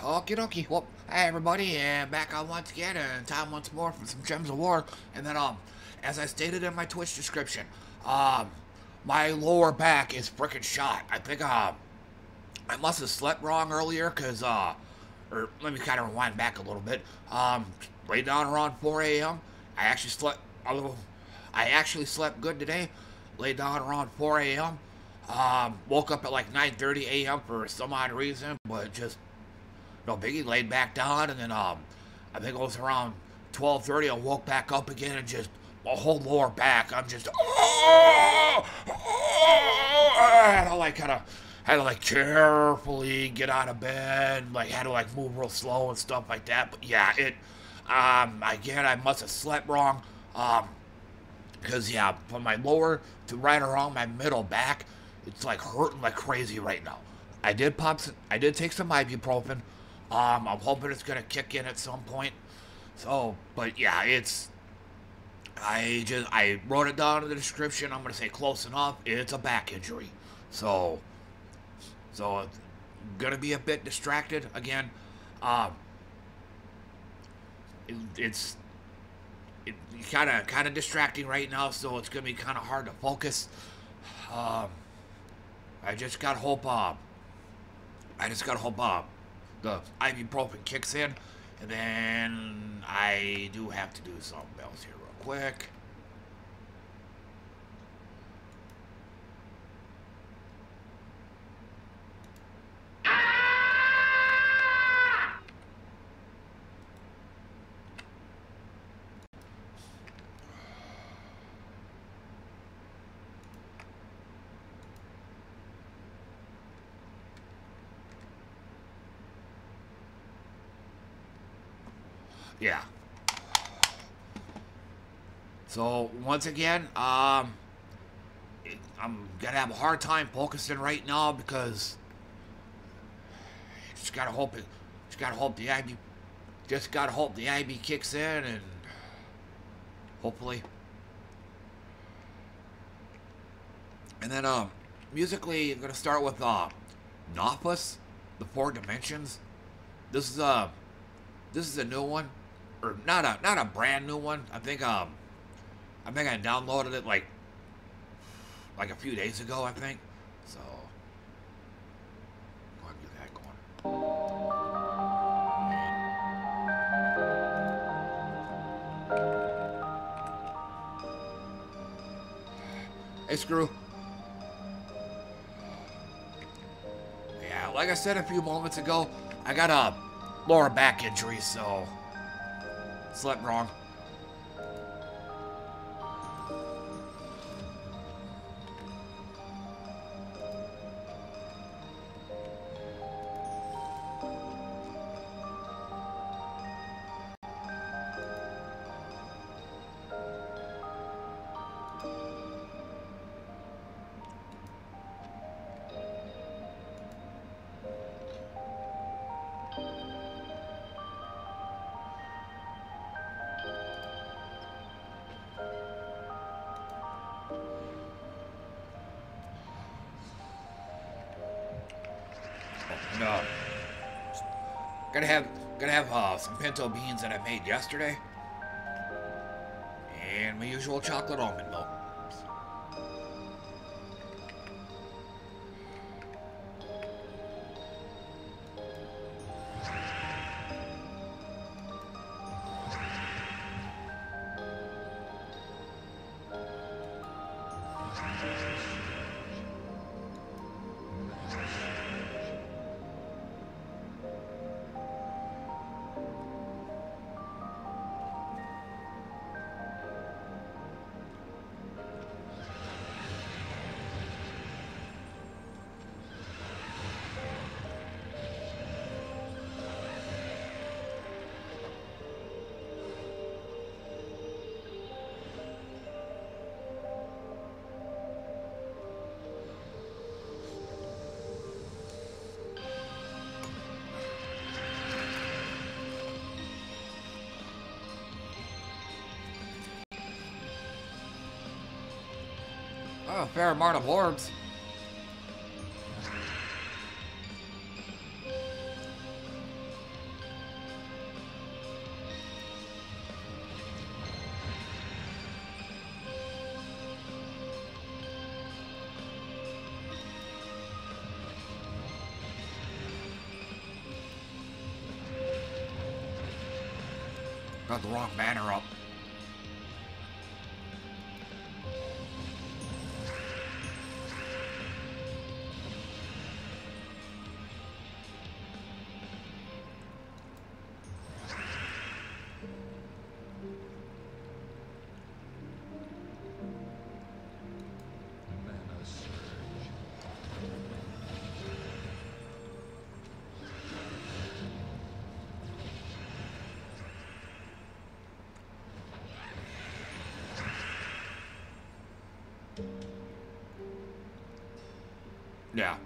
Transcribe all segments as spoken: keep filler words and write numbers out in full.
Okie dokie. Well, hey everybody, and back on once again, and time once more for some Gems of War. And then, um, as I stated in my Twitch description, um, my lower back is frickin' shot. I think, um, I must have slept wrong earlier, cause, uh, or let me kind of rewind back a little bit. Um, laid down around four A M I actually slept a little, I actually slept good today. Laid down around four A M Um, woke up at like nine thirty A M for some odd reason, but just no biggie, laid back down, and then um, I think it was around twelve thirty. I woke back up again, and just my whole lower back. I'm just, oh, oh, I had to like kind of, had to like carefully get out of bed, like had to like move real slow and stuff like that. But yeah, it, um, again, I must have slept wrong, um, because yeah, from my lower to right around my middle back, it's like hurting like crazy right now. I did pop, some, I did take some ibuprofen. Um, I'm hoping it's gonna kick in at some point. So, but yeah, it's, I just, I wrote it down in the description. I'm gonna say close enough. It's a back injury. So, so it's gonna be a bit distracted again. Um, it, it's, it kind of, kind of distracting right now. So it's gonna be kind of hard to focus. Um, I just gotta hope, uh, I just gotta hope, uh, the ibuprofen kicks in, and then I do have to do something else here real quick. Yeah. So once again, um, it, I'm gonna have a hard time focusing right now because just gotta hope it, just gotta hope the I B, just gotta hope the I B kicks in, and hopefully. And then um, musically, I'm gonna start with uh, Nofus, the Four Dimensions. This is a, this is a new one. Or not a not a brand new one. I think um I think I downloaded it like like a few days ago, I think. So go ahead and get that going. Hey Screw. Yeah, like I said a few moments ago, I got a lower back injury, so slept wrong. No. Gonna have gonna have uh, some pinto beans that I made yesterday, and my usual chocolate almond milk. Oh, a fair amount of orbs. Got the wrong banner up. Yeah.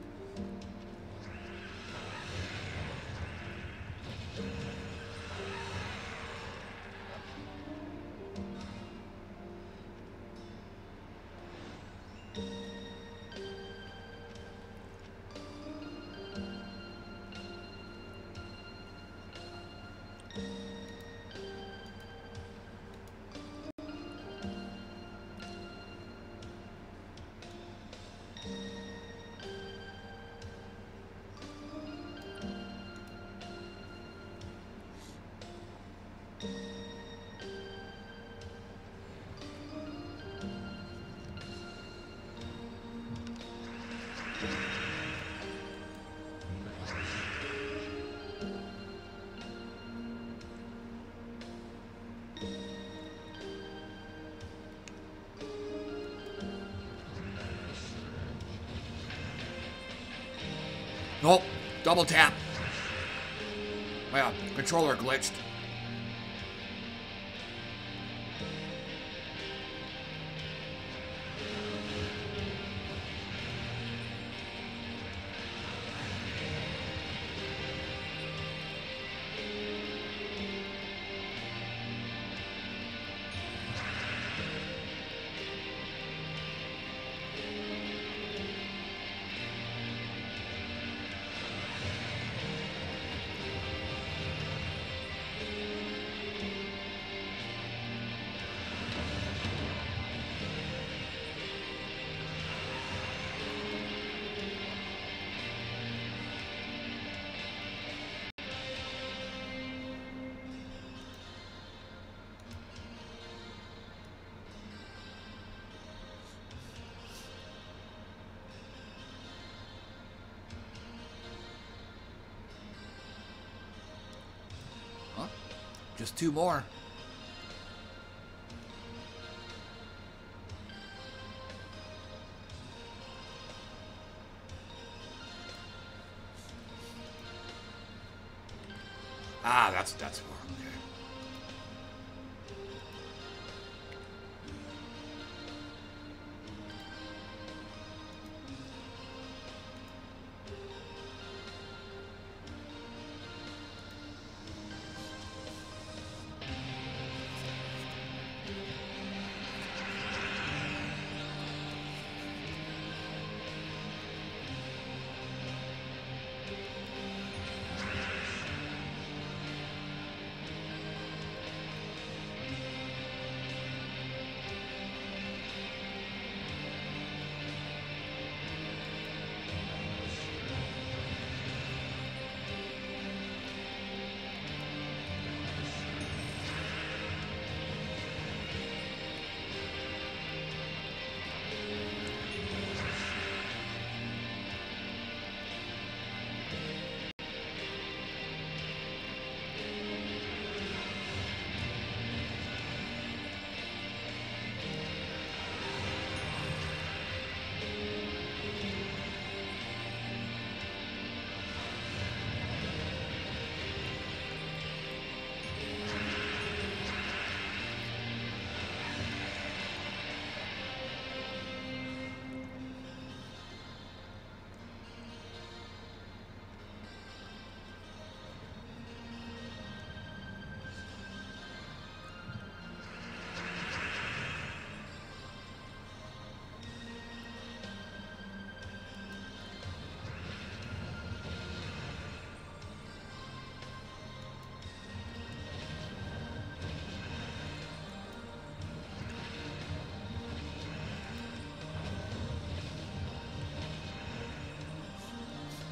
Nope. Double tap. Yeah, controller glitched. Just two more. Ah, that's that's more. Okay.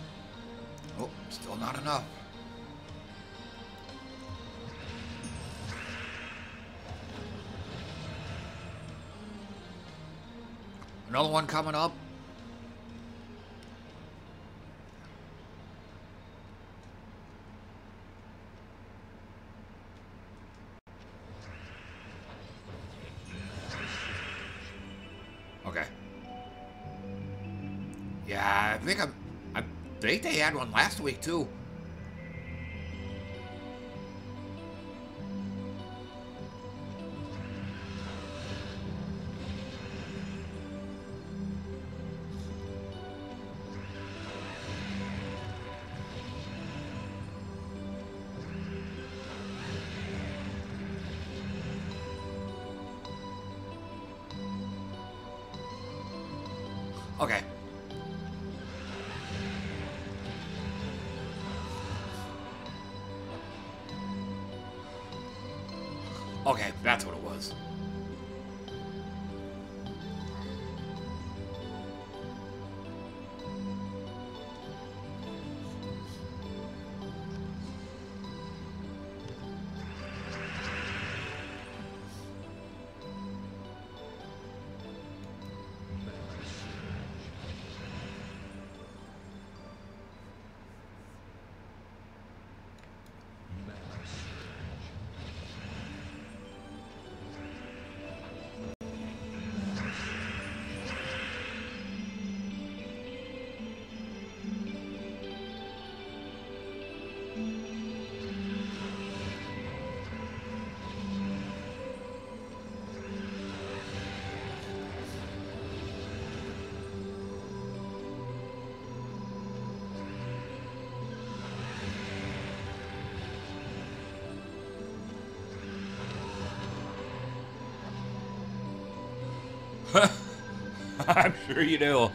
Oh, still not enough. Another one coming up. Okay. Yeah, I think I'm, I think they had one last week too. Okay. Okay, that's what it was. I'm sure you do.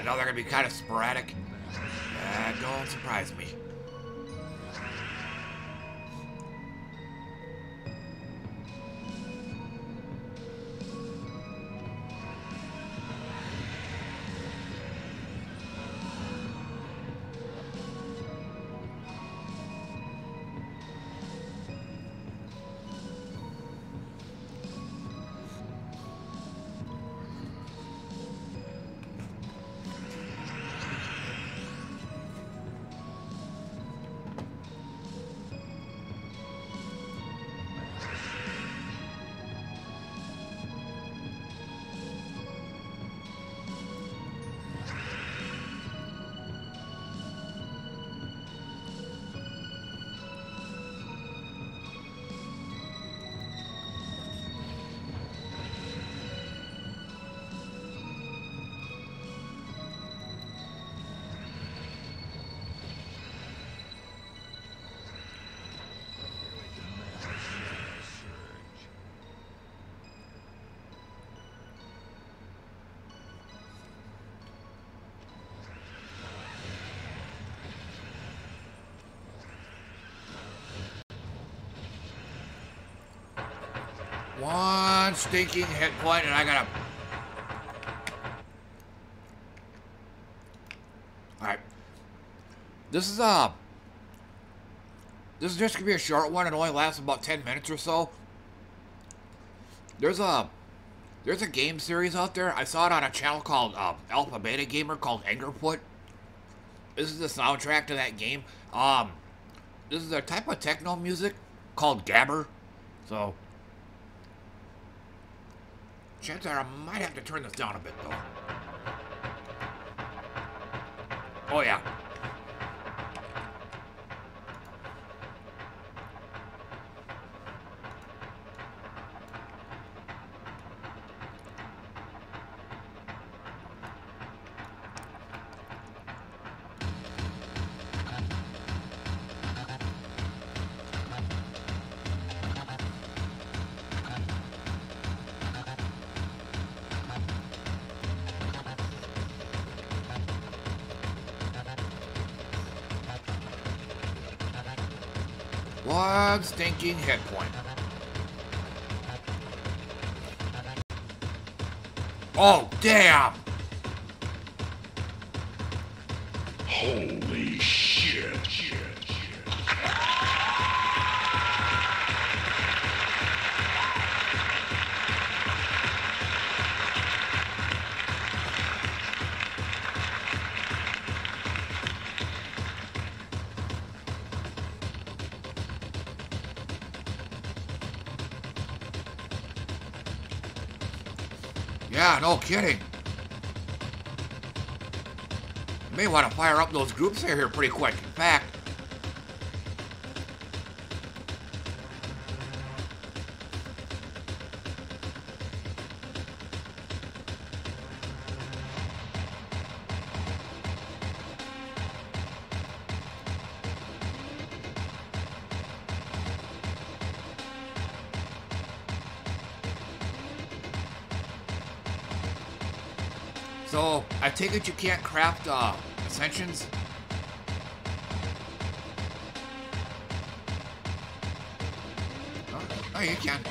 I know they're gonna be kind of sporadic. That don't surprise me. One stinking hit point, and I gotta... Alright. This is, uh... This is just gonna be a short one. It only lasts about ten minutes or so. There's a... There's a game series out there. I saw it on a channel called, um, Alpha Beta Gamer called Angerput. This is the soundtrack to that game. Um... This is a type of techno music called Gabber. So... Chances are I might have to turn this down a bit, though. Oh, yeah. One stinking hit point. Oh, damn! Holy shit. Yeah, no kidding. You may want to fire up those groups here pretty quick. In fact, so I take it you can't craft uh, ascensions? Oh, oh, you can.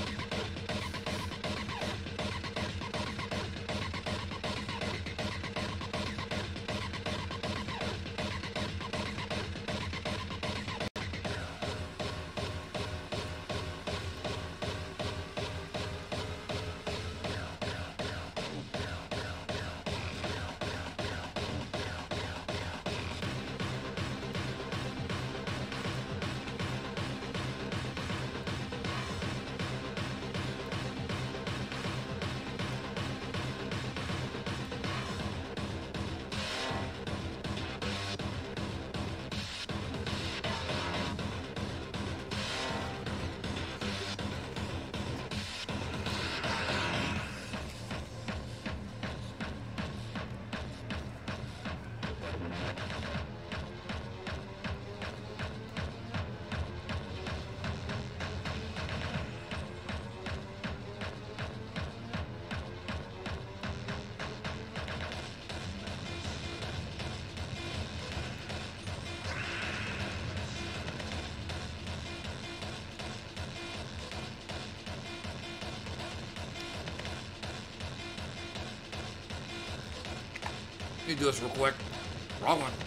me do this real quick. Wrong one.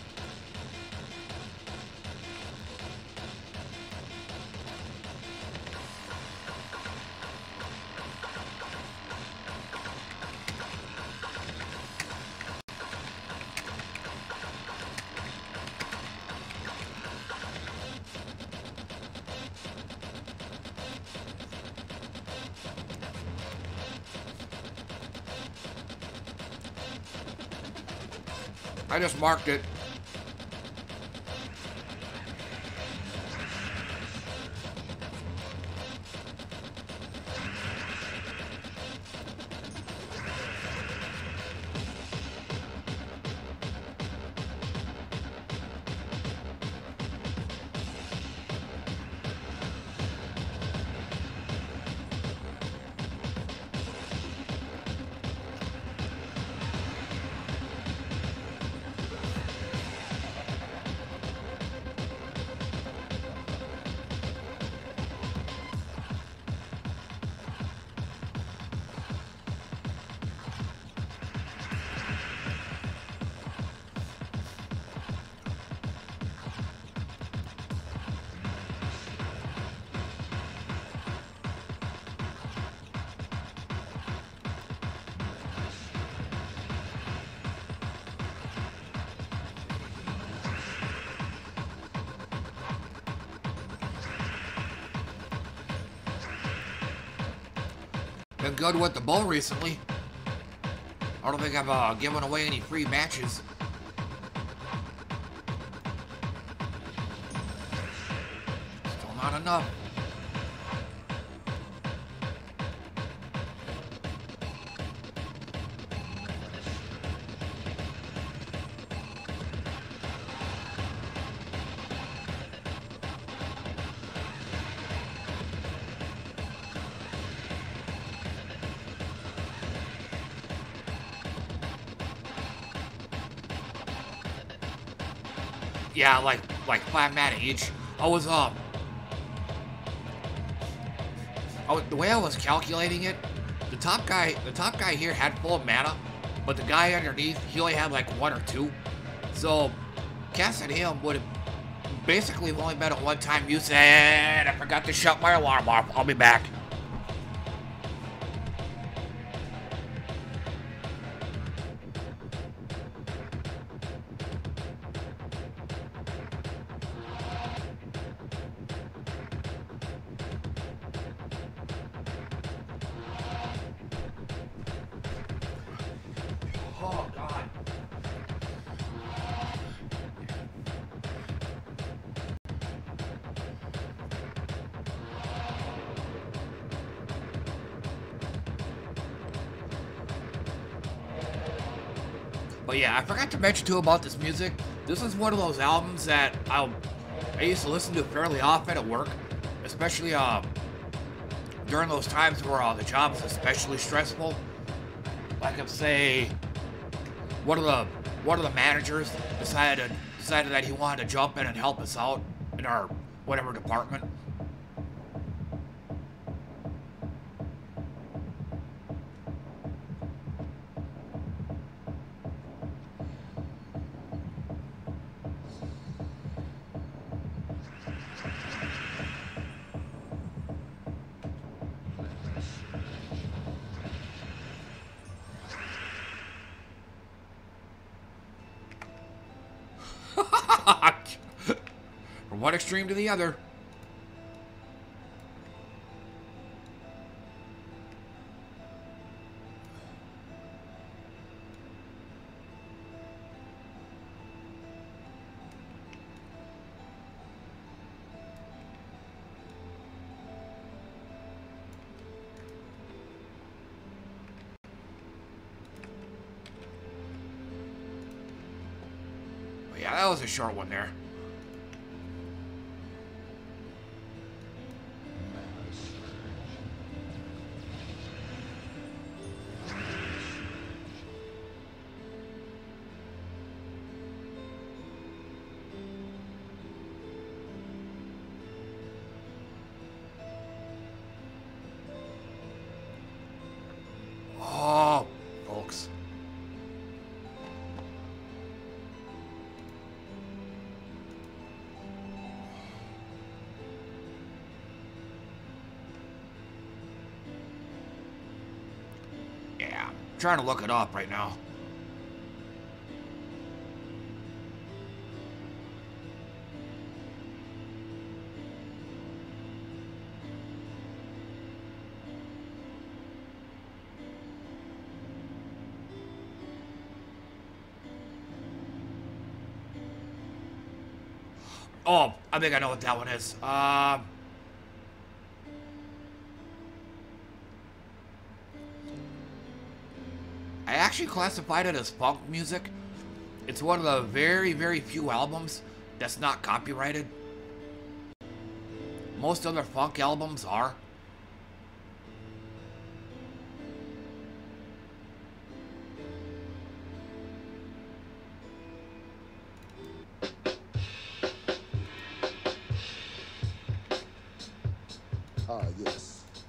I just marked it. Been good with the bow recently. I don't think I've uh, given away any free matches. Still not enough. Yeah, like like five mana each. I was um, I was, the way I was calculating it, the top guy, the top guy here had full mana, but the guy underneath, he only had like one or two. So casting him would have basically only been a one-time use. And I forgot to shut my alarm off. I'll be back. But yeah, I forgot to mention too about this music. This is one of those albums that I I used to listen to fairly often at work, especially um during those times where uh, the job is especially stressful. Like if say one of the one of the managers decided decided that he wanted to jump in and help us out in our whatever department. From one extreme to the other. But yeah, that was a short one there. Oh, folks. I'm trying to look it up right now. Oh, I think I know what that one is. Um... I actually classified it as funk music. It's one of the very, very few albums that's not copyrighted. Most other funk albums are. Ah, yes.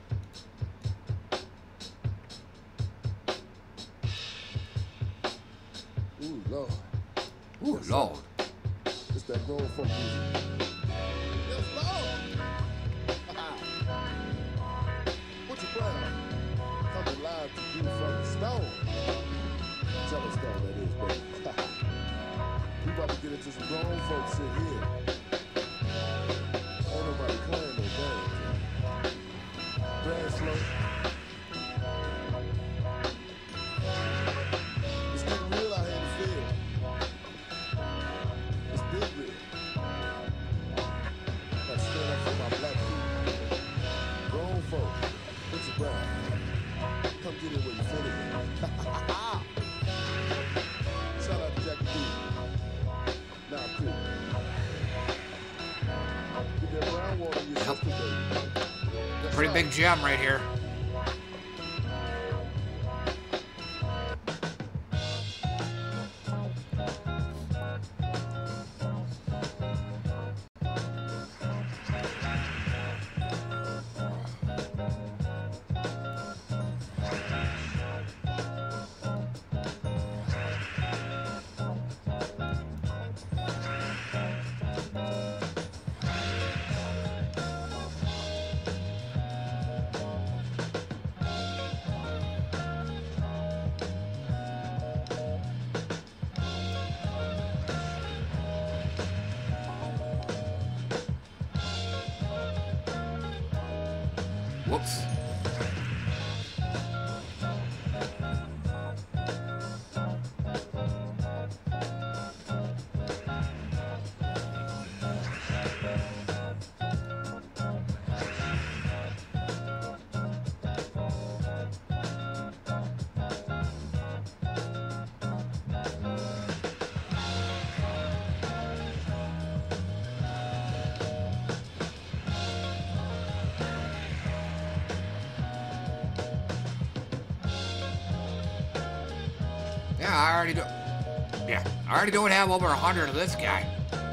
Ooh, Lord. Ooh, yes, Lord. It's that grown folk music. Yes, Lord. Butcher Brown, coming live to you from the stone. Tell us stone that is, baby. We about to get into some grown folks in here. Ain't nobody playing no games. Grand slow. It's getting real out here in the field. It's big real. Gotta stand up for my black people. Grown folk, put your brown. Come get it where you fit it. Shout out to Jackie B. Nah, I'm cool. Get that brown water in your Yep. system, baby. That's Pretty right. big gem right here. Whoops. Yeah, I already do. Yeah, I already don't have over a hundred of this guy.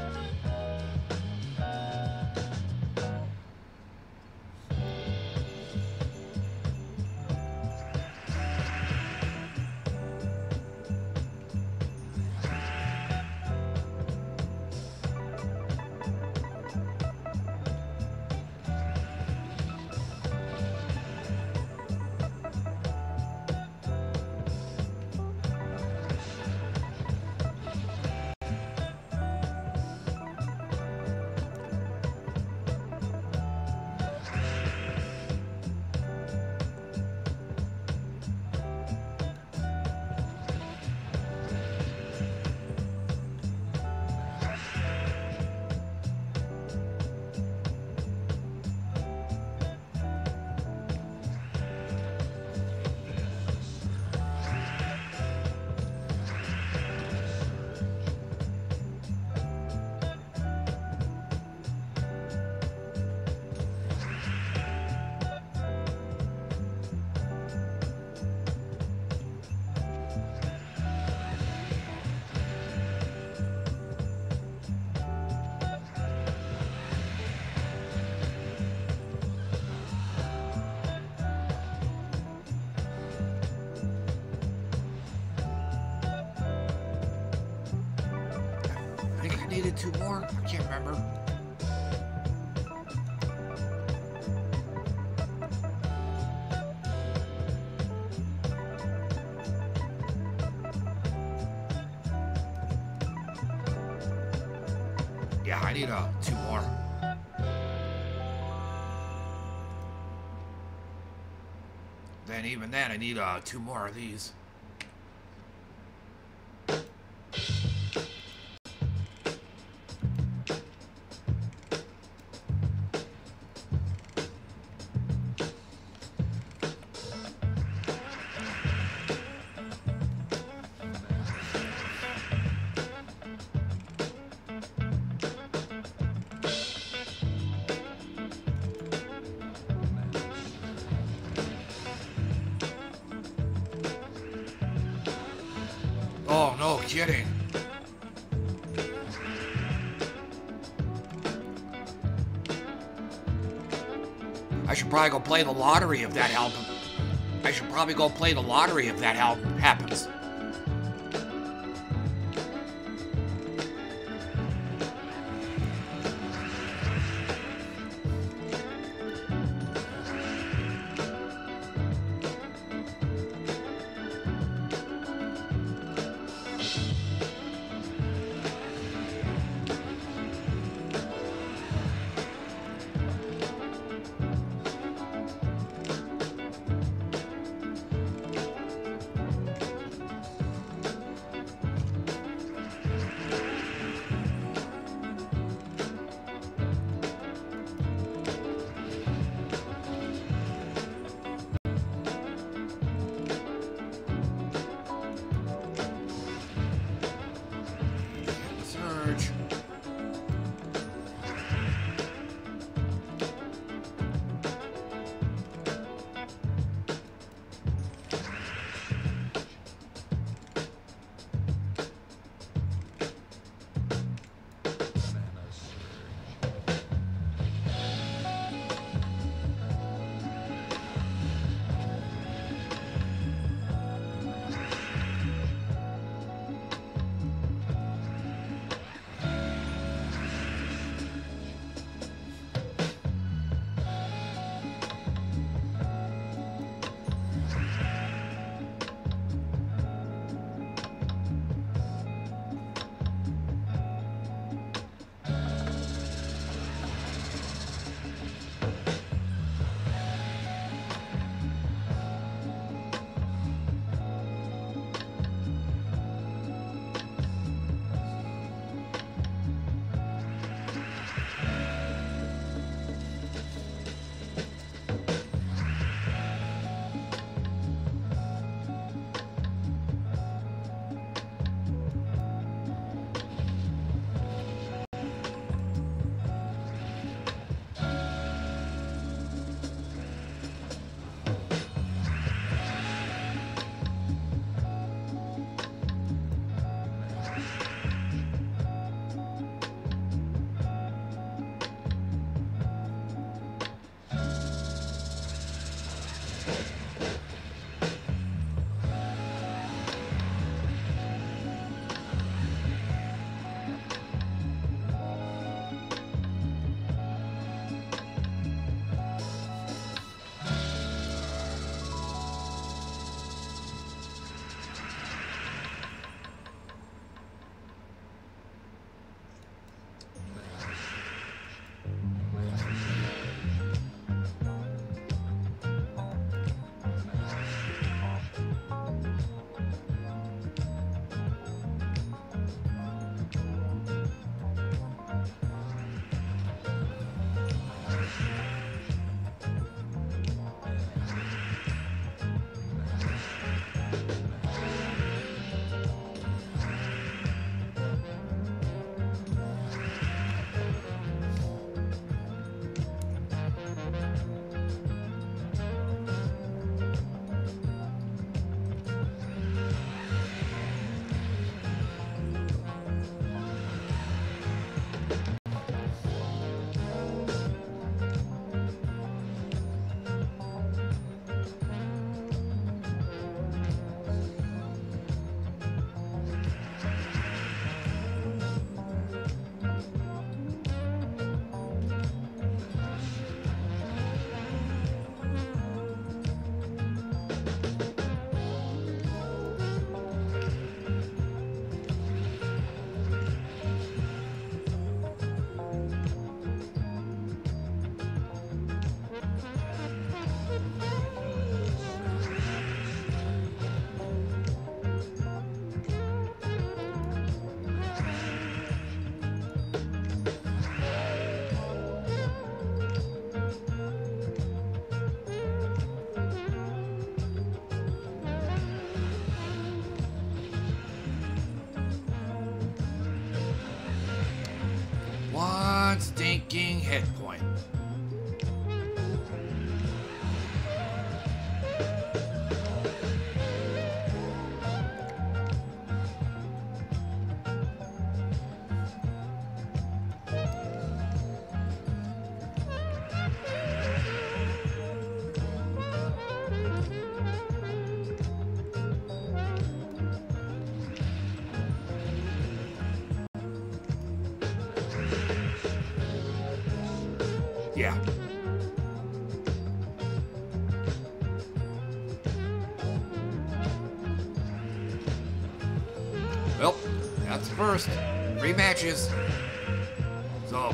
I think I needed two more. I can't remember. I need uh, two more. Then even then, I need uh, two more of these. Oh, no kidding. I should probably go play the lottery if that helps. I should probably go play the lottery if that help happens. hit point. Yeah. Well, that's the first. Three matches. So.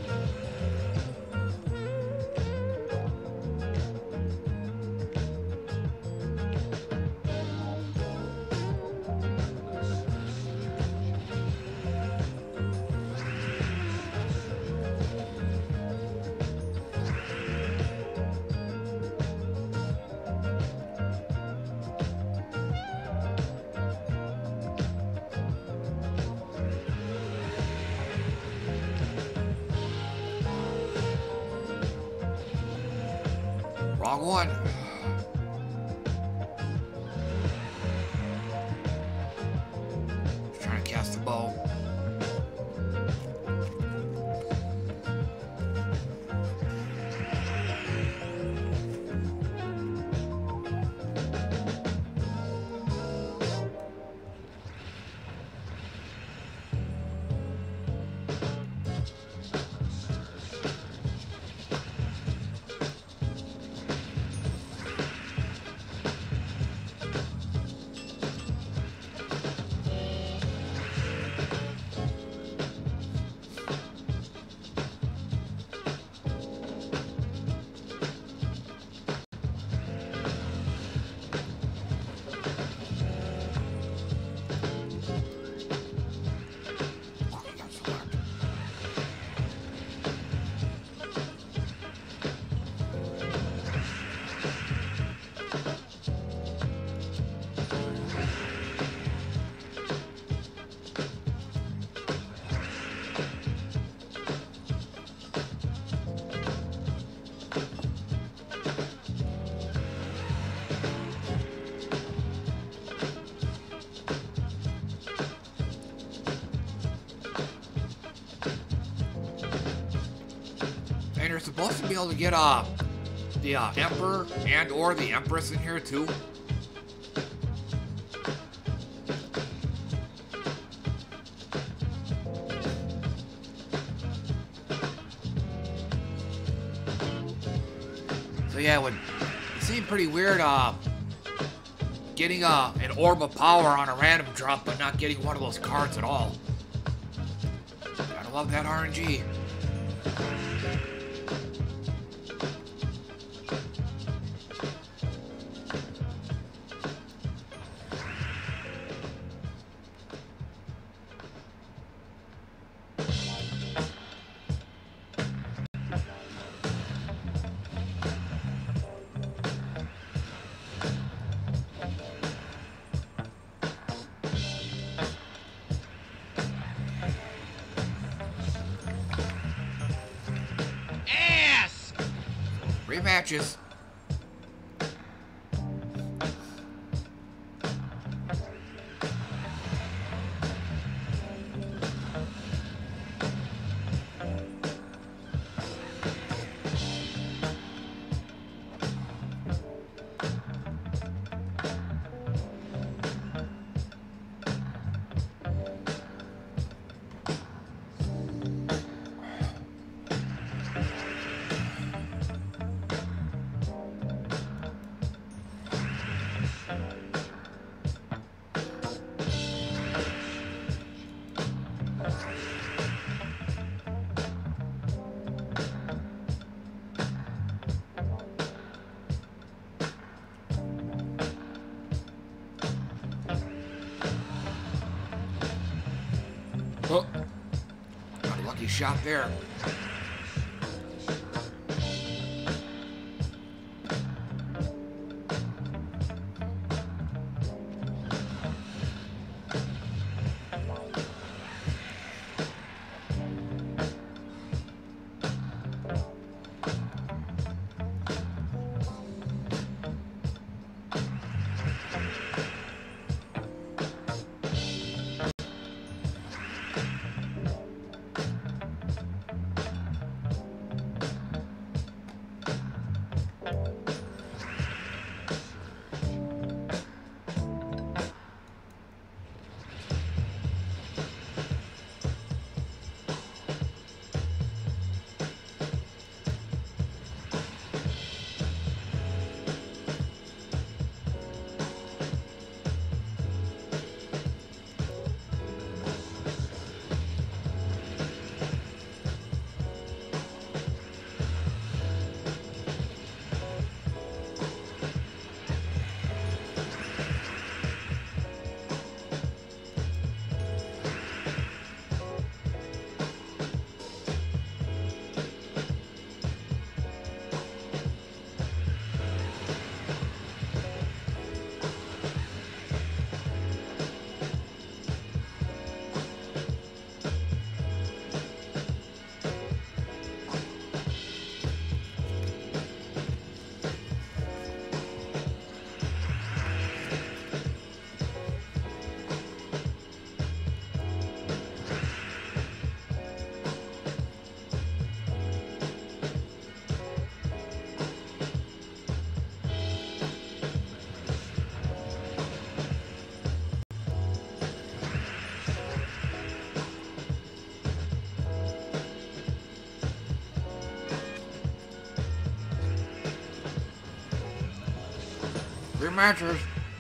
Wrong one. Just trying to cast the bow. And you're supposed to be able to get uh, the uh, Emperor and or the Empress in here too. So yeah, it would seem pretty weird uh, getting uh, an Orb of Power on a random drop but not getting one of those cards at all. Gotta love that R N G. Matches. Oh, got a lucky shot there. Three matches.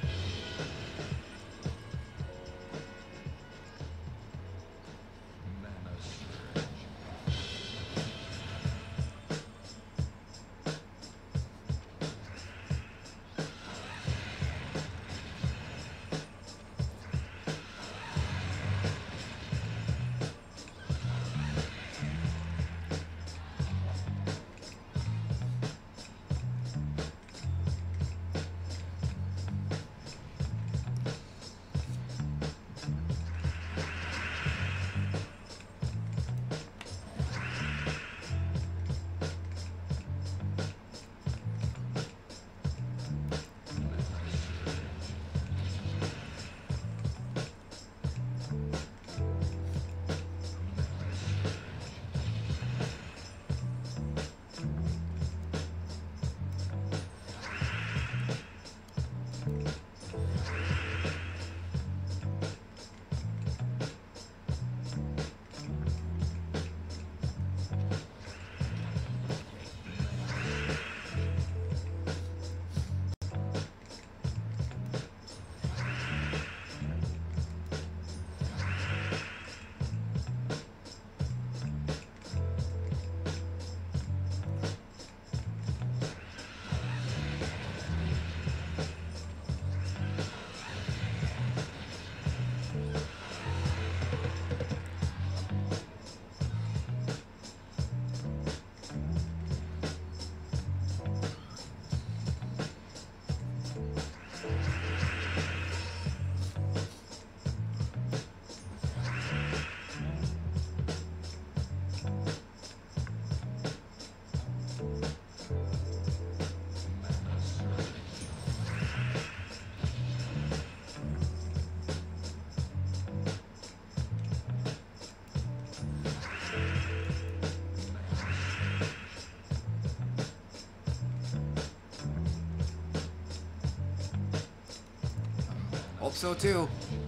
Hope so too.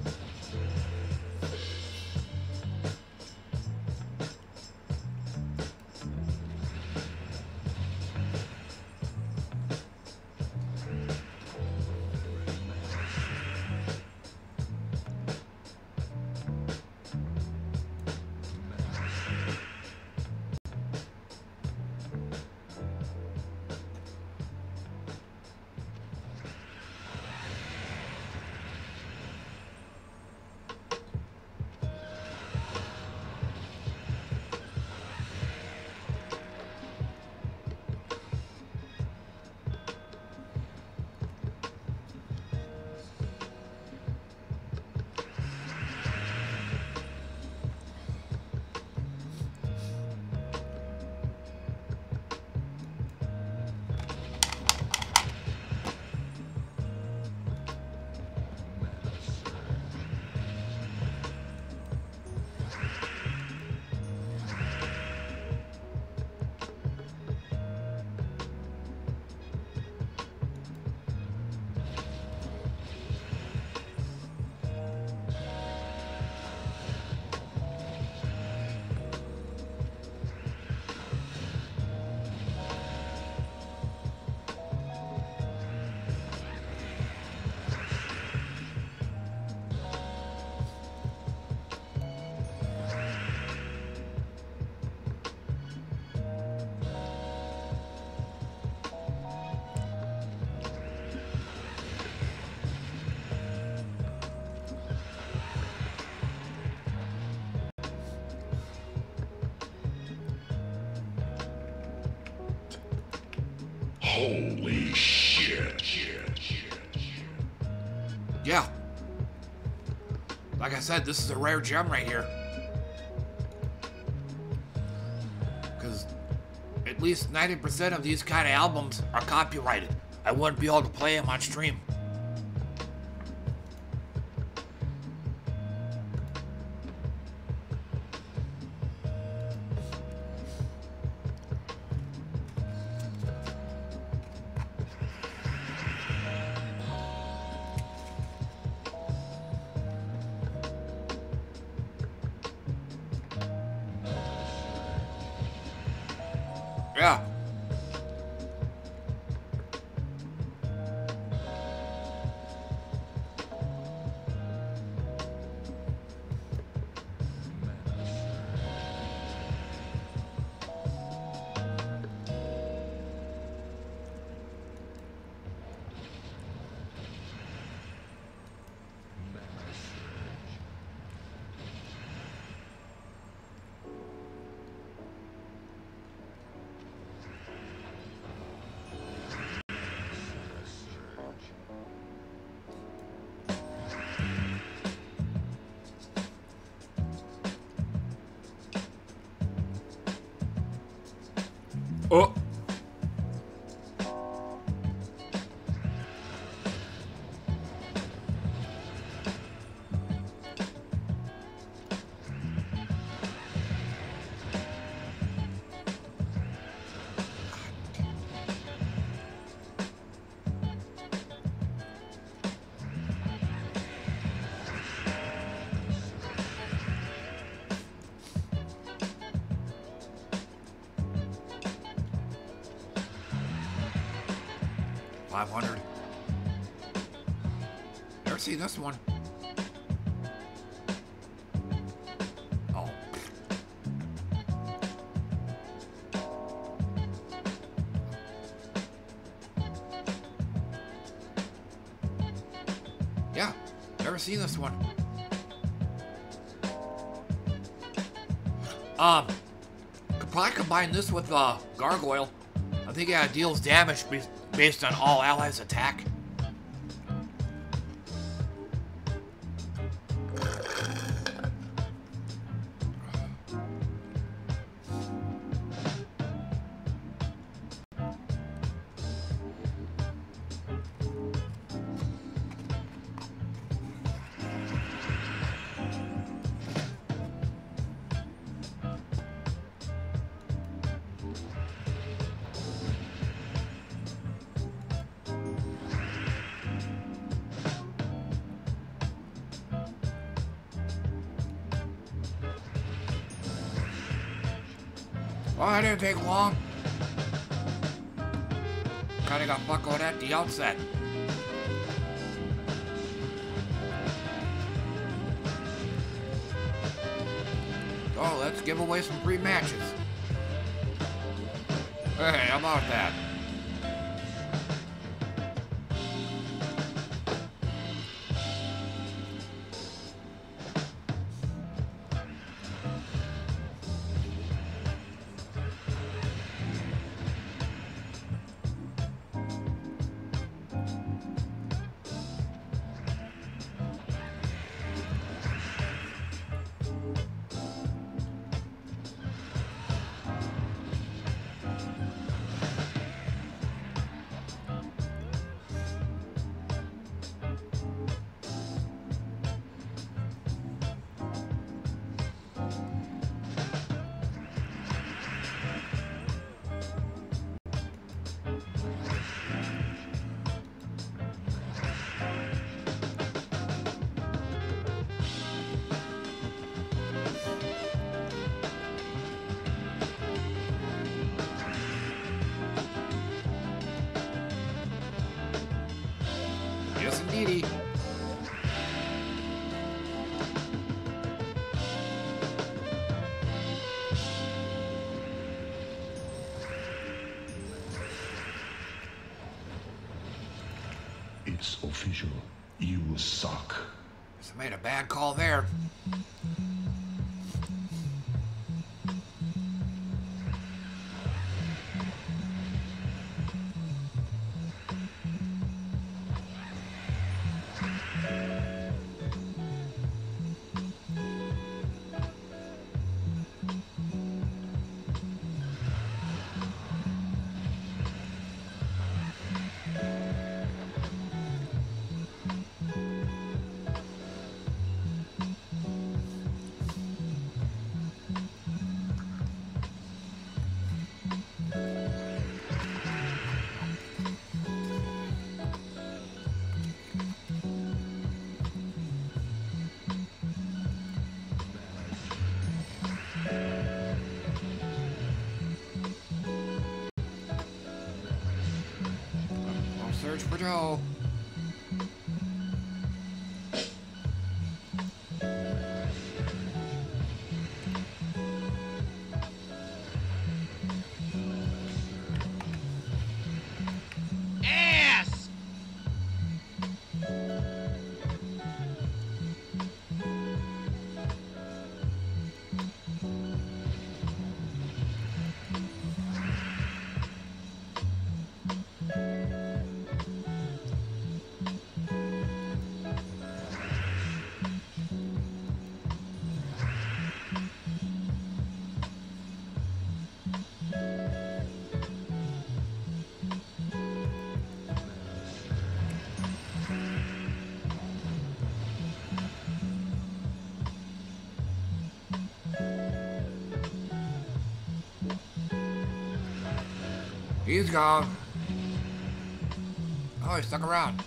Holy shit. Yeah. Like I said, this is a rare gem right here. Because at least ninety percent of these kind of albums are copyrighted. I wouldn't be able to play them on stream. Yeah. Oh. five hundred. Never seen this one. Oh. Yeah, never seen this one. Um, could probably combine this with uh, Gargoyle. I think it deals damage based based on all allies' attack. Oh, that didn't take long. Kinda got buckled at the outset. Oh, let's give away some free matches. Hey, how about that? Yes, indeedy. It's official. You suck. Just made a bad call there. Search for Joe. Ass! He's gone. Oh, he stuck around.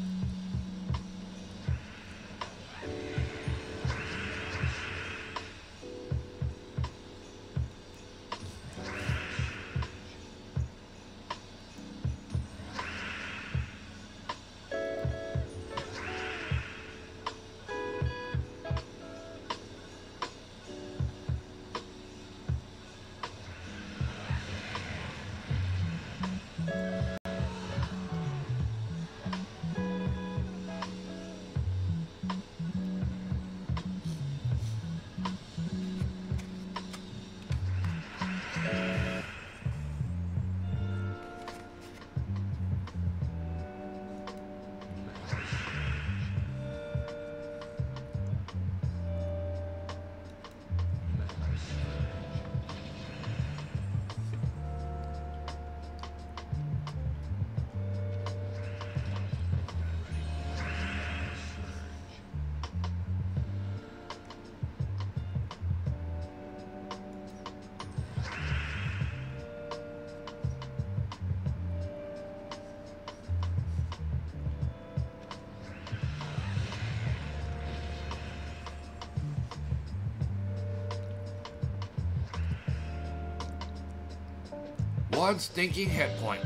One stinking hit point.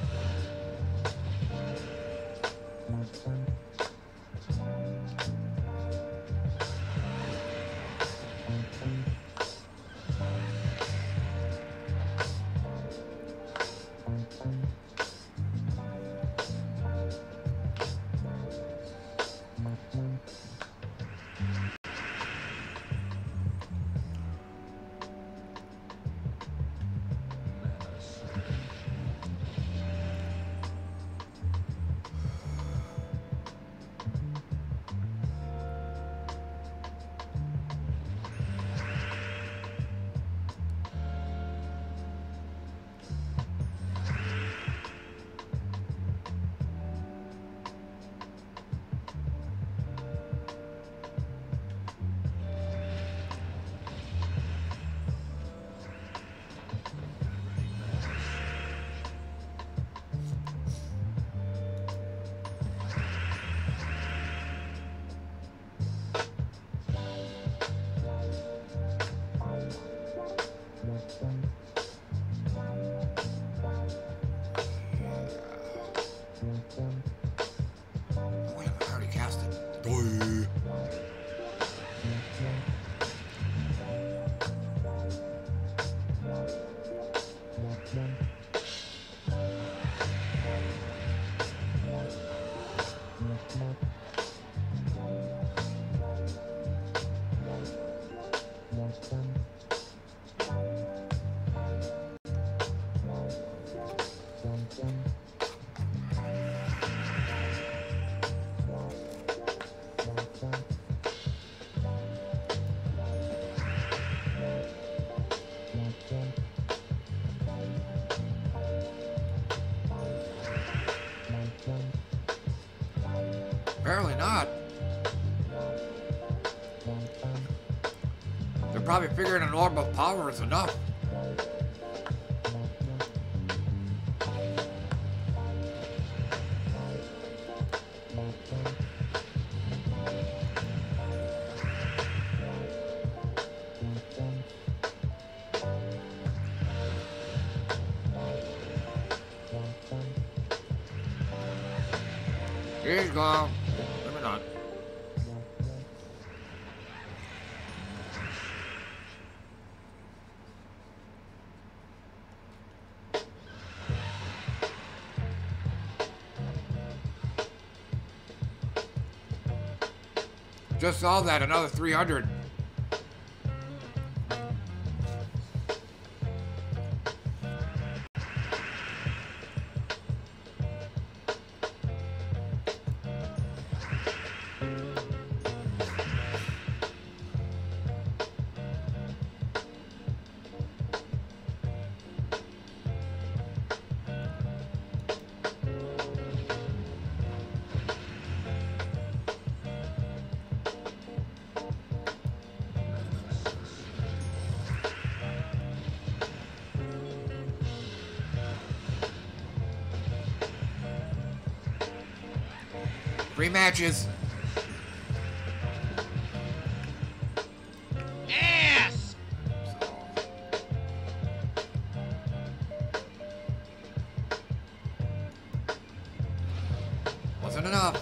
Apparently not. They're probably figuring an orb of power is enough. He's gone. Maybe not. Just saw that, another three hundred. Three matches. Ass! Wasn't enough.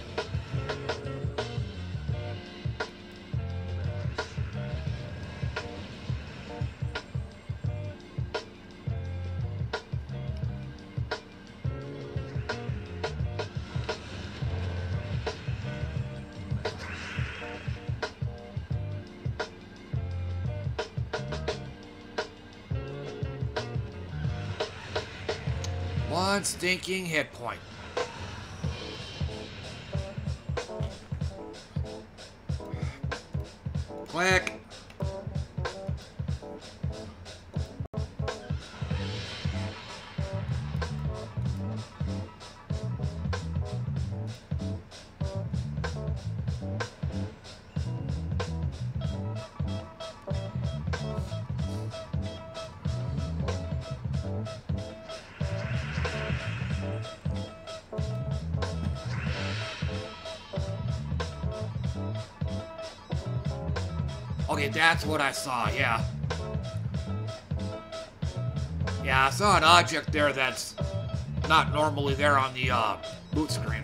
One stinking hit point. Click. Okay, that's what I saw, yeah. Yeah, I saw an object there that's not normally there on the uh, boot screen.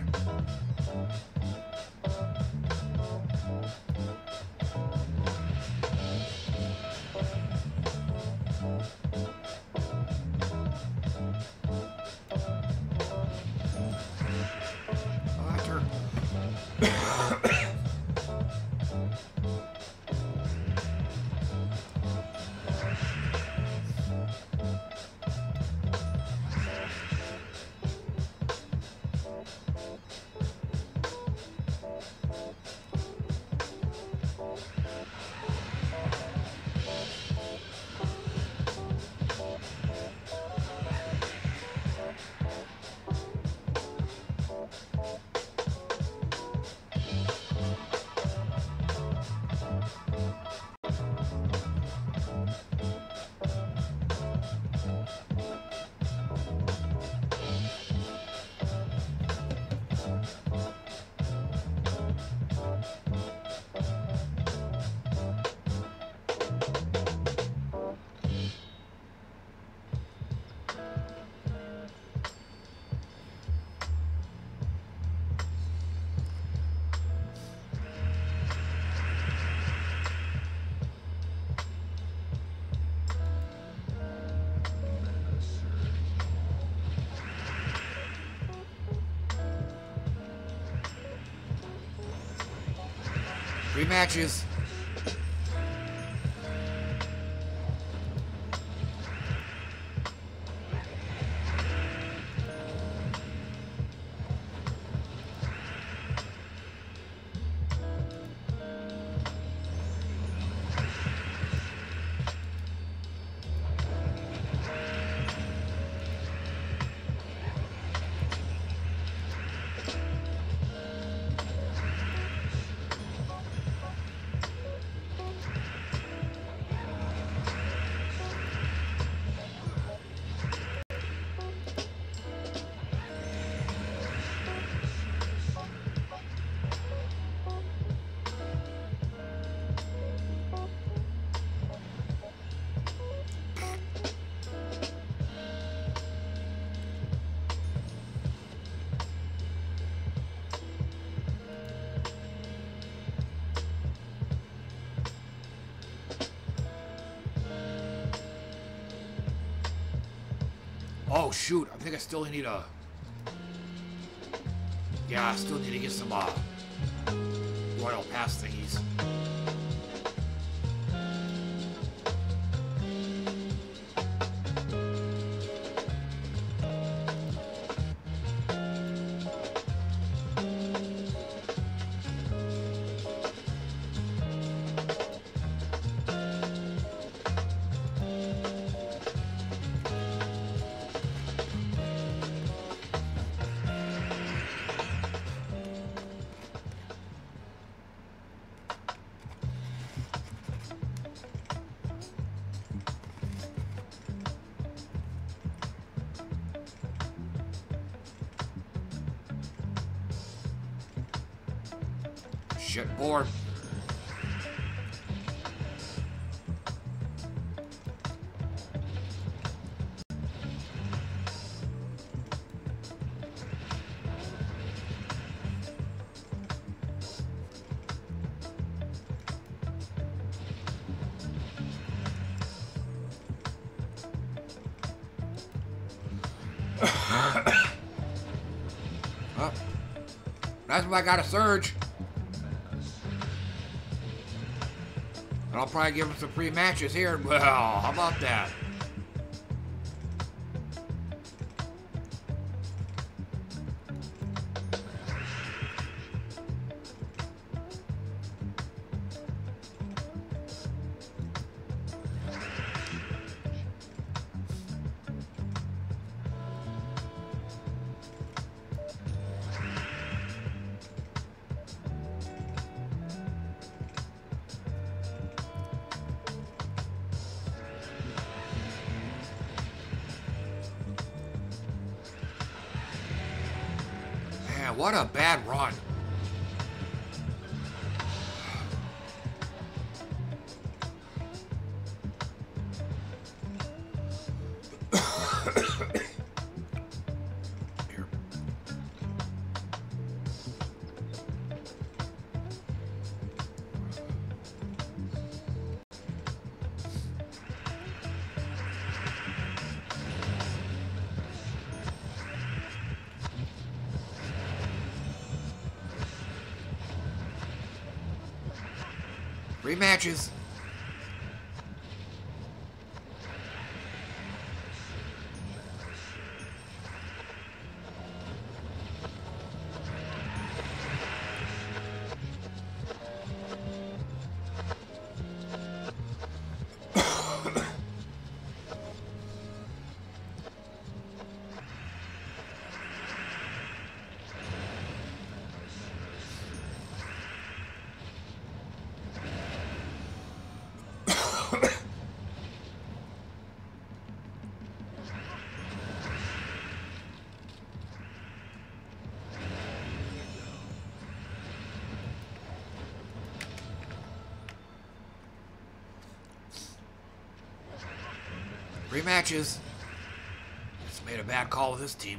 Three matches. Oh shoot, I think I still need a... Yeah, I still need to get some uh, Royal Pass thingies. Shit bored. Oh, that's why I got a surge. And I'll probably give him some free matches here. Well, how about that? What a bad run. Here. Rematches. Rematches. Just made a bad call with this team.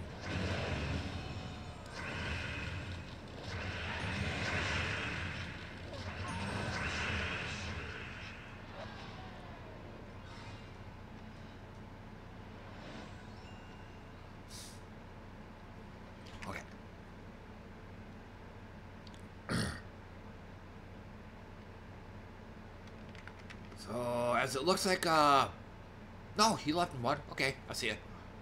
Okay. So, as it looks like, uh... no, he left in one. Okay, I see it.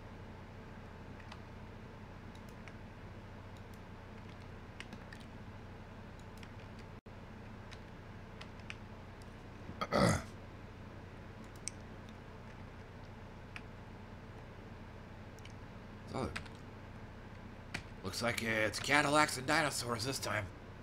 So, looks like it's Cadillacs and dinosaurs this time.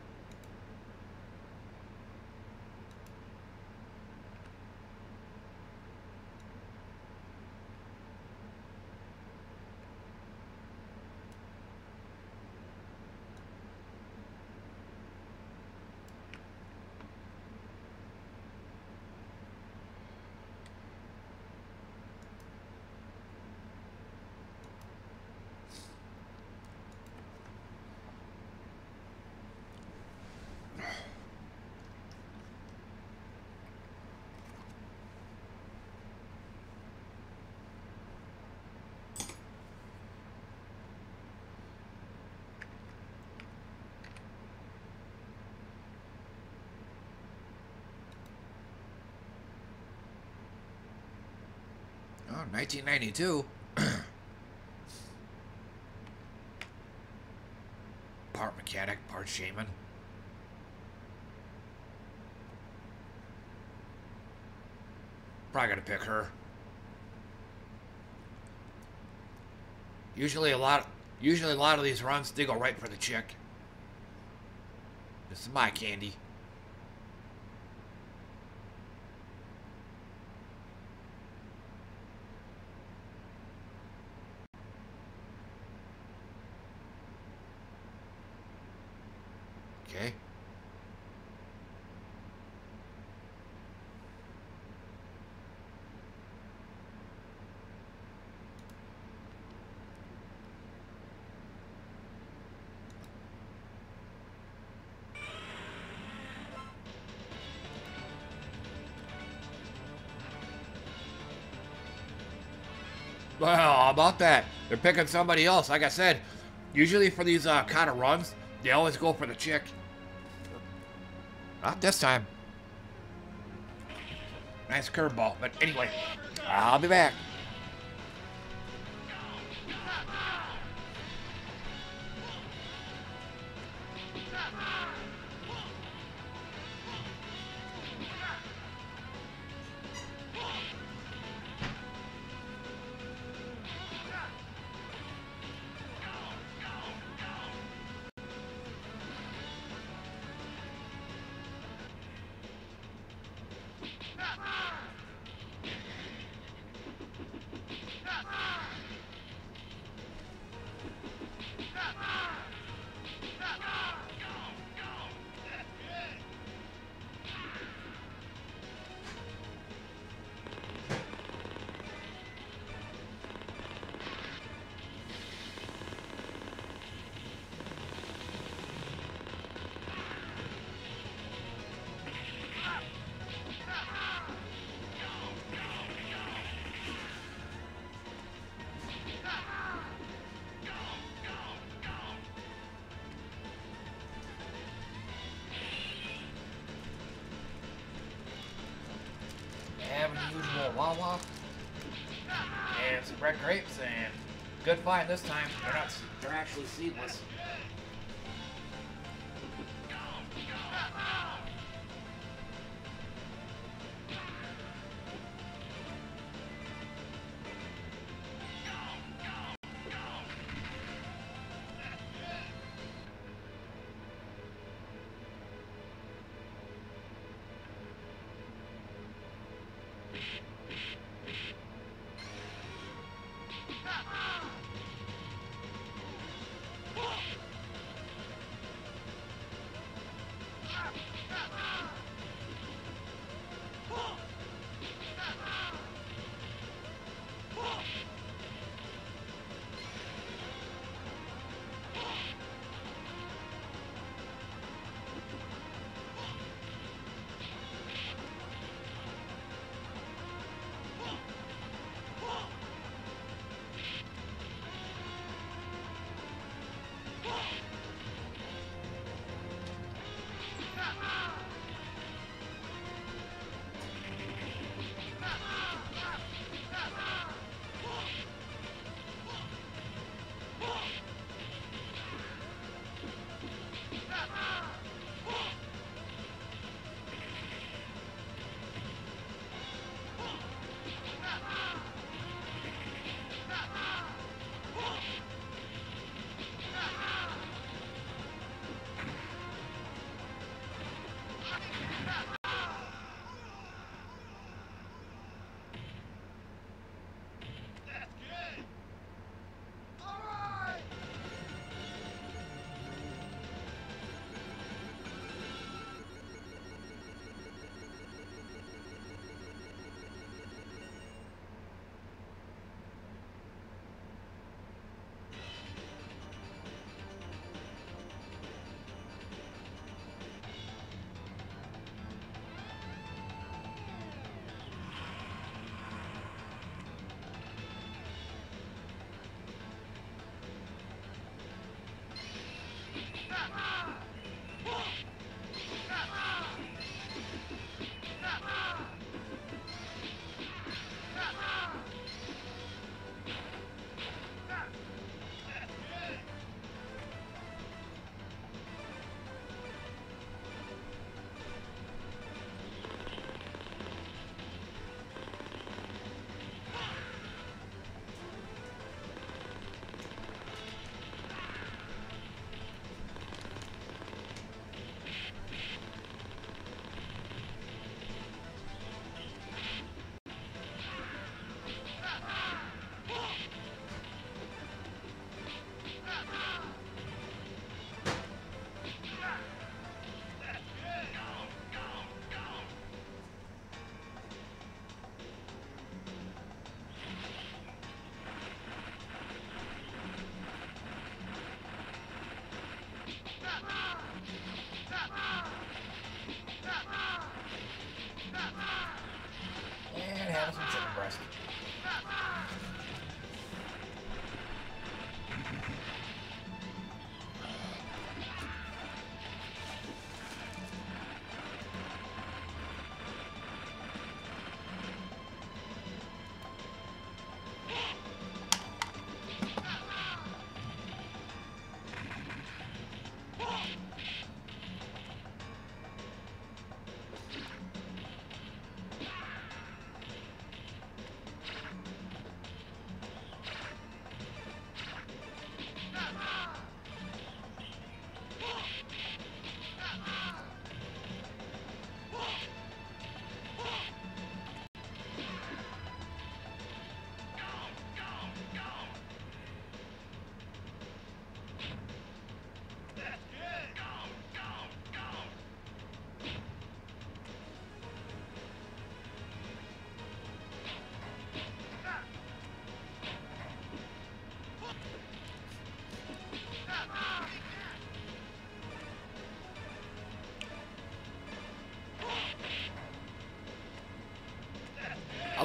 Oh, nineteen ninety-two. Part mechanic, part shaman. Probably gonna pick her. Usually a lot, usually a lot of these runs, they go right for the chick. This is my candy. Okay. Well, how about that? They're picking somebody else. Like I said, usually for these uh, kind of runs, they always go for the chick. Not this time. Nice curveball. But anyway, I'll be back. Wawa and some red grapes, and good find this time. They're not, they're actually seedless. And have some chicken breast.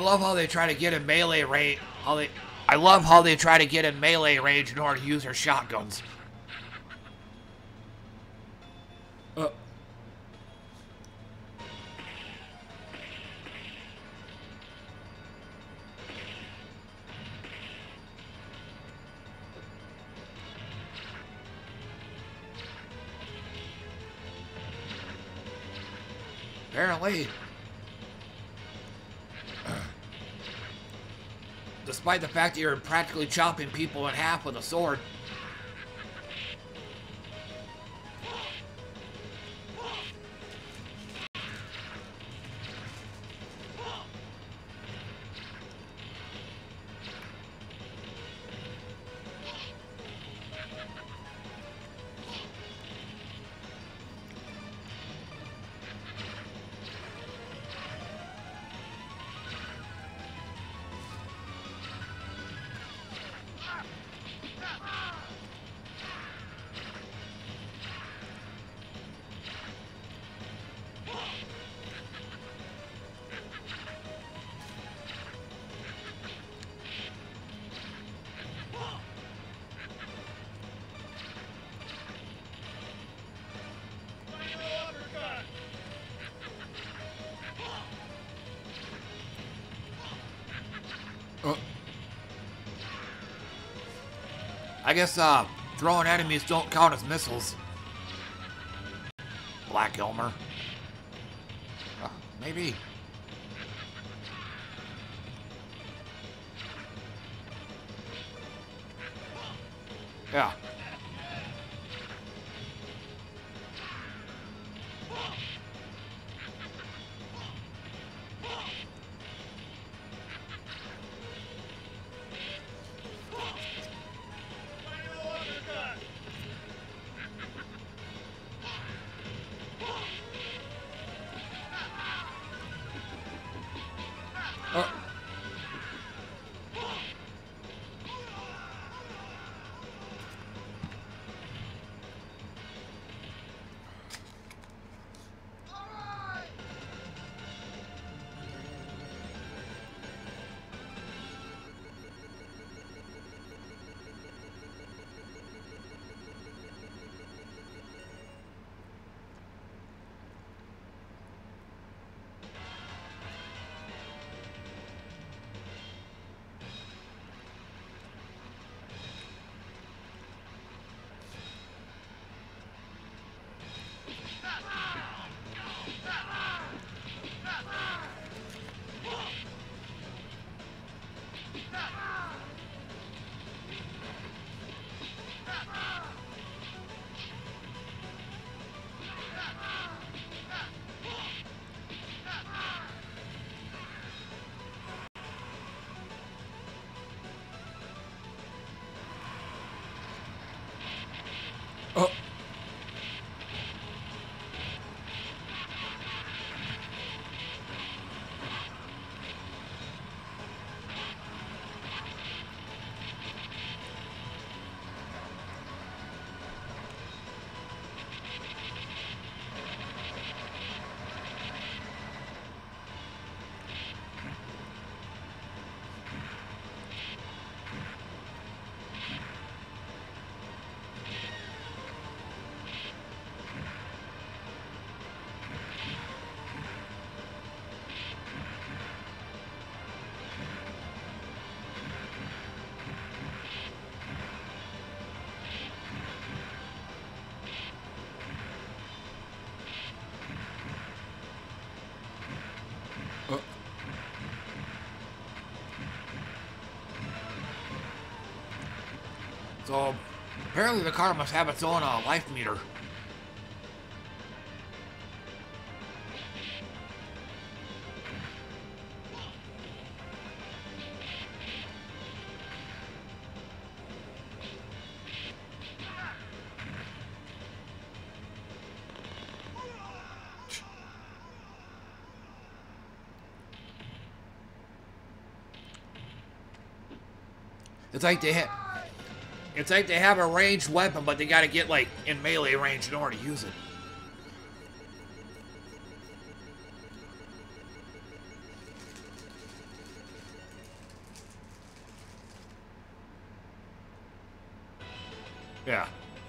love how they try to get in melee range. How they, I love how they try to get in melee range in order to use their shotguns. Uh. Apparently, despite the fact that you're practically chopping people in half with a sword. I guess uh, throwing enemies don't count as missiles. Black Elmer. Uh, maybe. Yeah. So, apparently the car must have its own uh, life meter. It's like they have, it's like they have a ranged weapon, but they gotta get like in melee range in order to use it. Yeah.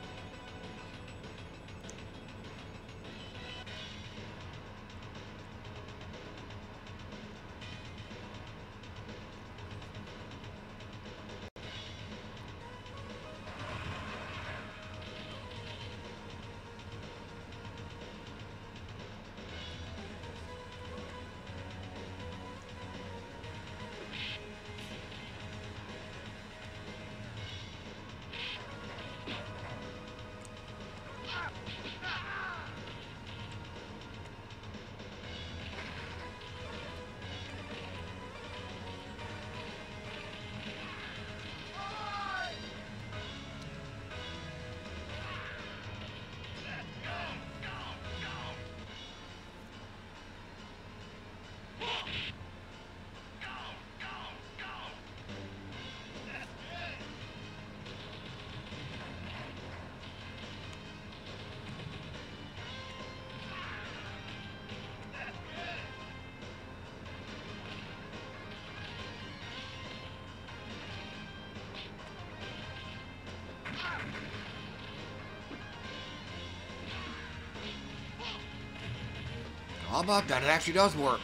How about that? It actually does work.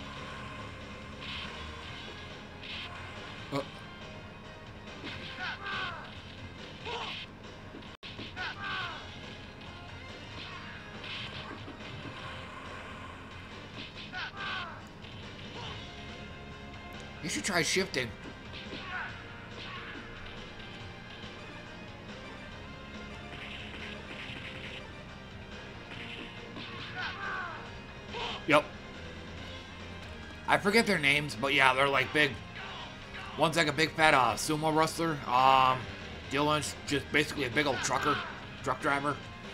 Uh. You should try shifting. Yep. I forget their names, but yeah, they're like big. One's like a big fat uh, sumo wrestler. Um, Dylan's just basically a big old trucker, truck driver.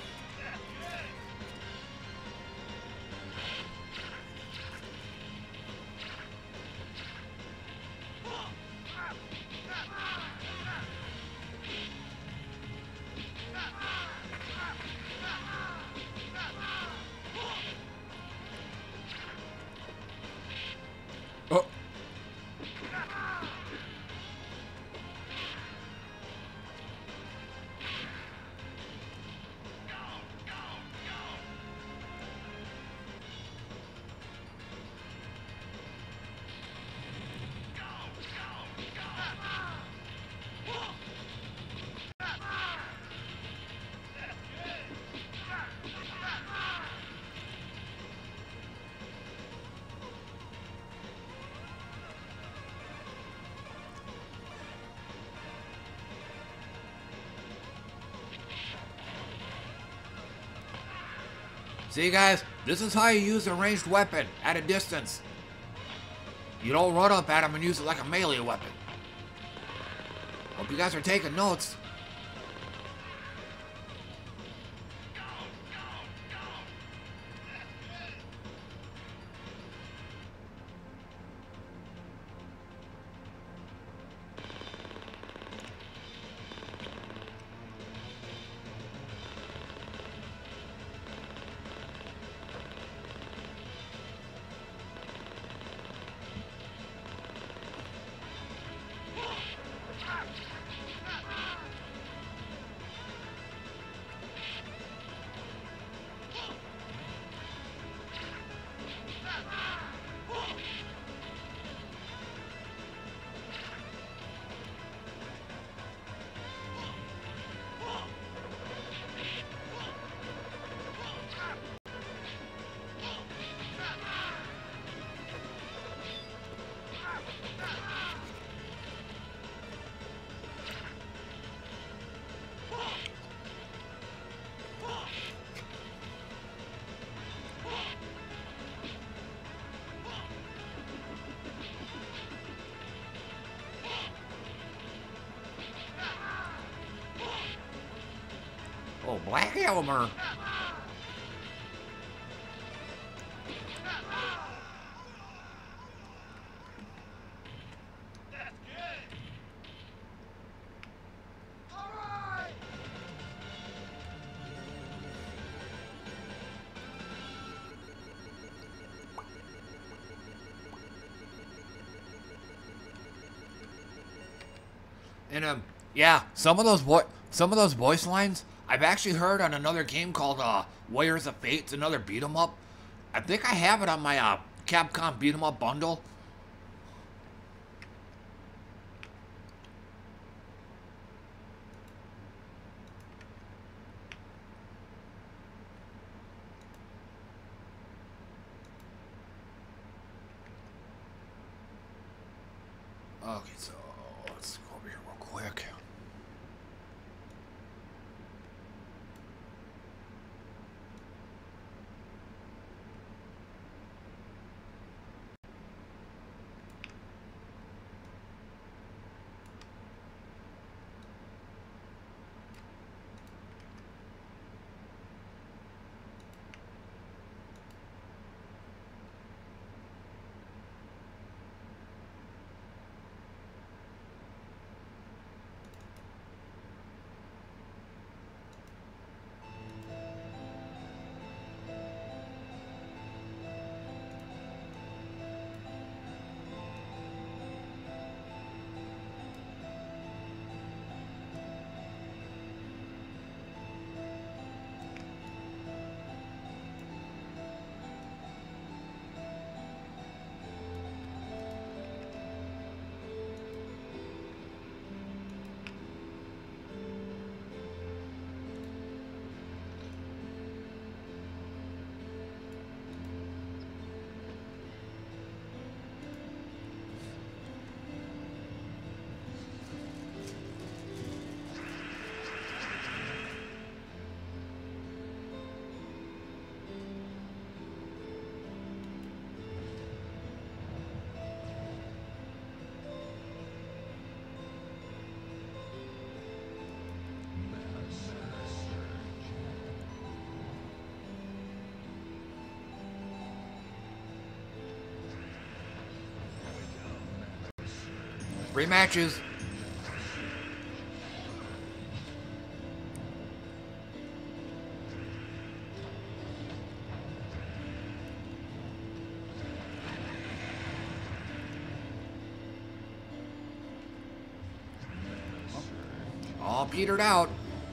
Oh. See guys, this is how you use a ranged weapon at a distance. You don't run up at him and use it like a melee weapon. Hope you guys are taking notes. Oh, Black Elmer. And um, yeah, some of those vo Some of those voice lines I've actually heard on another game called uh, Warriors of Fate. It's another beat 'em up. I think I have it on my uh, Capcom beat 'em up bundle. Okay, so let's go over here real quick. Three matches. All petered out.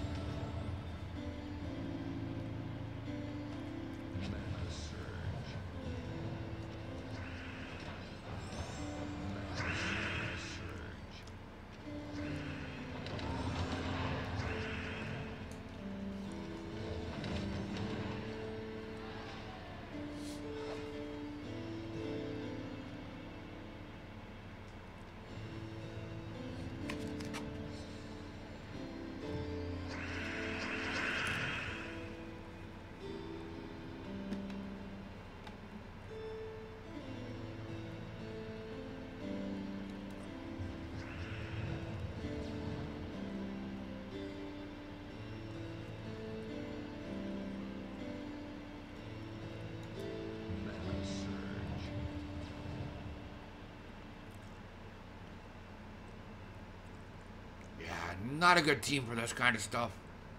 Not a good team for this kind of stuff.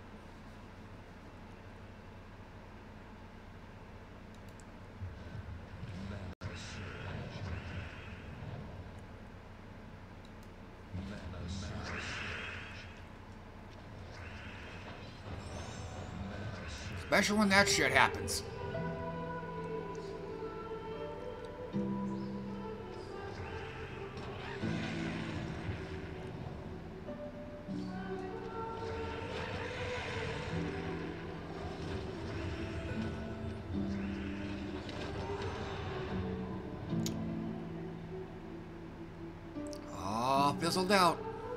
Especially when that shit happens. Fizzled out.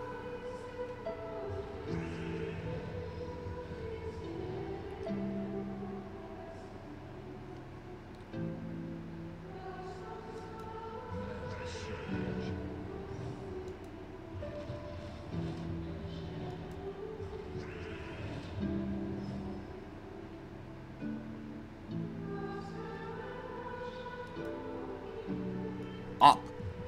Up.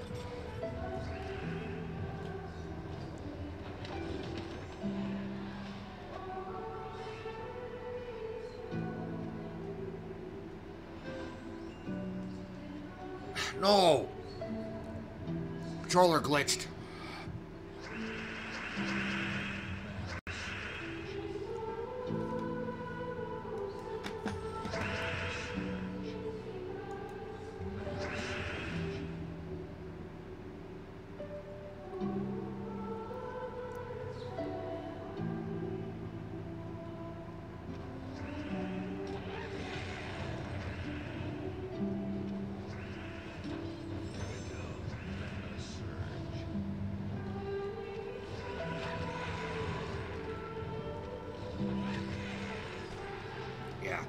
No! Controller glitched. Yeah.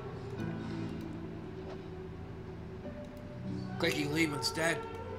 Clicking leave instead.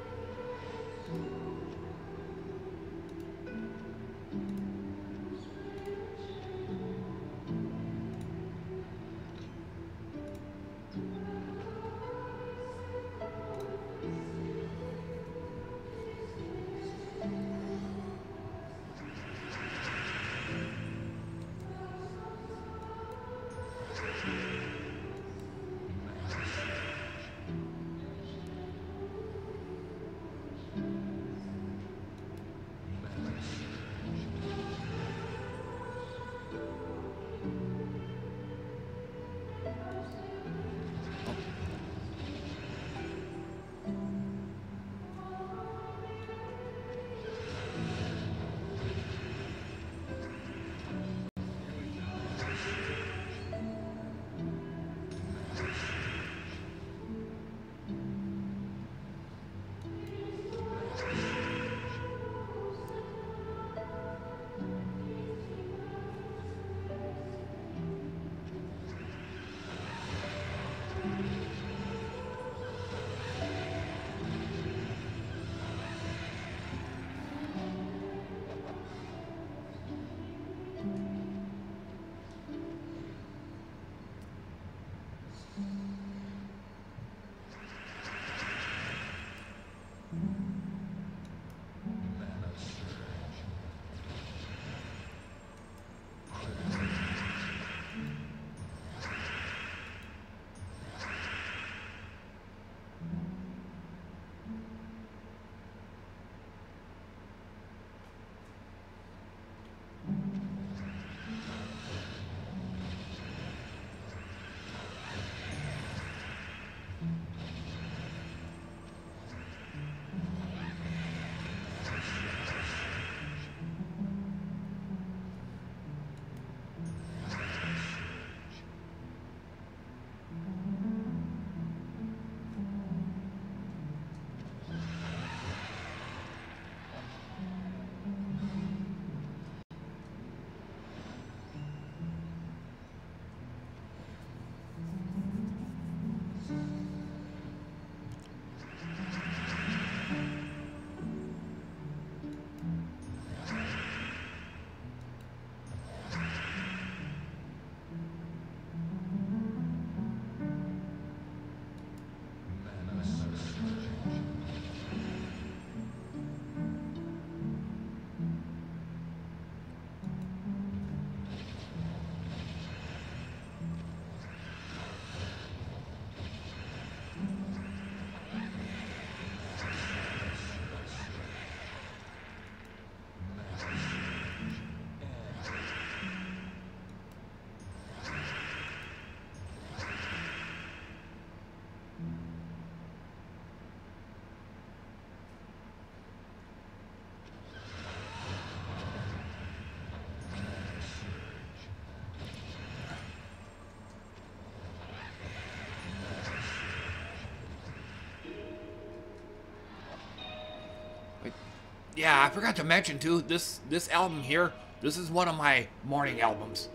Yeah, I forgot to mention too, this this album here, this is one of my morning albums.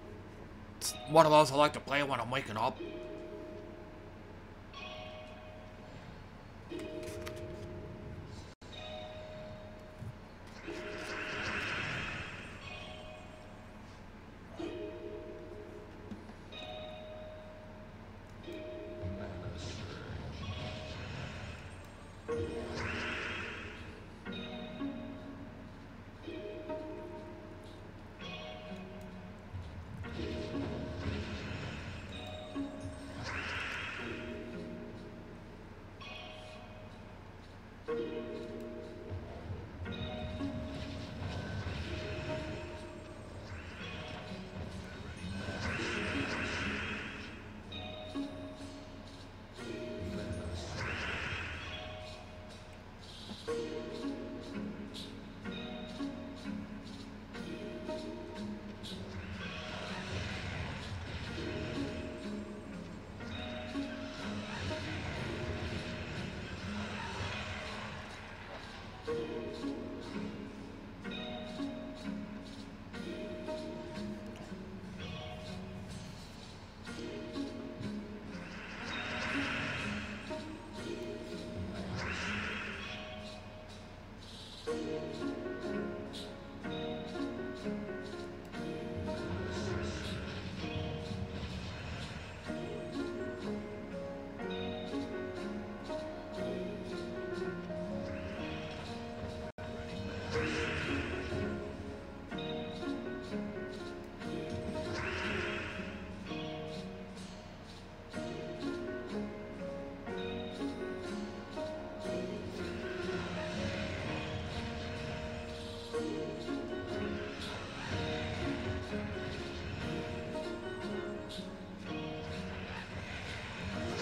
It's one of those I like to play when I'm waking up.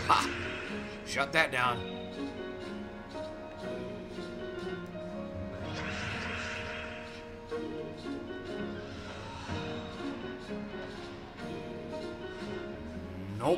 Ha! Shut that down. Nope.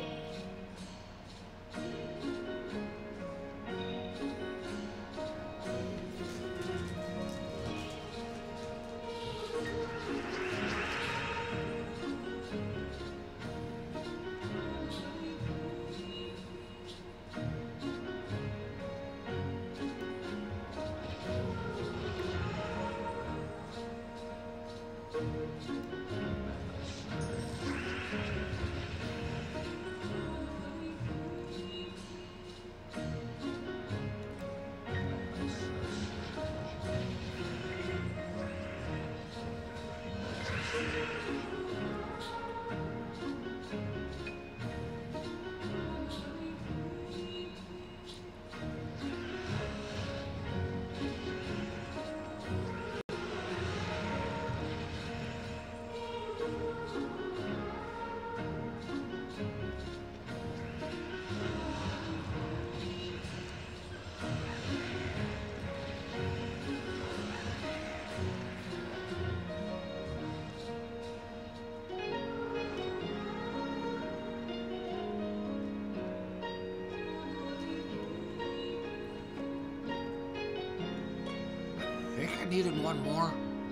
I think I needed one more.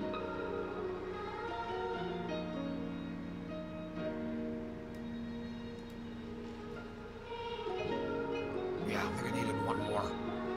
Yeah, I think I needed one more.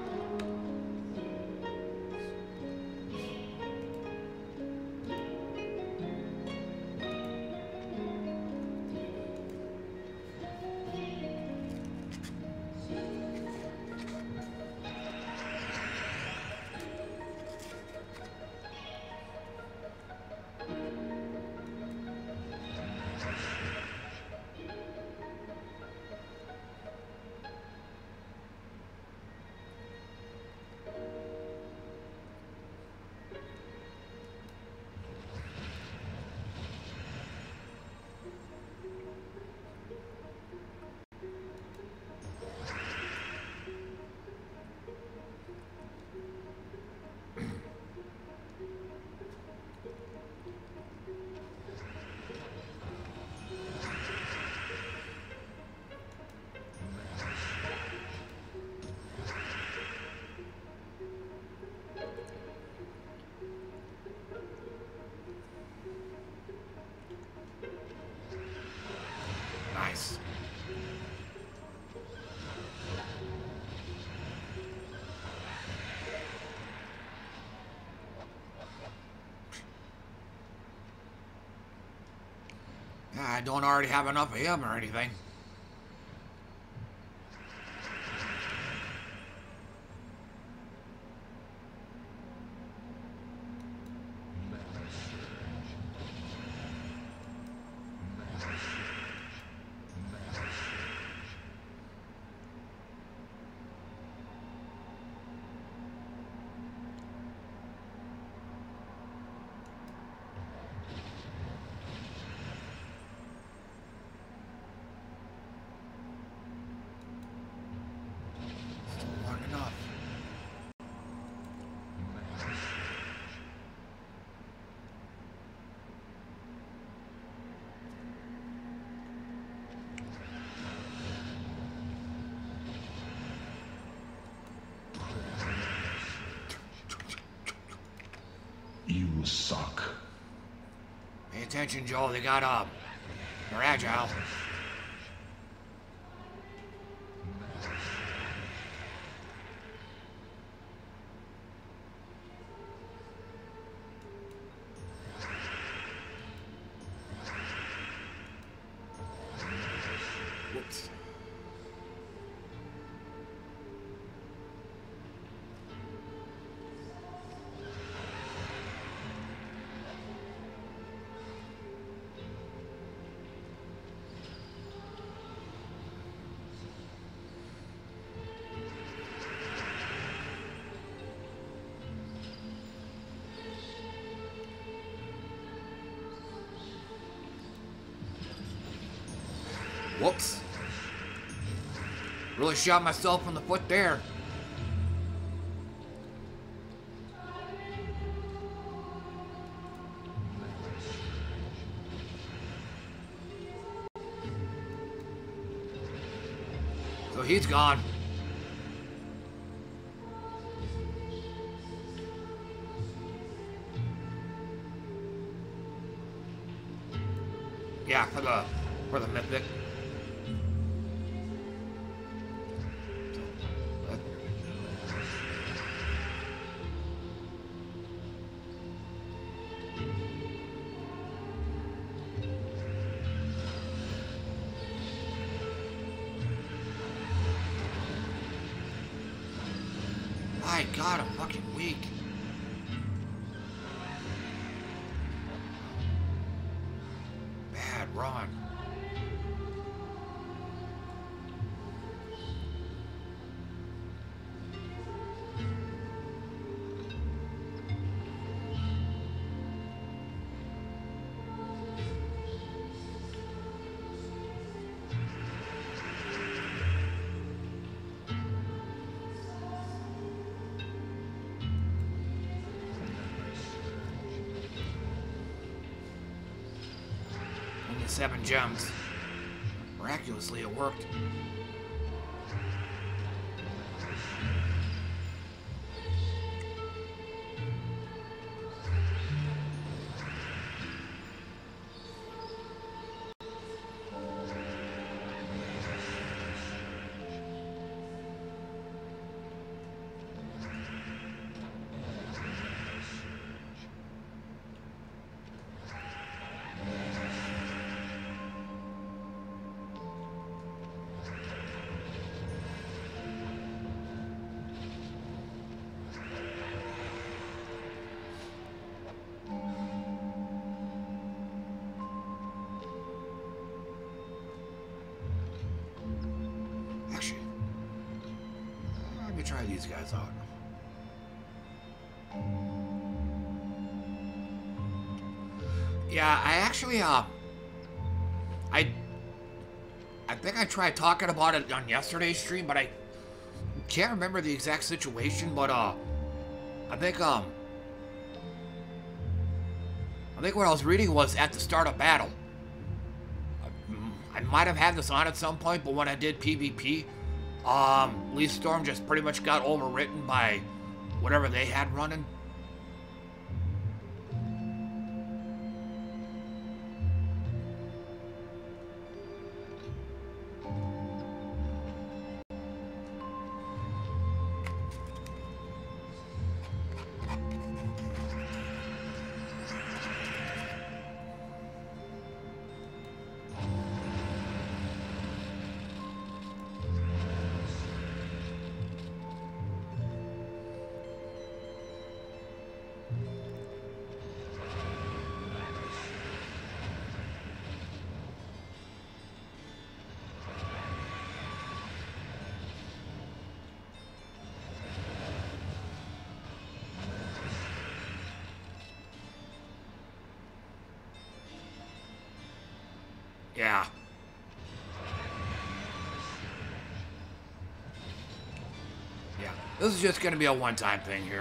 Nice. Yeah, I don't already have enough of him or anything. You suck. Pay attention, Joel. They got up. They're agile. Whoops. Whoops. Really shot myself in the foot there. So he's gone. Yeah, for the for the mythic. My God, I'm fucking weak. Bad run. Seven gems. Miraculously, it worked. Try these guys out. Yeah, I actually, uh, I, I think I tried talking about it on yesterday's stream, but I can't remember the exact situation, but, uh, I think, um, I think what I was reading was at the start of battle. I, I might have had this on at some point, but when I did PvP, Um, Lee Storm just pretty much got overwritten by whatever they had running. Yeah. Yeah. This is just going to be a one-time thing here.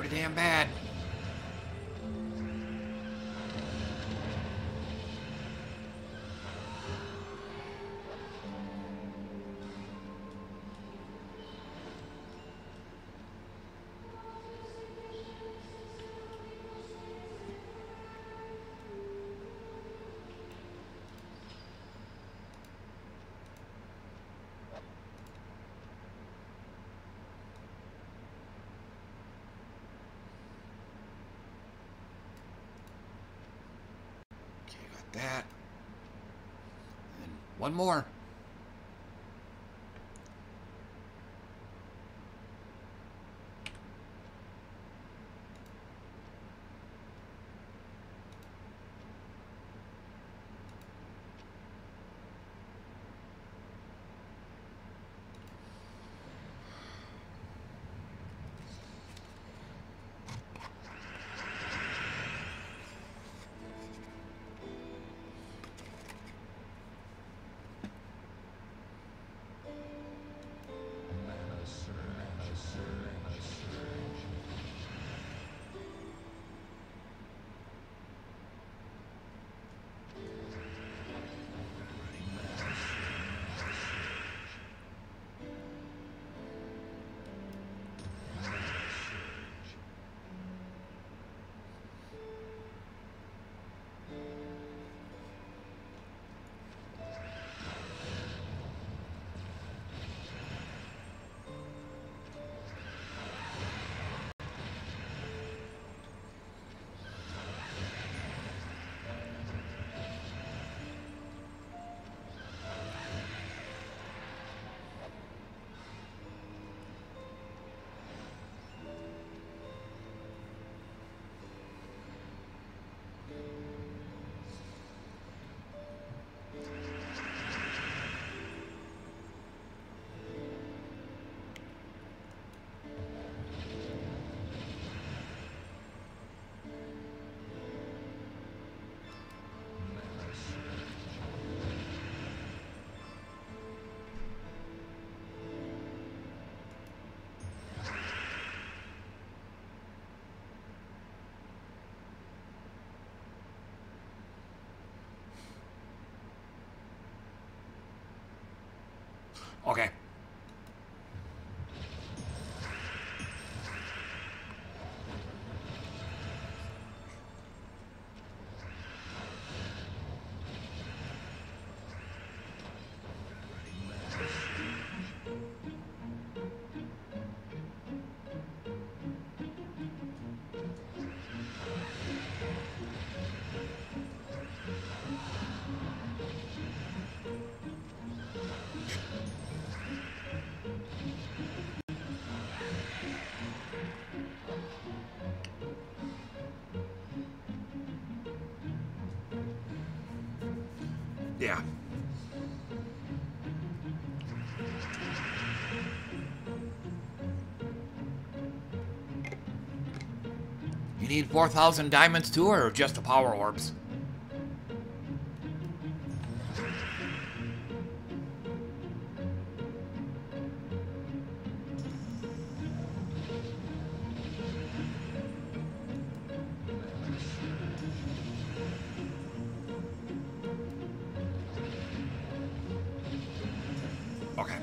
pretty damn bad. That. And one more. Okay. Yeah. You need four thousand diamonds too, or just the power orbs? Okay.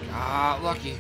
Ah, lucky.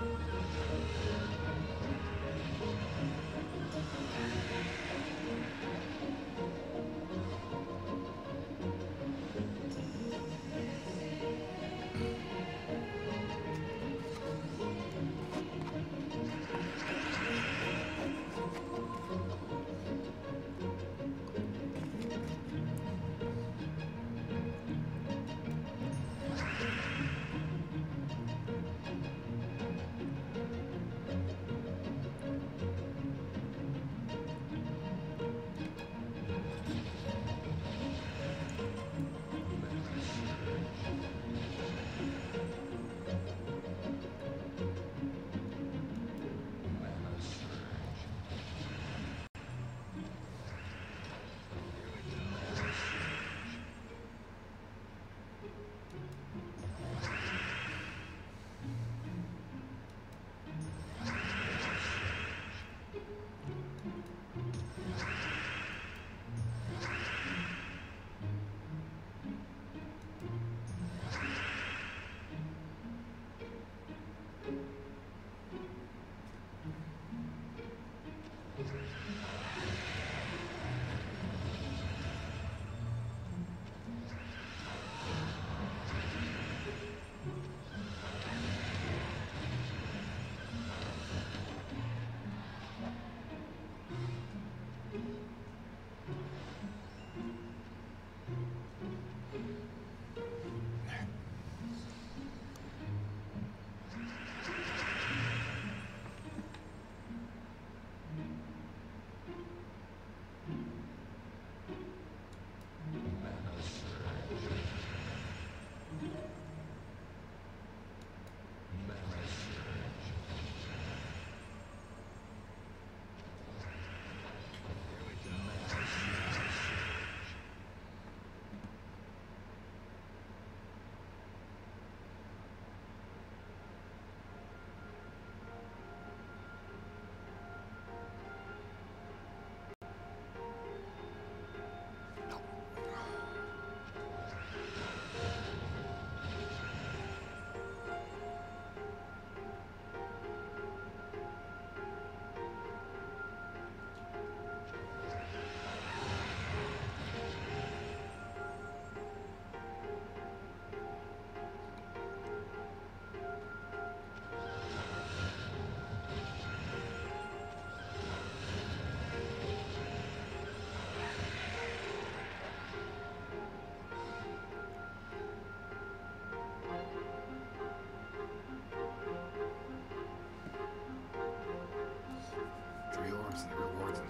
Three orbs and the rewards.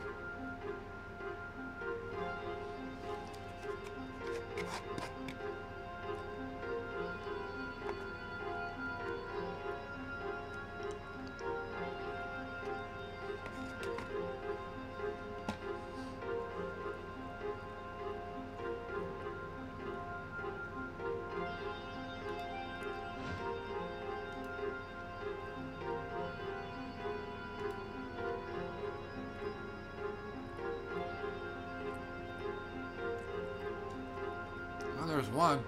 Oh, there's one.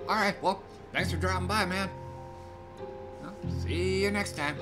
All right, well, thanks for dropping by, man. Well, see you next time.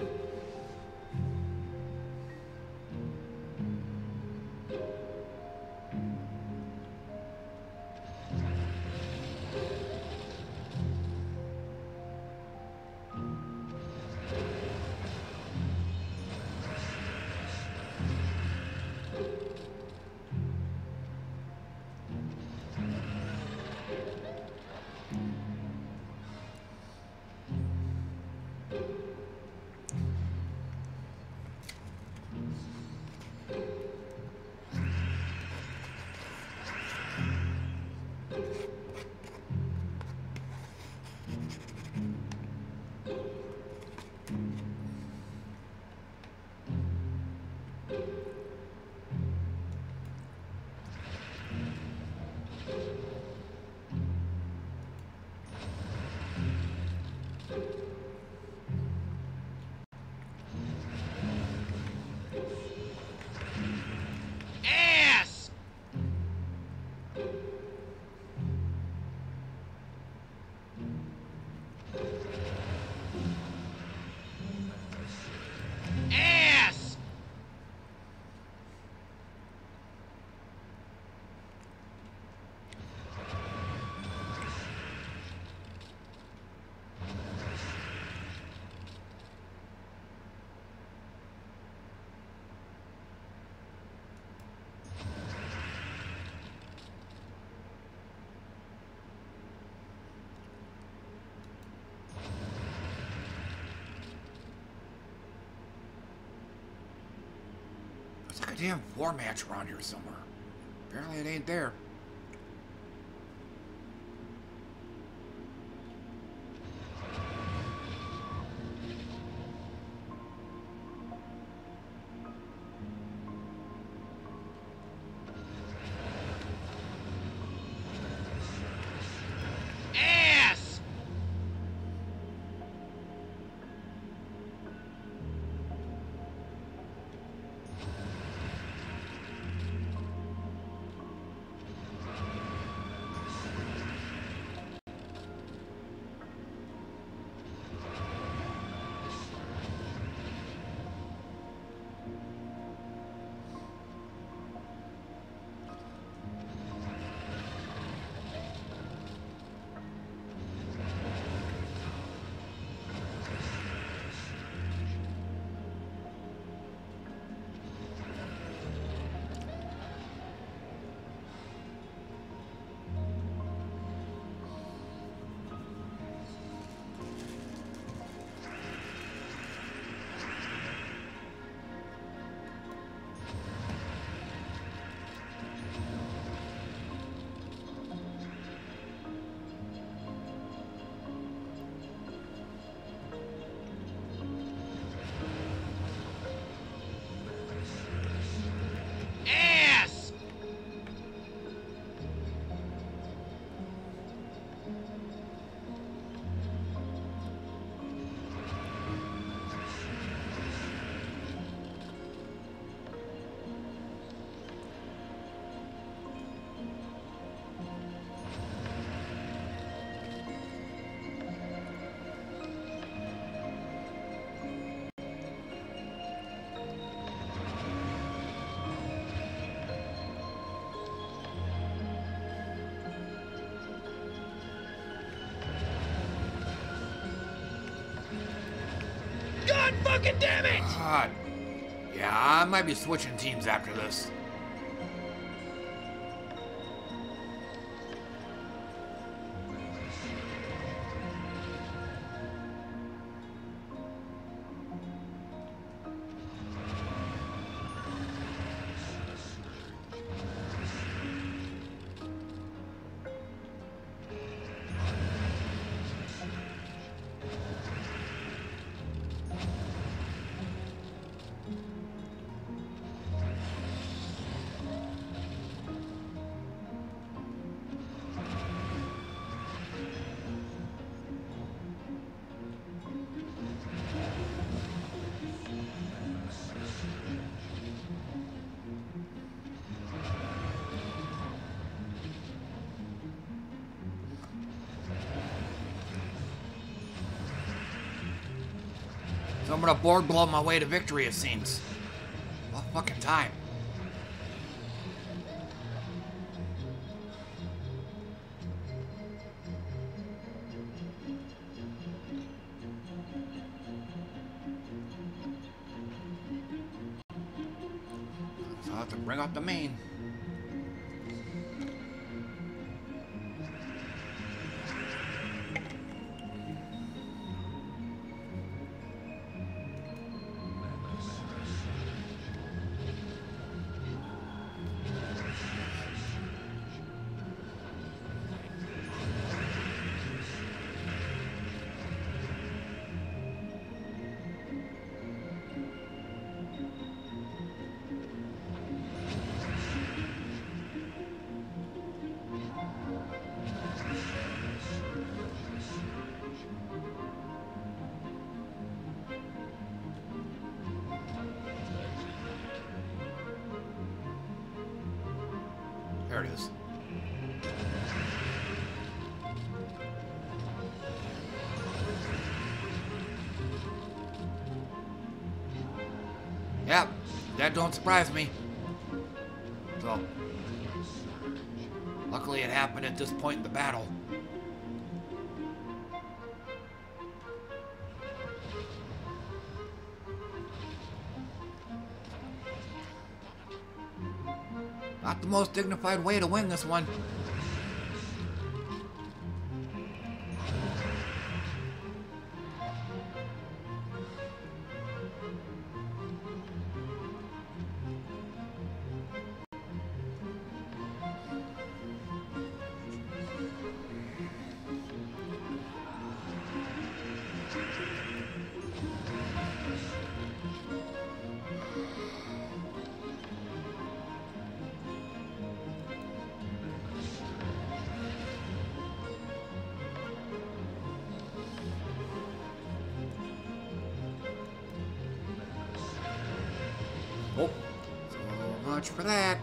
There's like a damn war match around here somewhere. Apparently it ain't there. Fucking damn it! God. Yeah, I might be switching teams after this. I'm gonna board blow my way to victory, it seems. What fucking time? So I have to bring up the main. There it is. Yep, that don't surprise me. So, luckily it happened at this point in the battle. Not the most dignified way to win this one. Oh, so much for that.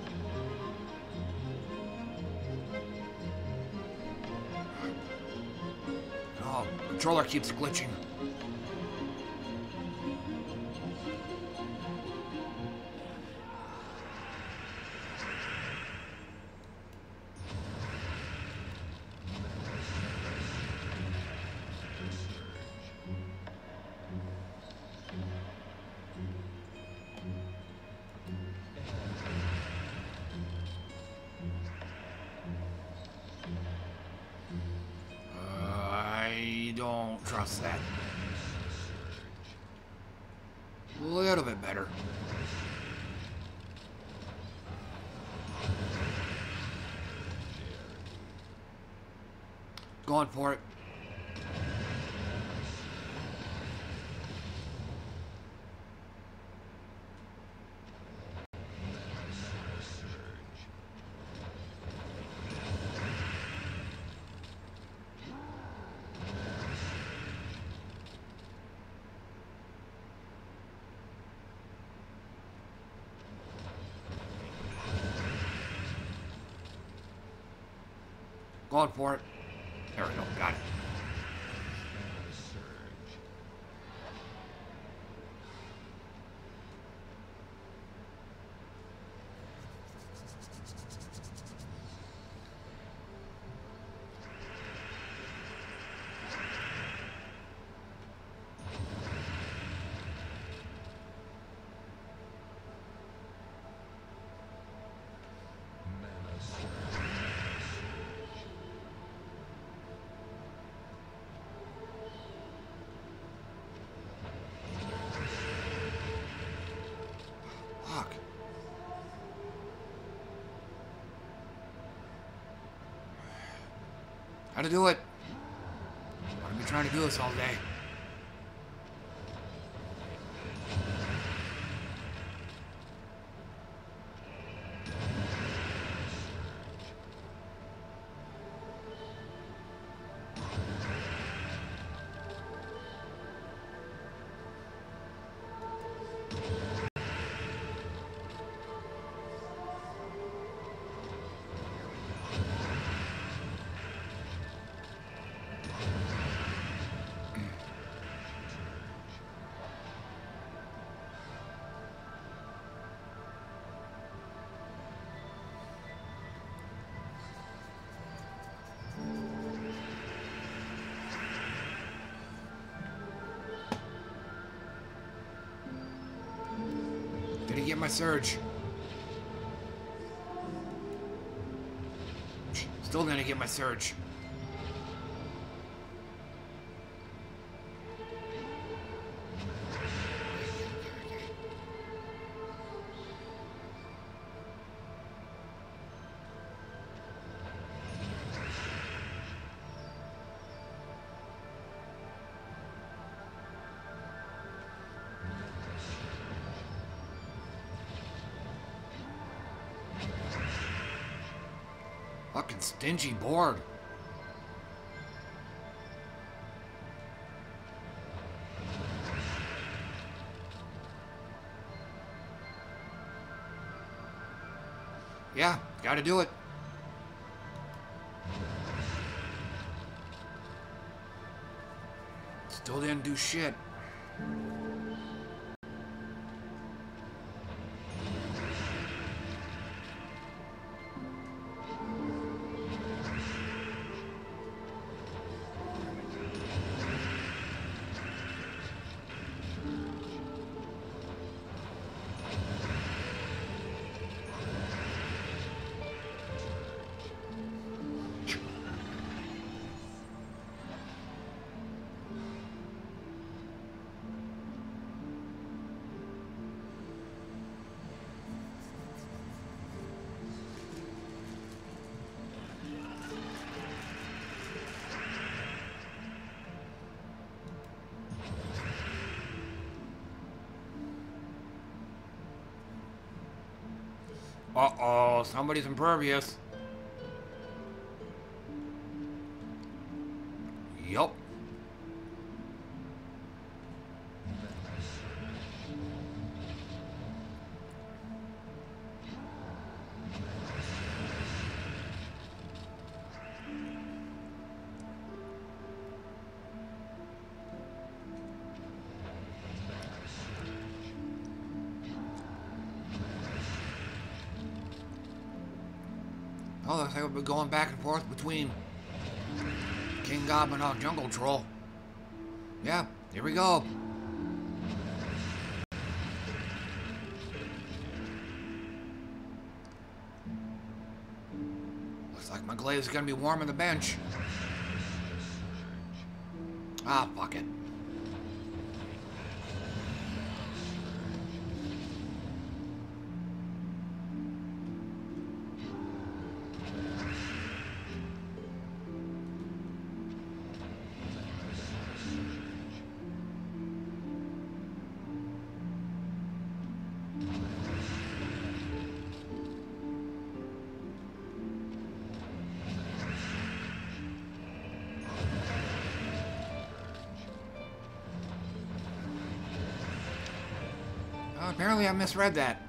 Oh, controller keeps glitching. I don't trust that. A little bit better. Going for it. Going for it. There we go. Got it. Fuck. How to do it? I've been trying to do this all day. Didn't get my surge. Still didn't get my surge. Fucking stingy board. Yeah, gotta do it. Still didn't do shit. Uh-oh, somebody's impervious. Yup. Oh, looks like we'll be going back and forth between King Goblin and Jungle Troll. Yeah, here we go. Looks like my glaze is gonna be warming the bench. Ah, fuck it. Apparently I misread that.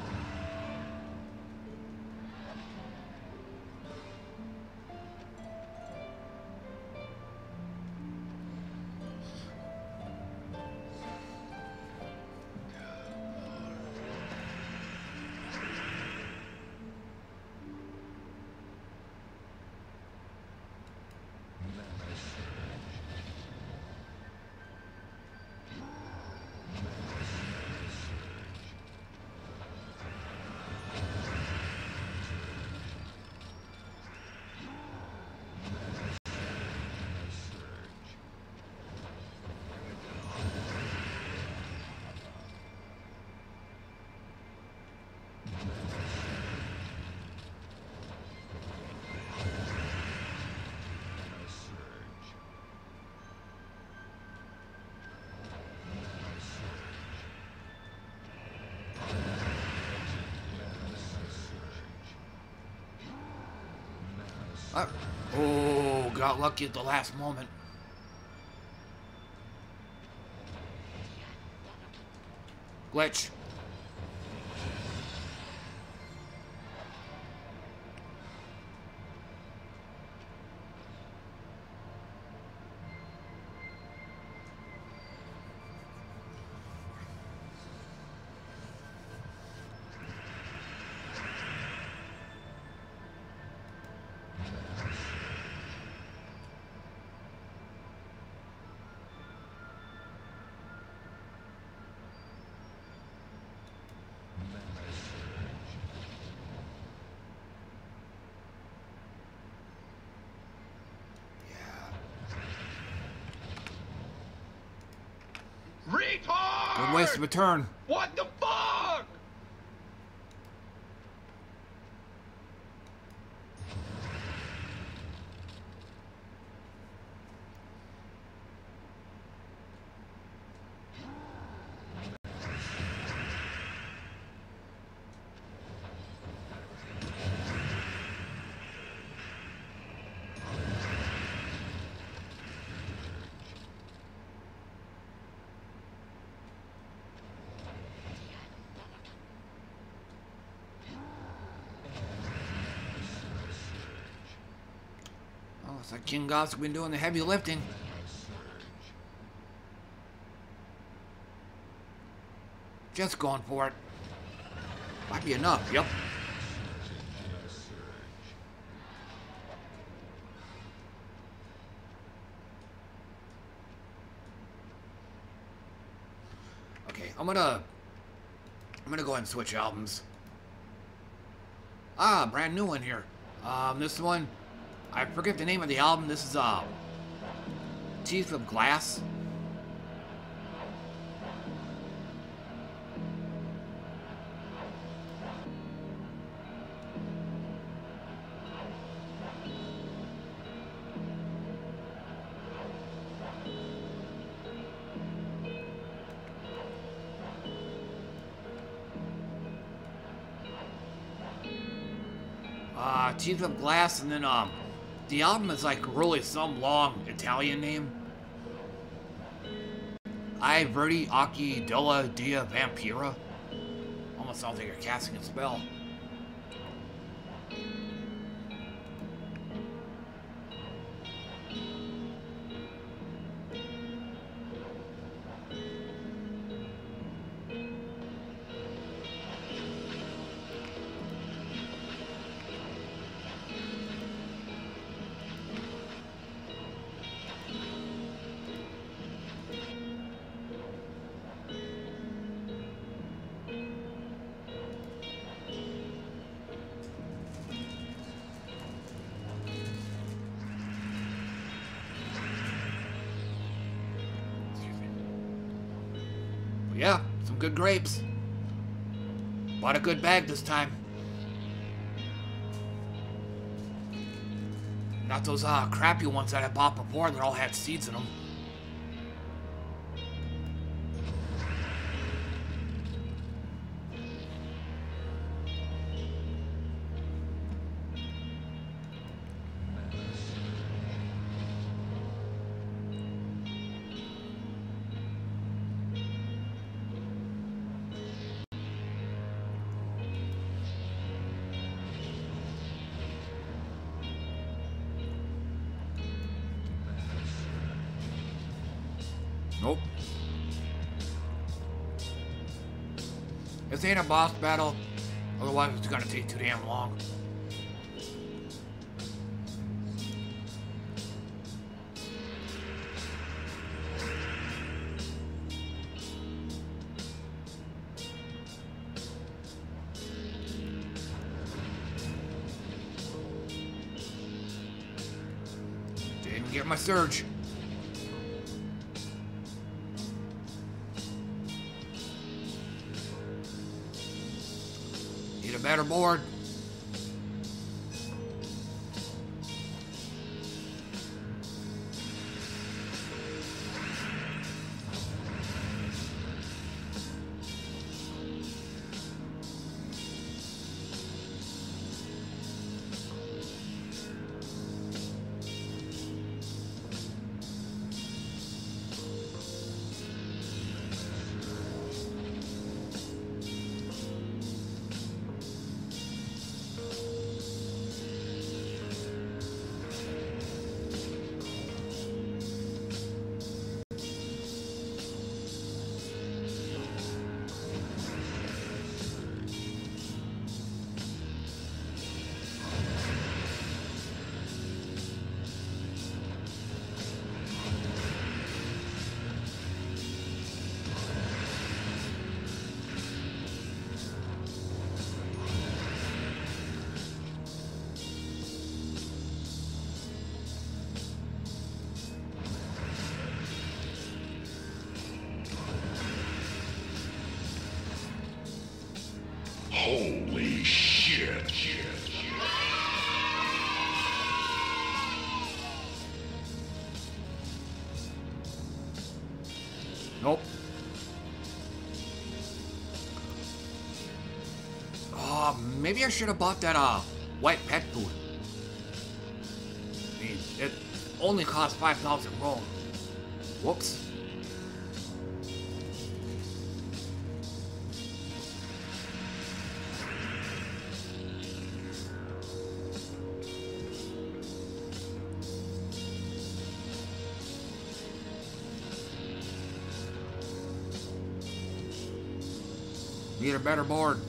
Uh, oh, got lucky at the last moment. Glitch. Good waste of a turn. What the fuck? Looks like King Goth's been doing the heavy lifting. Just going for it. Might be enough, yep. Okay, I'm gonna... I'm gonna go ahead and switch albums. Ah, brand new one here. Um, this one... I forget the name of the album. This is, uh, Teeth of Glass. Uh, Teeth of Glass, and then, um, the album is like really some long Italian name. I Verdi Occhi della Dia Vampira. Almost sounds like you're casting a spell. Yeah, some good grapes. Bought a good bag this time. Not those uh, crappy ones that I bought before that all had seeds in them. Nope. This ain't a boss battle, otherwise it's gonna take too damn long. Didn't get my surge. Better board. Holy shit. Nope. Oh, maybe I should have bought that uh white pet food. I mean, it only costs five thousand gold. Whoops. Need a better board.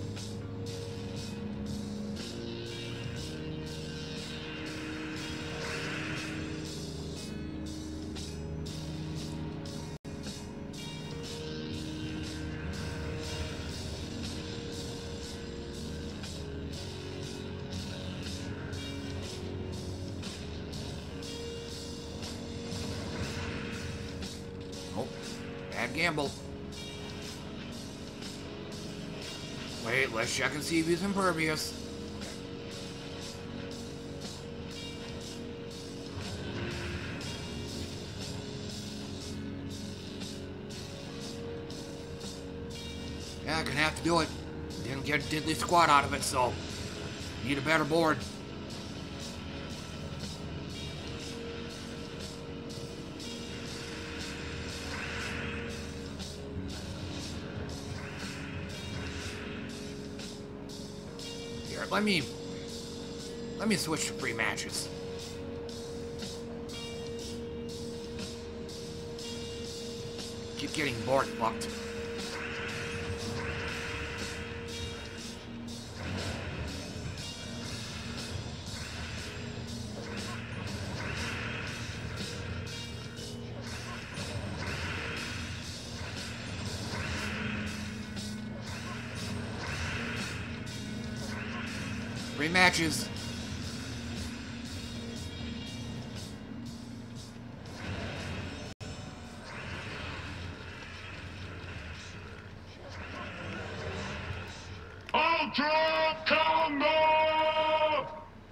Oh, bad gamble. Wait, let's check and see if he's impervious. Yeah, gonna have to do it. Didn't get diddly squat out of it, so need a better board. Let me, let me switch to free matches. Keep getting board fucked. Matches. Ultra Combo!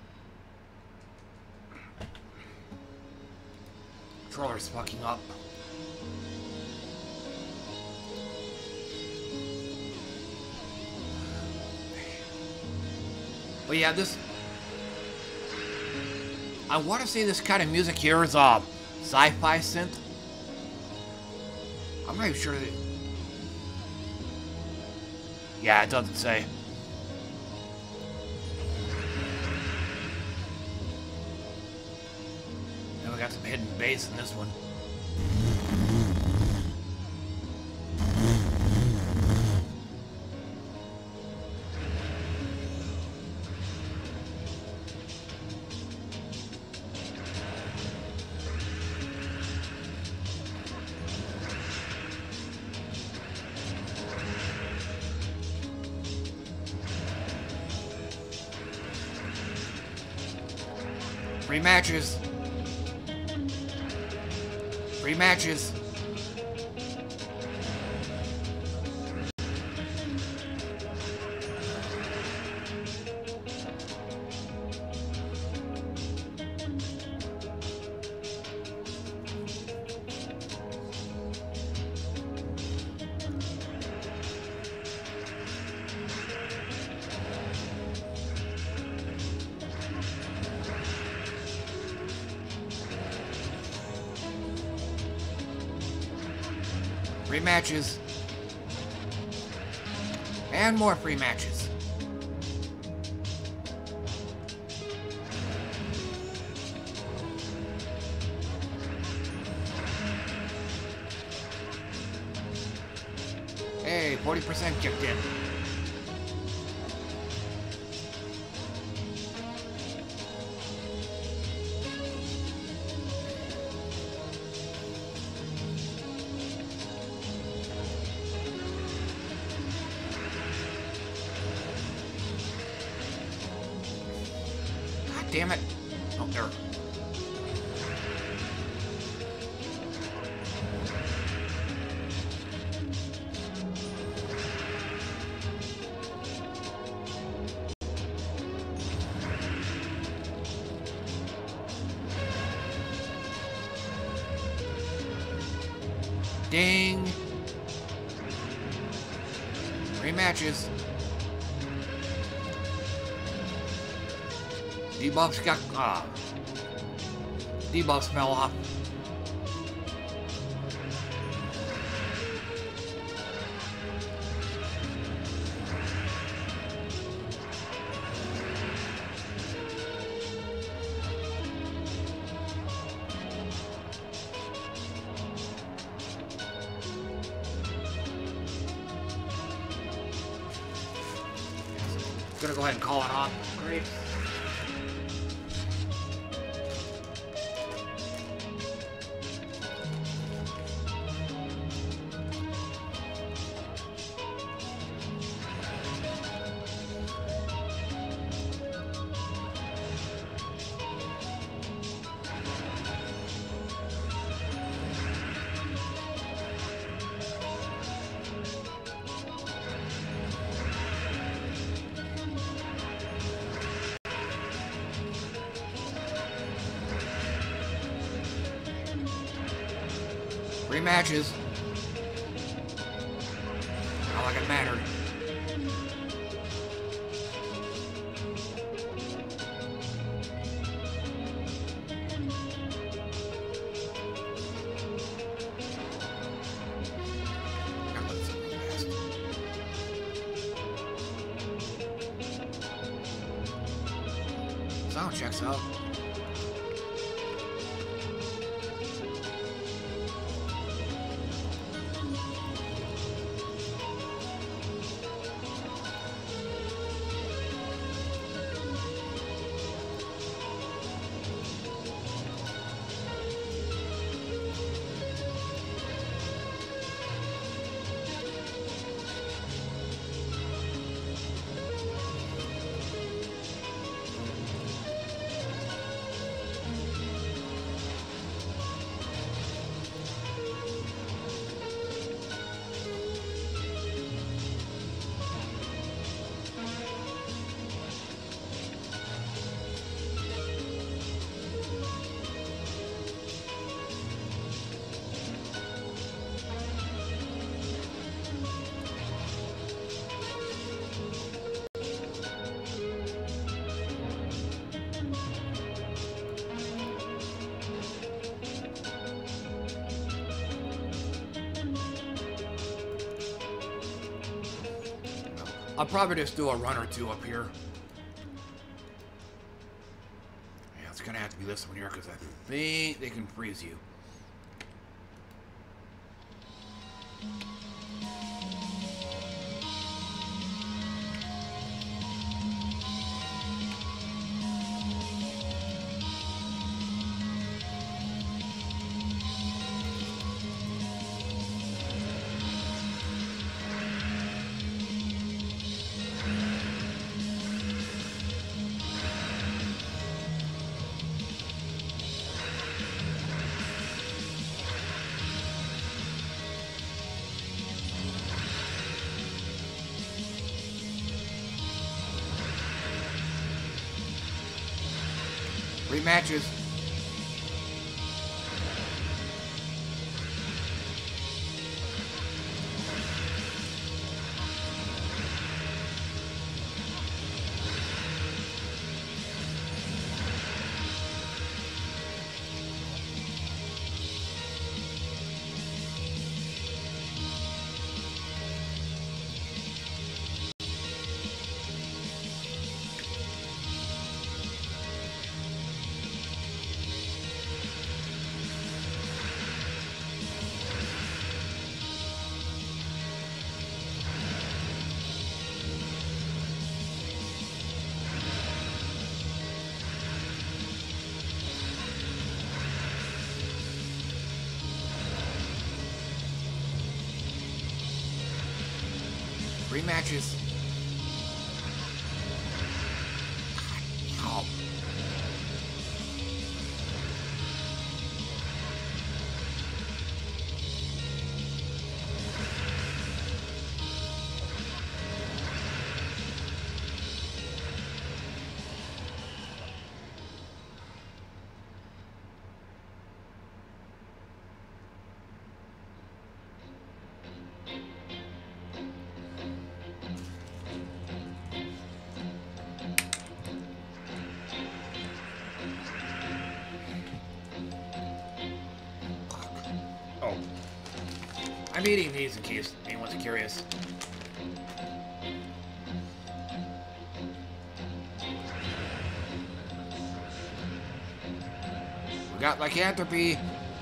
Controller's fucking up. But yeah, this... I want to say this kind of music here is uh, sci-fi synth. I'm not even sure that... Yeah, it doesn't say. And we got some hidden bass in this one. Free matches. Free matches. Free matches. And more free matches. Hey, forty percent kicked in. Damn it. Oh, there. Ding. Rematches. Debuffs got, ah. Debuffs fell off. Gonna go ahead and call it off. Great. Rematches. Not like it mattered. Gotta let something pass. Sound checks out. I'll probably just do a run or two up here. Yeah, it's gonna have to be this one here because I think they can freeze you. Rematches. Rematches. Oh. I'm eating these in case anyone's curious. We got lycanthropy.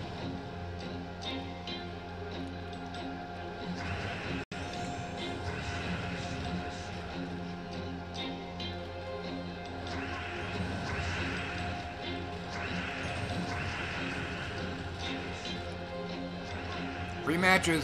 Three matches.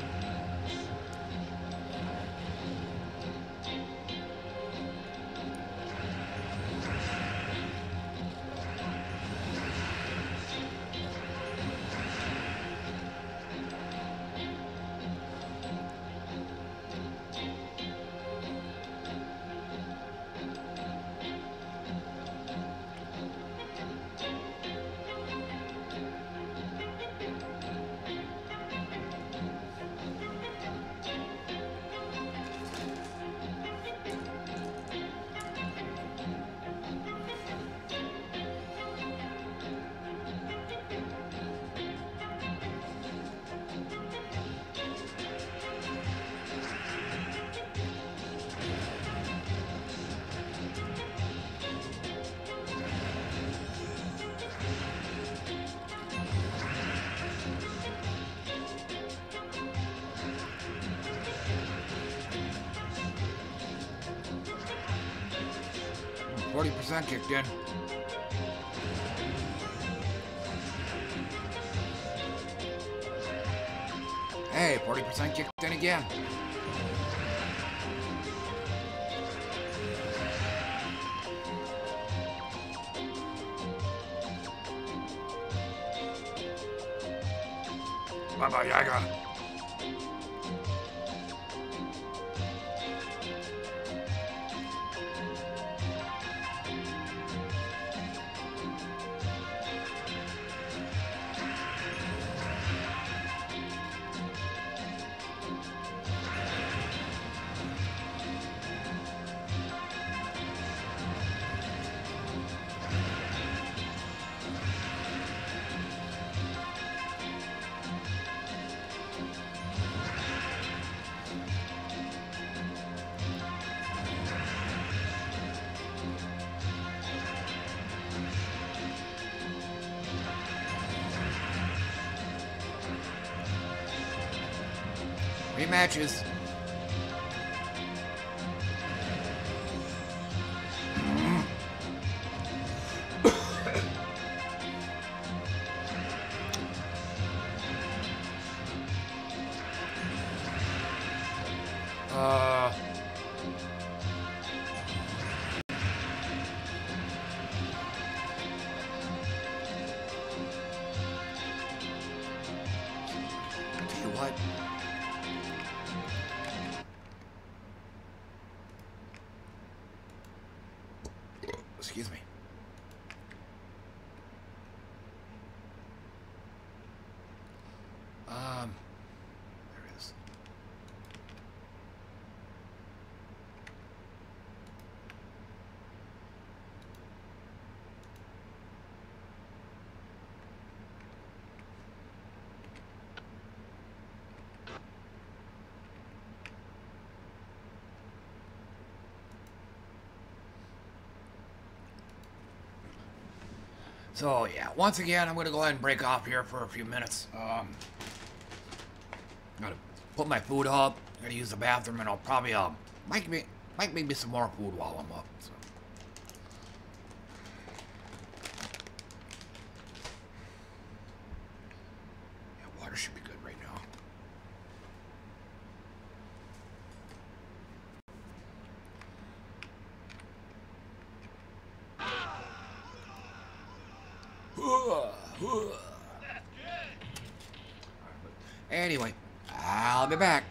forty percent kicked in. Hey, forty percent kicked in again. Baba Yaga. Rematches. uh... I'll tell you what. Excuse me. Um, there it is. So yeah, once again, I'm gonna go ahead and break off here for a few minutes. Um, gotta put my food up. Gotta use the bathroom, and I'll probably um might make might make me some more food while I'm up. So. Yeah, water should be good right now. Anyway, I'll be back.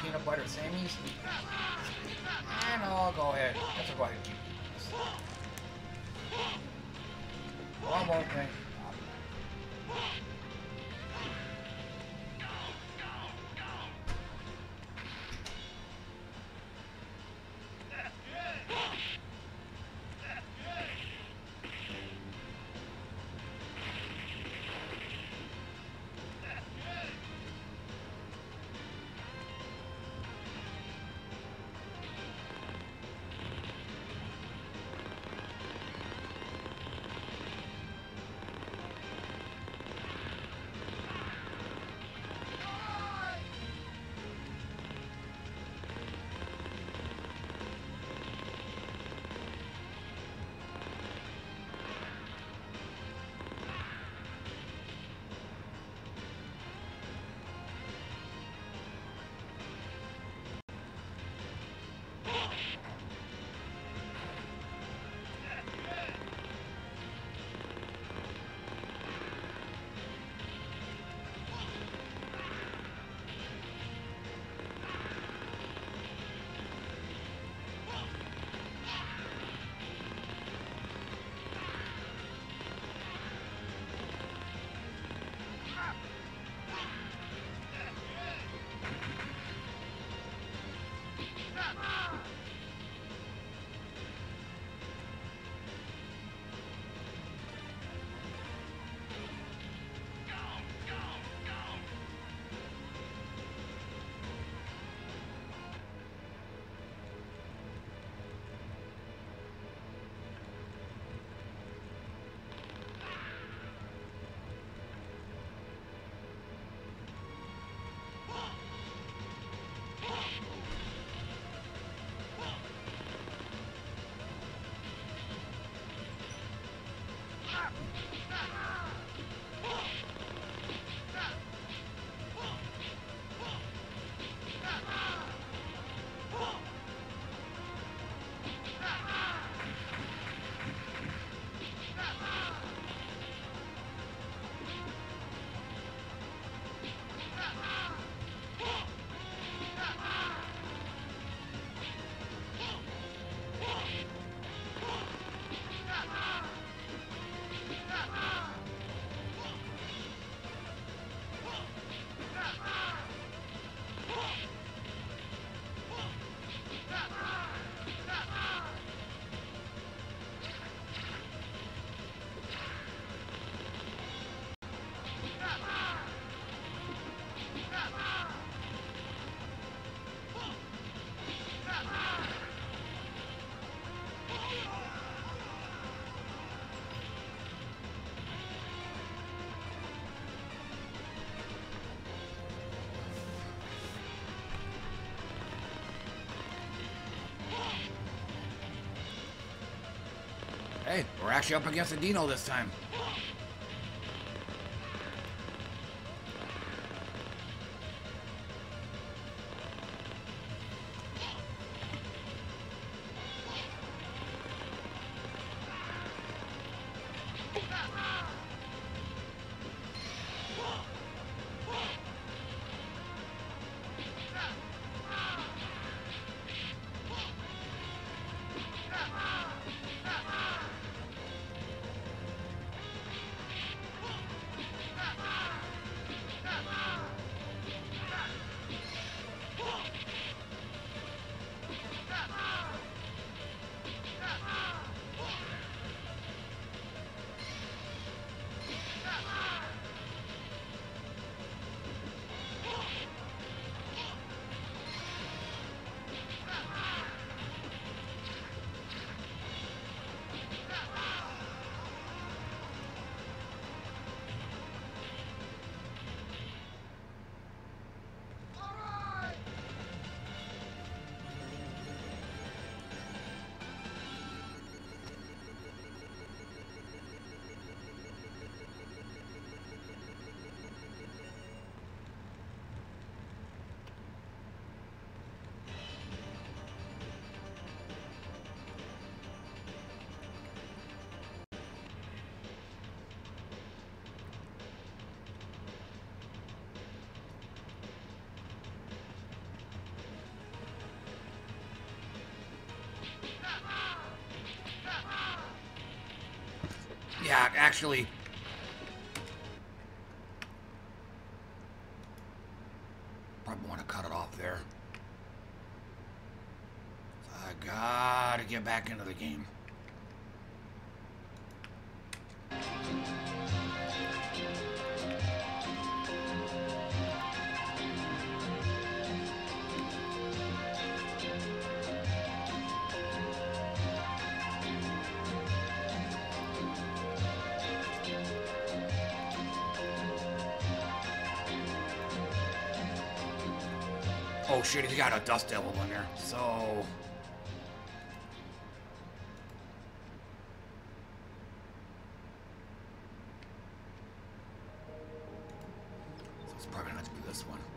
peanut butter Sammys. And I'll go ahead. Let's go ahead and keep this. One more thing. Hey, we're actually up against a Dino this time. actually... Probably want to cut it off there. I gotta get back into the game. Oh shit, he's got a Dust Devil in there, so... So it's probably gonna have to be this one.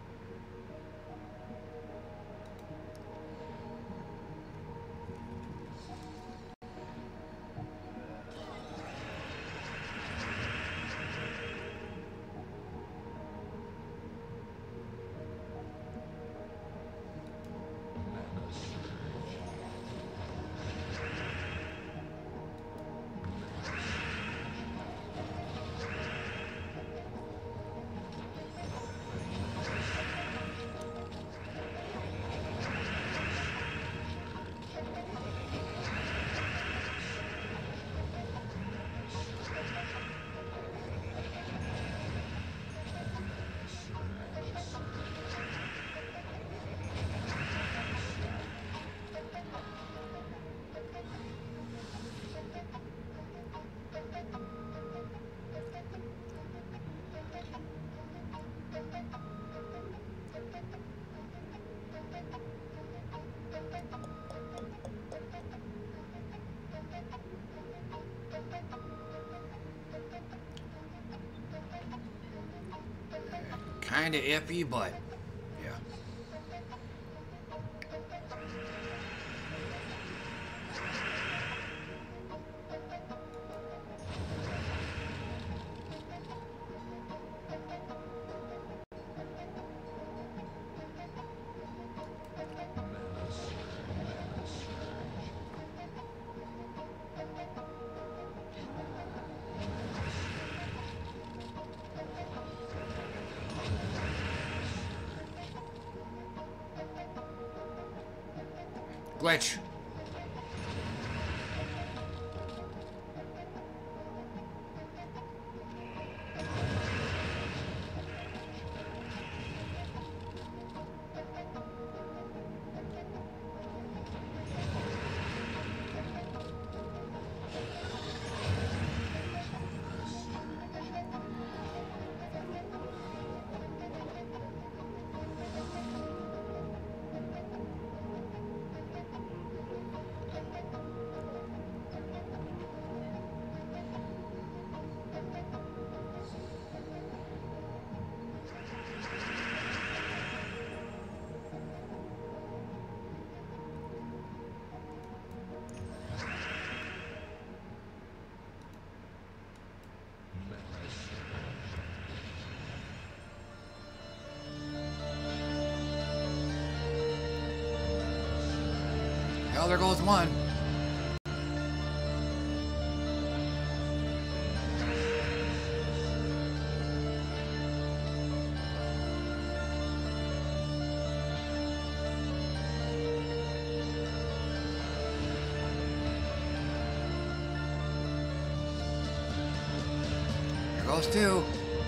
Kinda iffy, but yeah. Glitch. Well, there goes one. There goes two.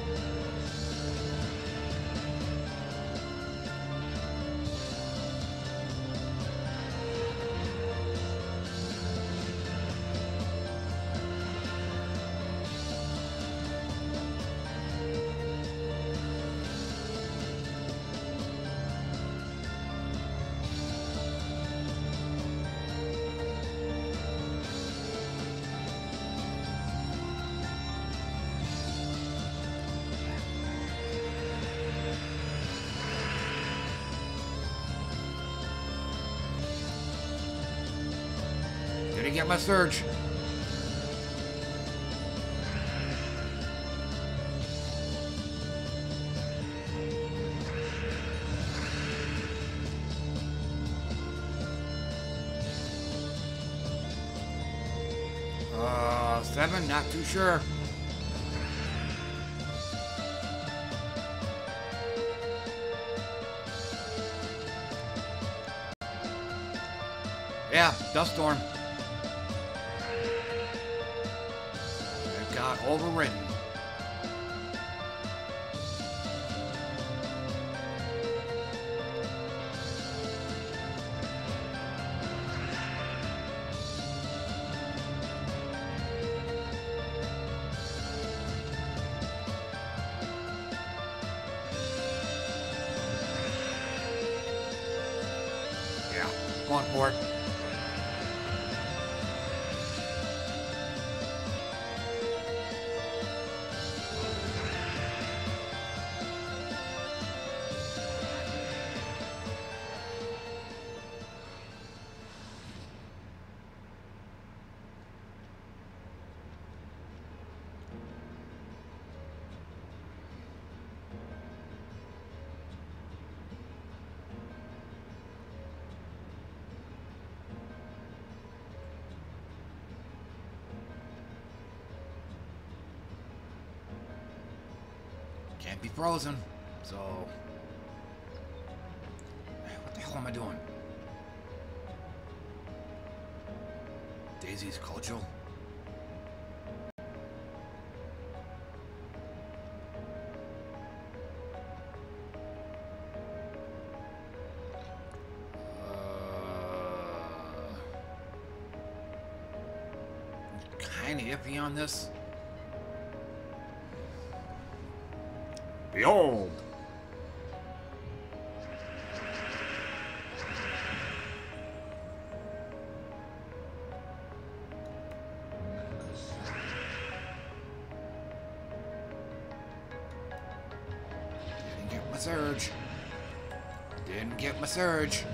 Didn't get my surge. Uh, Uh, seven, not too sure. Yeah, dust storm. It got overridden. Yeah, going for it. Can't be frozen, so... What the hell am I doing? Daisy's cordial? Uh... Kinda iffy on this. Behold! Didn't get my surge. Didn't get my surge.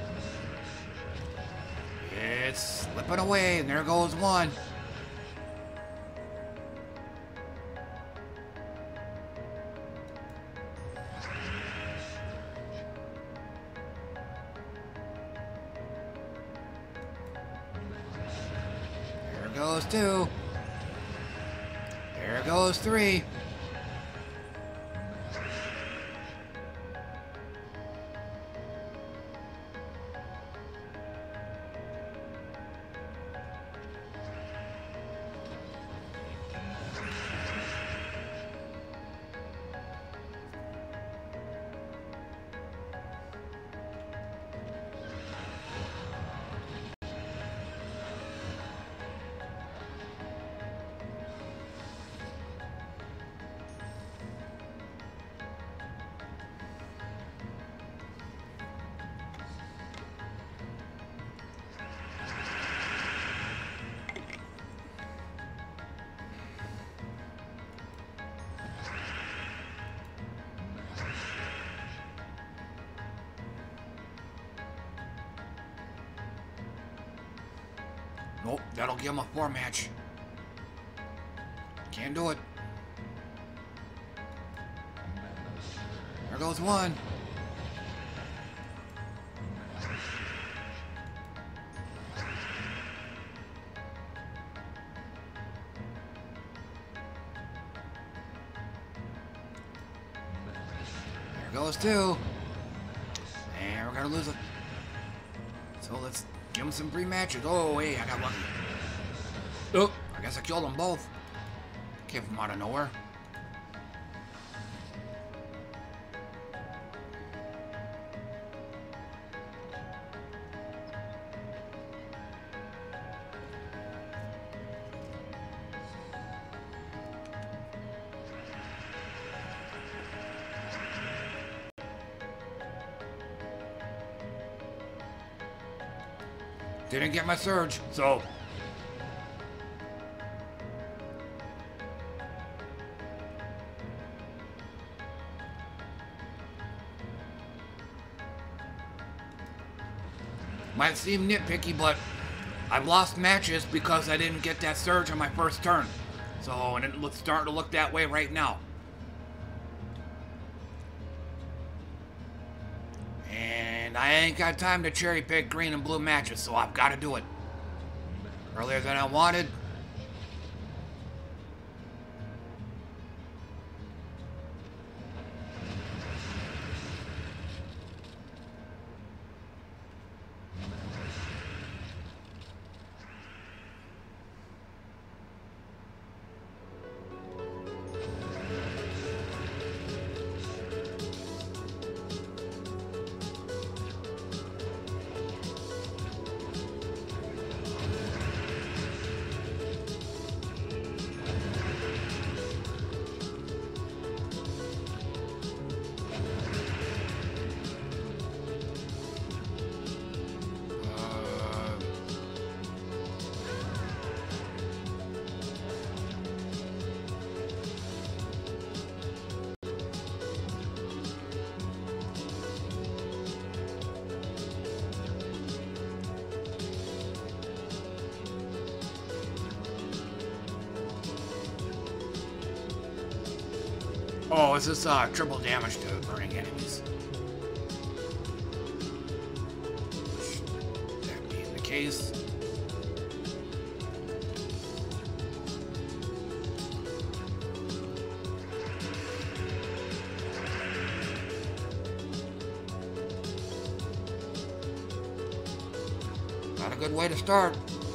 It's slipping away, and there goes one. Goes two. There goes three. Nope, that'll give him a four match. Can't do it. There goes one. There goes two. And we're gonna lose it. So let's give him some free matches. Oh, hey, I got lucky. Oh, I guess I killed them both. Came from out of nowhere. Didn't get my surge, so... Might seem nitpicky, but I've lost matches because I didn't get that surge on my first turn. So, and it's starting to look that way right now. And I ain't got time to cherry pick green and blue matches, so I've got to do it. Earlier than I wanted. Oh, is this uh, triple damage to burning enemies? That being the case. Not a good way to start.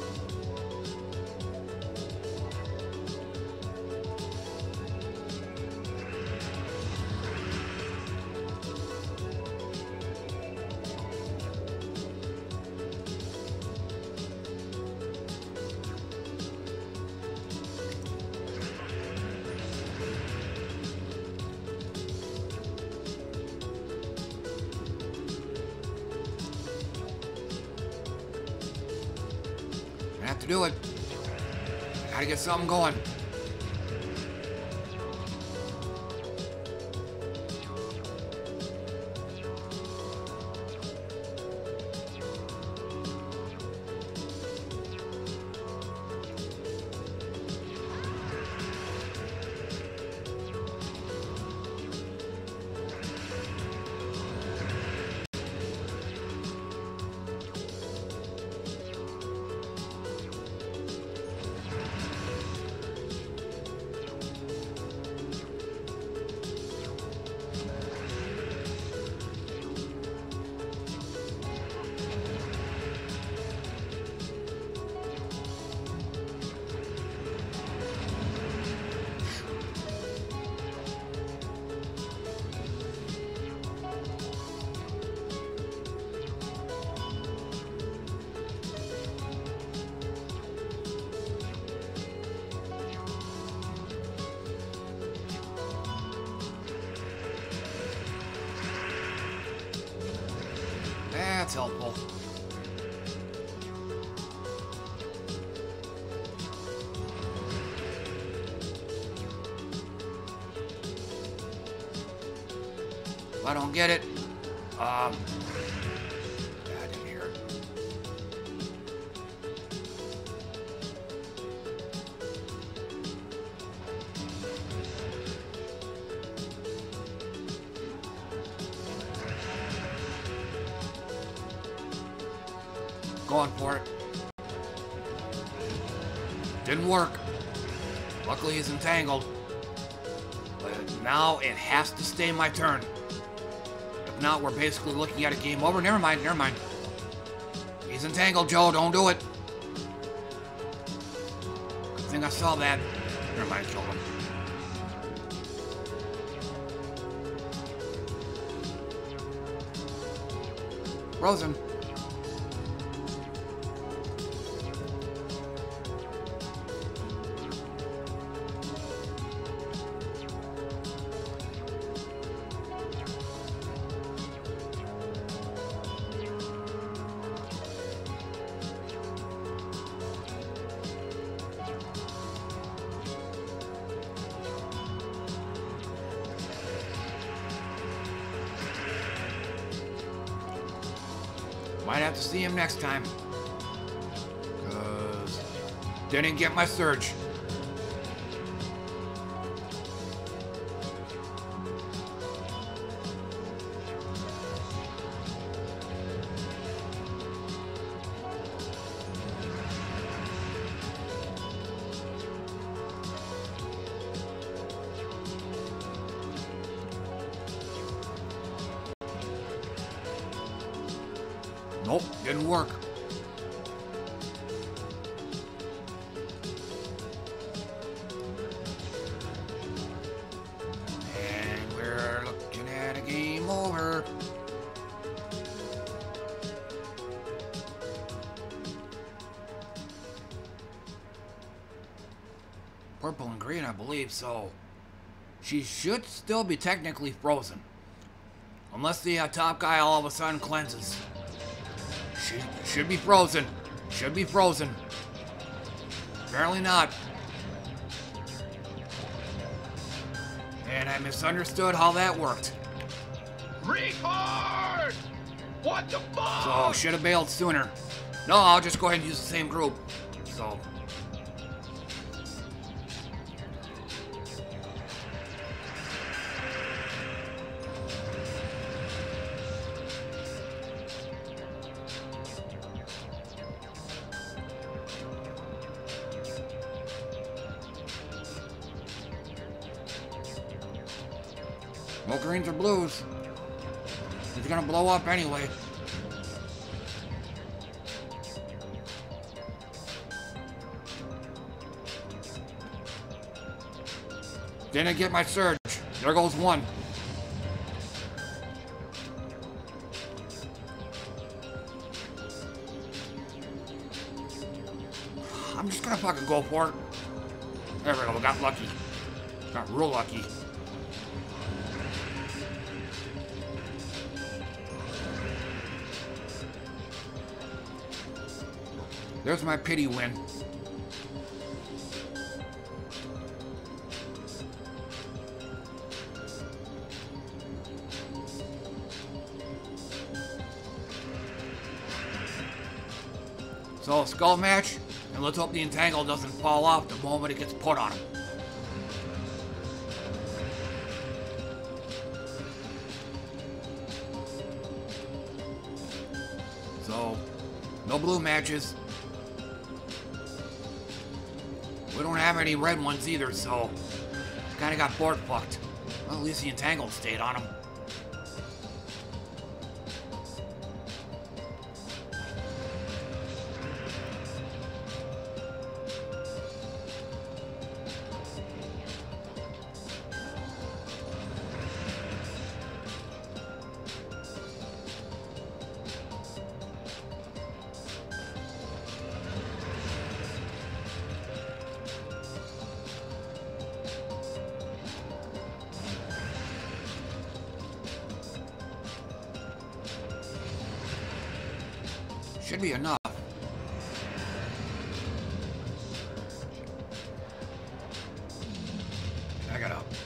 I have to do it. Gotta get something going. That's helpful. If I don't get it, um, bad in here. Going for it. Didn't work. Luckily he's entangled. But now it has to stay my turn. If not, we're basically looking at a game over. Never mind, never mind. He's entangled, Joe. Don't do it. Good thing I saw that. Never mind, kill him. Frozen. Might have to see him next time. Cause didn't get my surge. Nope, didn't work. And we're looking at a game over. Purple and green, I believe, so she should still be technically frozen. Unless the uh, top guy all of a sudden cleanses. She should be frozen. Should be frozen. Apparently not. And I misunderstood how that worked. Retard! What the fuck? So should have bailed sooner. No, I'll just go ahead and use the same group. So. No greens or blues. He's gonna blow up anyway. Didn't get my surge. There goes one. I'm just gonna fucking go for it. There we go, got lucky. Got real lucky. There's my pity win. So, skull match, and let's hope the entangle doesn't fall off the moment it gets put on him. So, no blue matches. We don't have any red ones either, so kinda got board fucked. Well, at least the entangled stayed on him. Should be enough. I got up.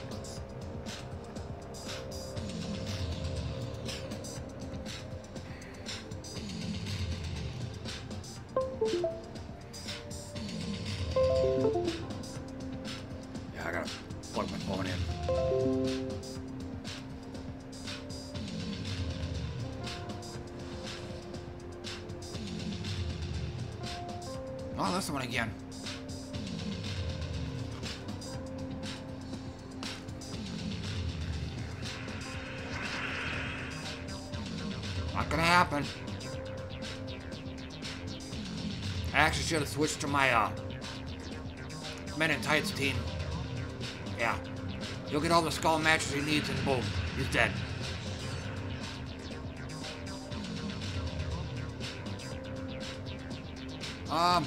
Yeah, I gotta plug my phone in. Oh, this one again. Not gonna happen. I actually should have switched to my uh, Men in Tights team. Yeah. You'll get all the skull matches he needs and boom, he's dead. Um...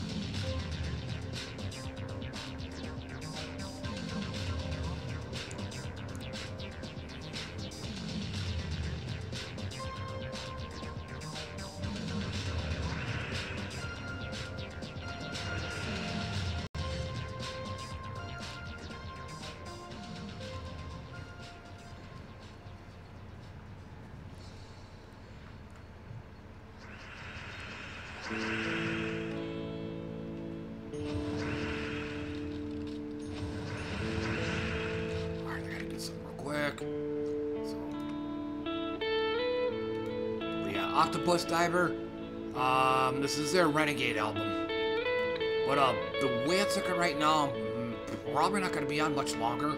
Octopus Diver, um, this is their Renegade album, but uh, the way it's looking right now, I'm probably not going to be on much longer.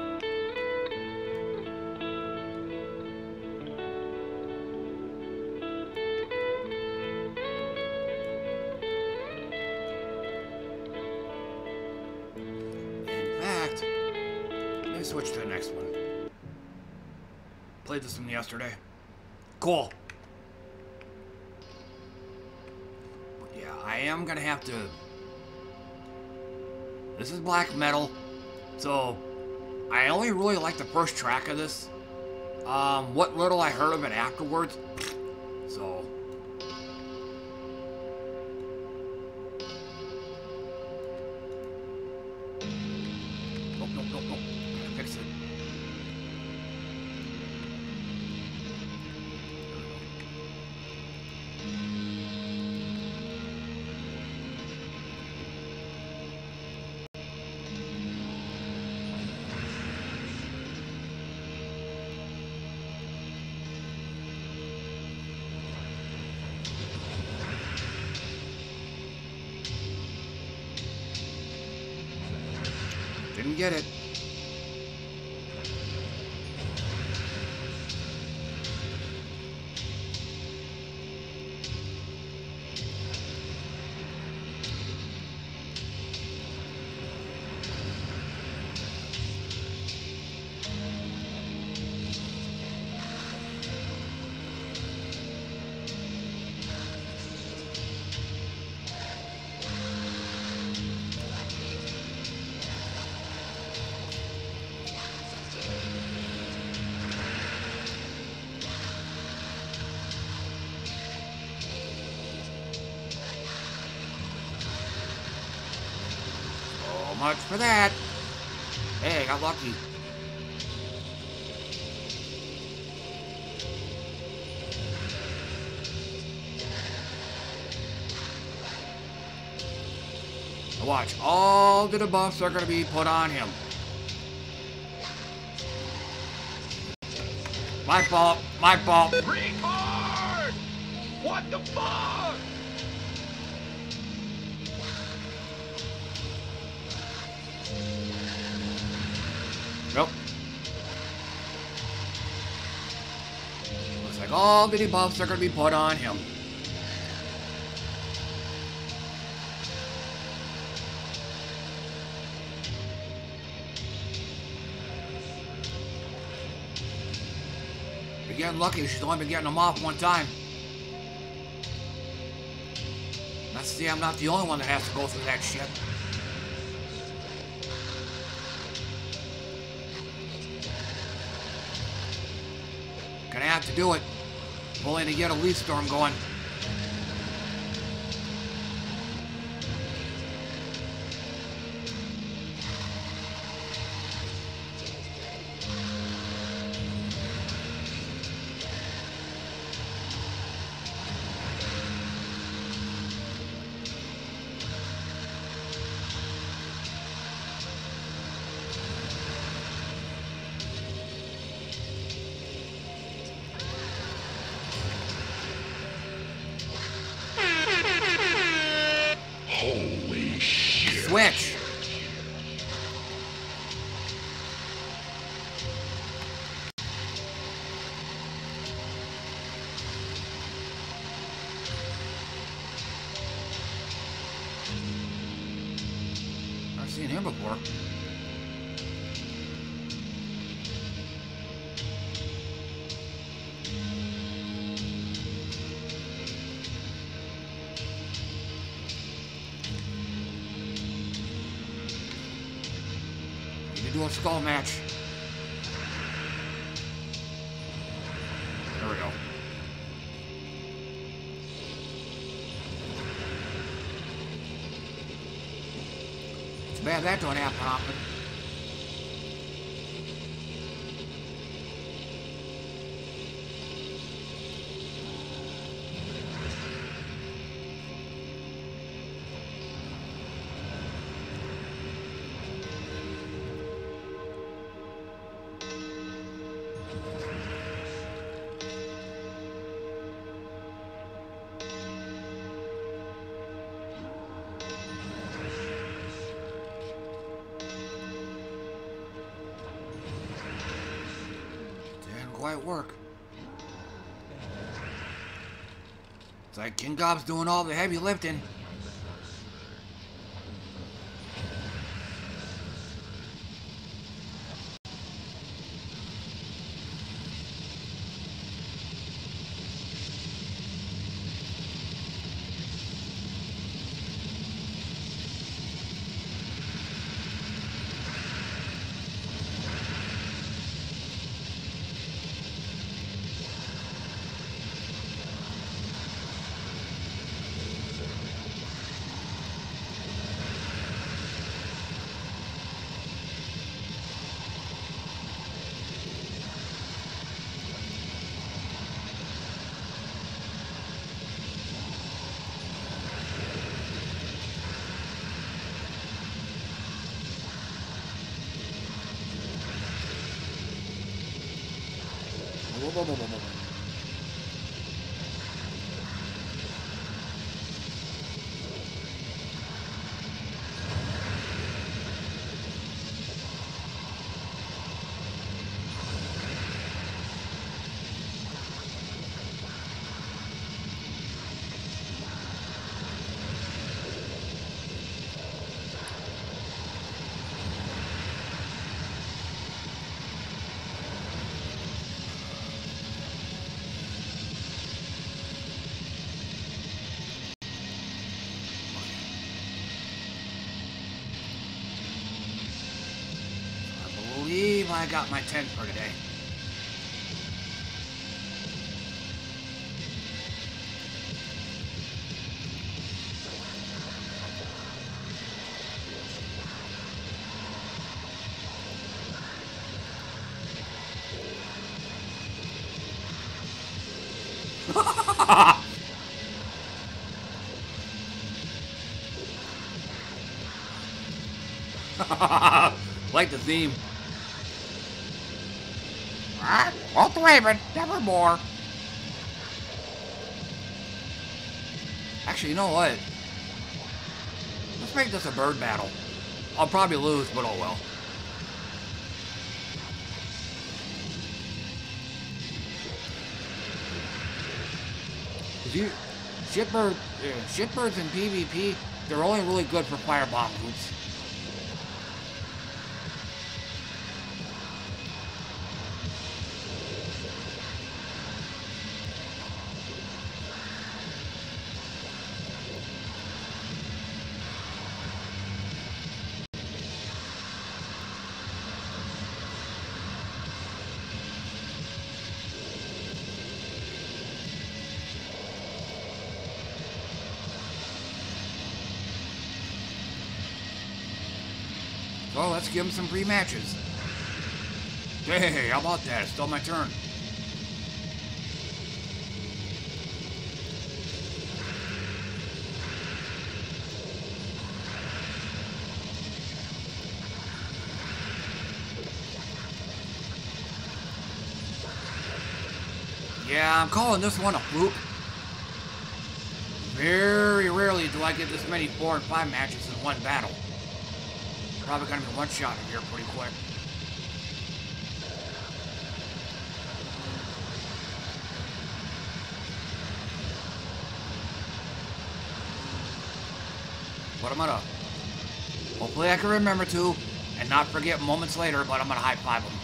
In fact, let me switch to the next one. Played this one yesterday. Cool. I am gonna have to. This is black metal, so I only really like the first track of this. Um, what little I heard of it afterwards, so. Nope, nope, nope, nope. Gotta fix it. Didn't get it. much for that. Hey, I got lucky. Watch, all the debuffs are going to be put on him. My fault, my fault. Retard! What the fuck? Nope. Looks like all the debuffs are going to be put on him. You're getting lucky. She's only been getting them off one time. Let's see, I'm not the only one that has to go through that shit. Gonna have to do it. Only to get a leaf storm going. Holy shit. Switch. I've seen him before. Do a skull match. There we go. It's bad that don't happen often. Quite work. It's like King Gob's doing all the heavy lifting. Whoa, whoa, whoa, whoa, whoa. I got my ten for today. Like the theme. Ah, Walt Raven, nevermore. Actually, you know what? Let's make this a bird battle. I'll probably lose, but oh well. You, shitbird, uh, shitbirds in PvP, they're only really good for firebomb groups. Well, let's give him some free matches. Hey, how about that? It's still my turn. Yeah, I'm calling this one a fluke. Very rarely do I get this many four and five matches in one battle. Probably gonna be one shot in here pretty quick. But I'm gonna, hopefully I can remember to, and not forget moments later, but I'm gonna high five them.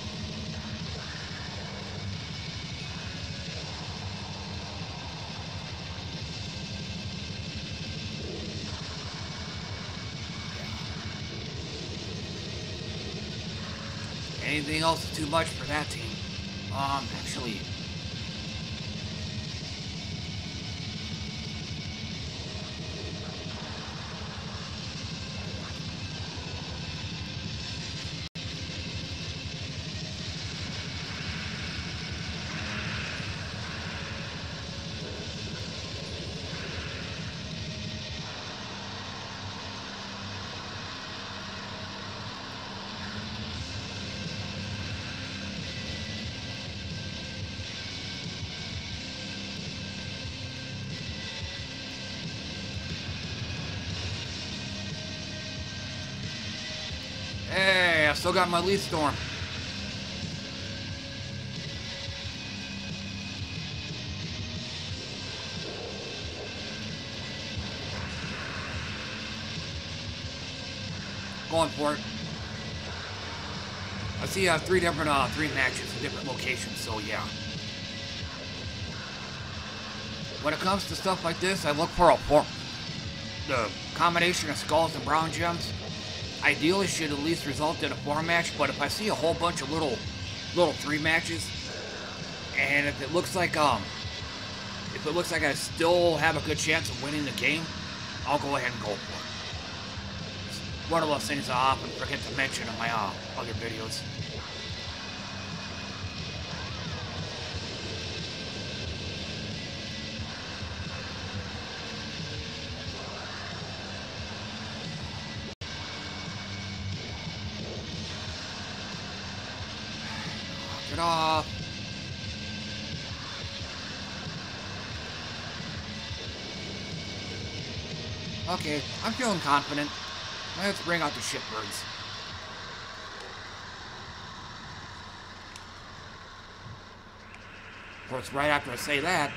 Anything else is too much for that team. Um, actually... Hey, I still got my Leaf Storm. Going for it. I see uh, three different uh, three matches in different locations, so yeah. When it comes to stuff like this, I look for a four. The combination of skulls and brown gems ideally should at least result in a four match, but if I see a whole bunch of little little three matches, and if it looks like um if it looks like I still have a good chance of winning the game, I'll go ahead and go for it. It's one of those things I often forget to mention in my uh, other videos. Get off. Okay, I'm feeling confident. Let's bring out the shitbirds. Of course, right after I say that...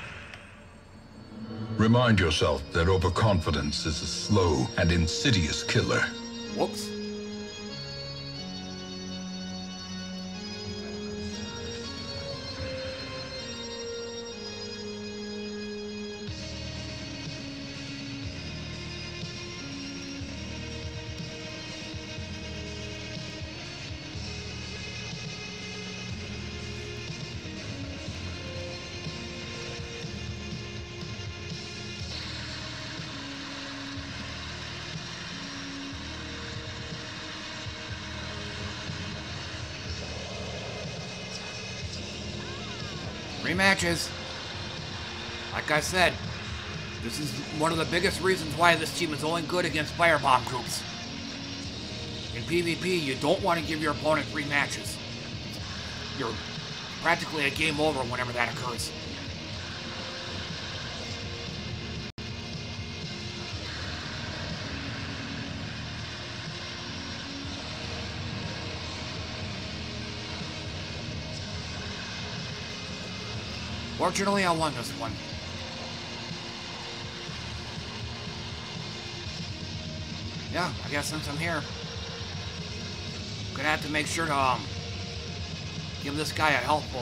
Remind yourself that overconfidence is a slow and insidious killer. Whoops. Rematches. Like I said, this is one of the biggest reasons why this team is only good against firebomb groups. In PvP, you don't want to give your opponent three matches. You're practically a game over whenever that occurs. Fortunately, I won this one. Yeah, I guess since I'm here, gonna have to make sure to um, give this guy a helpful.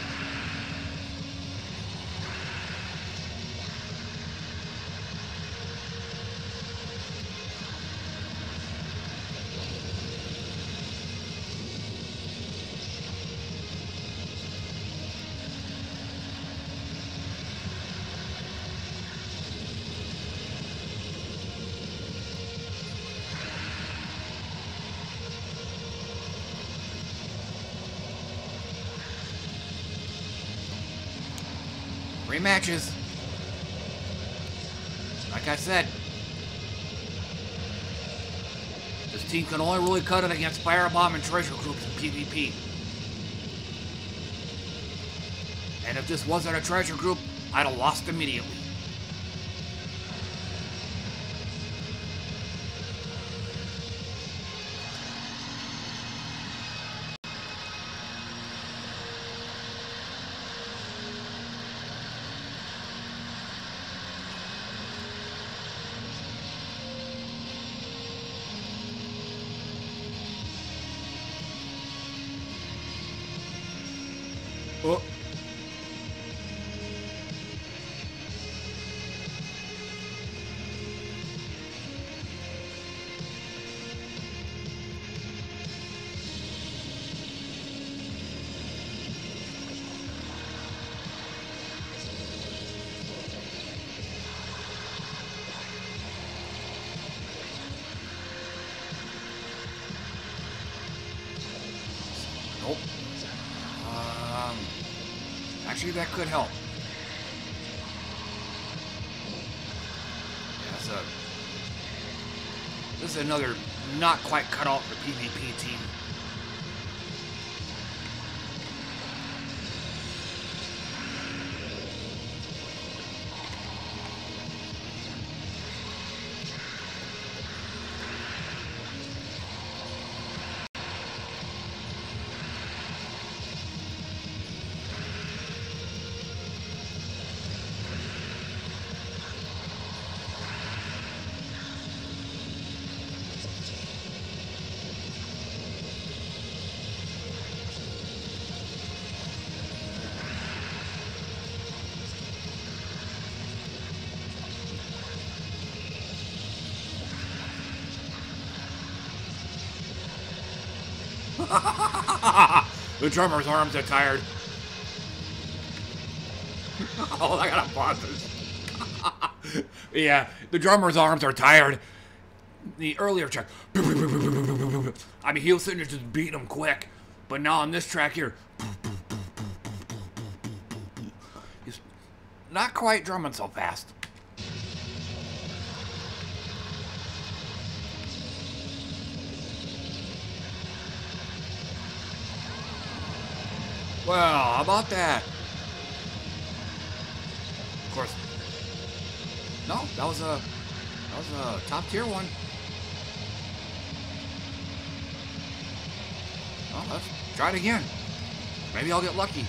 Matches. Like I said, this team can only really cut it against firebomb and treasure groups in PvP. And if this wasn't a treasure group, I'd have lost immediately. Oh. Nope. Um, actually, that could help. Yeah, that's a, this is another not quite cut out for PvP team. The drummer's arms are tired. Oh, I gotta pause this. Yeah, the drummer's arms are tired. The earlier track, I mean, he was sitting there just beating them quick. But now on this track here, he's not quite drumming so fast. Well, how about that? Of course. No, that was a that was a top tier one. Well, let's try it again. Maybe I'll get lucky.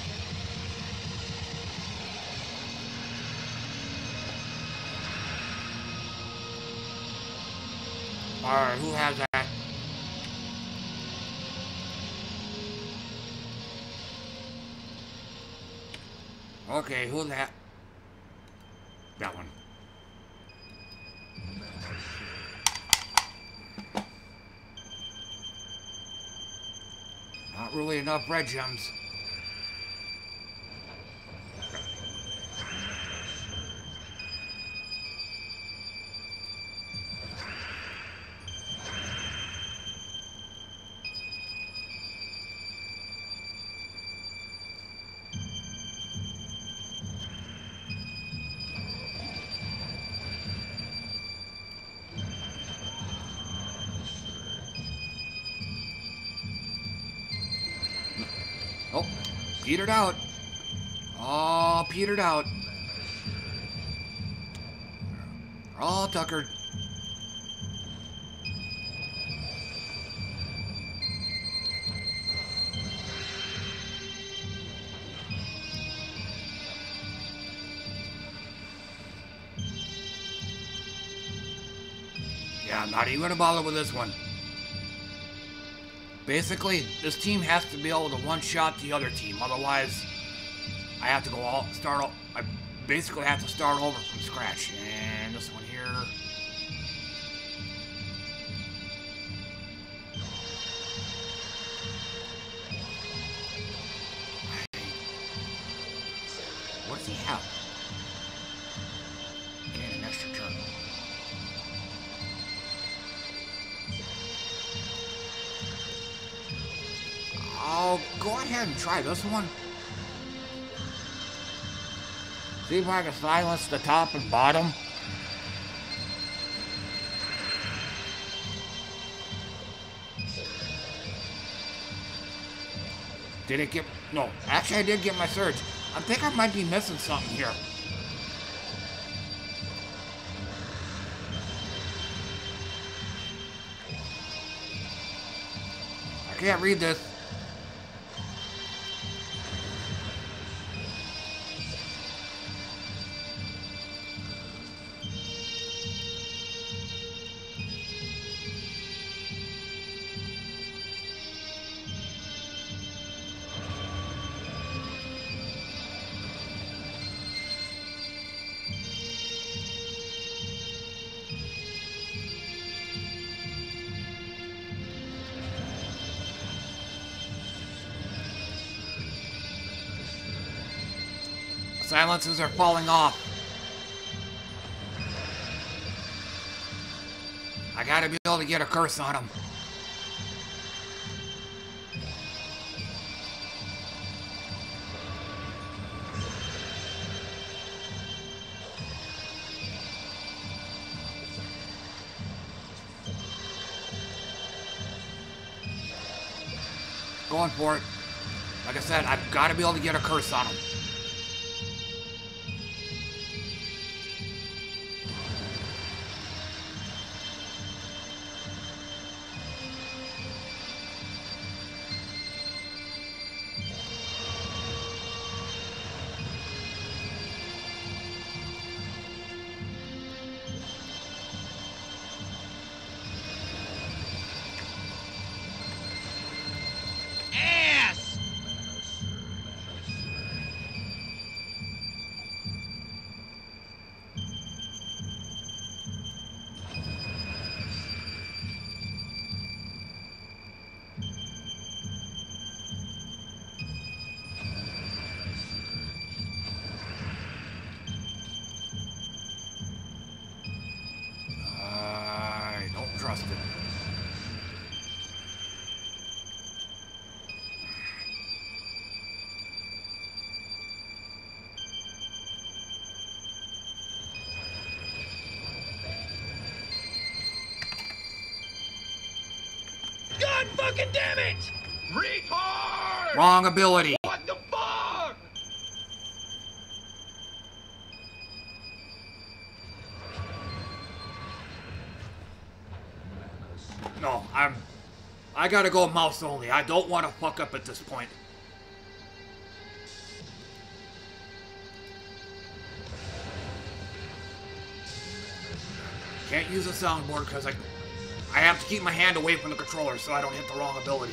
All right, who has that? Okay, who's that? That one. Not really enough red gems. Petered out. Oh, petered out. All tuckered. Yeah, I'm not even gonna bother with this one. Basically, this team has to be able to one-shot the other team. Otherwise, I have to go all start. All, I basically have to start over from scratch. And this one here. What does he have? Gain an extra turn. I'll go ahead and try this one. See if I can silence the top and bottom. Did it get... No, actually I did get my surge. I think I might be missing something here. I can't read this. Silences are falling off. I gotta be able to get a curse on him. Going for it. Like I said, I've got to be able to get a curse on him. God fucking damn it! Retard! Wrong ability. What the fuck? No, I'm... I gotta go mouse only. I don't want to fuck up at this point. Can't use a soundboard because I... I have to keep my hand away from the controller so I don't hit the wrong ability.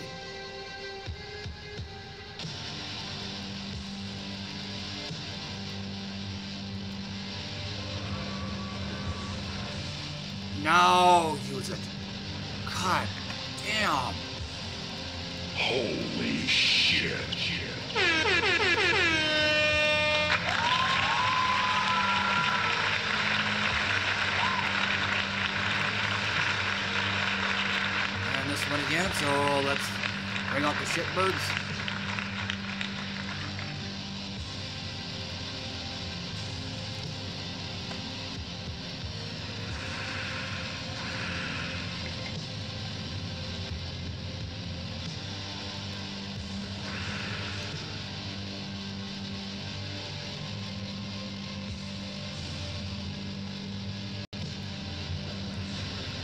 Now use it. God damn. Holy shit. And this one again, so let's bring out the shitbirds.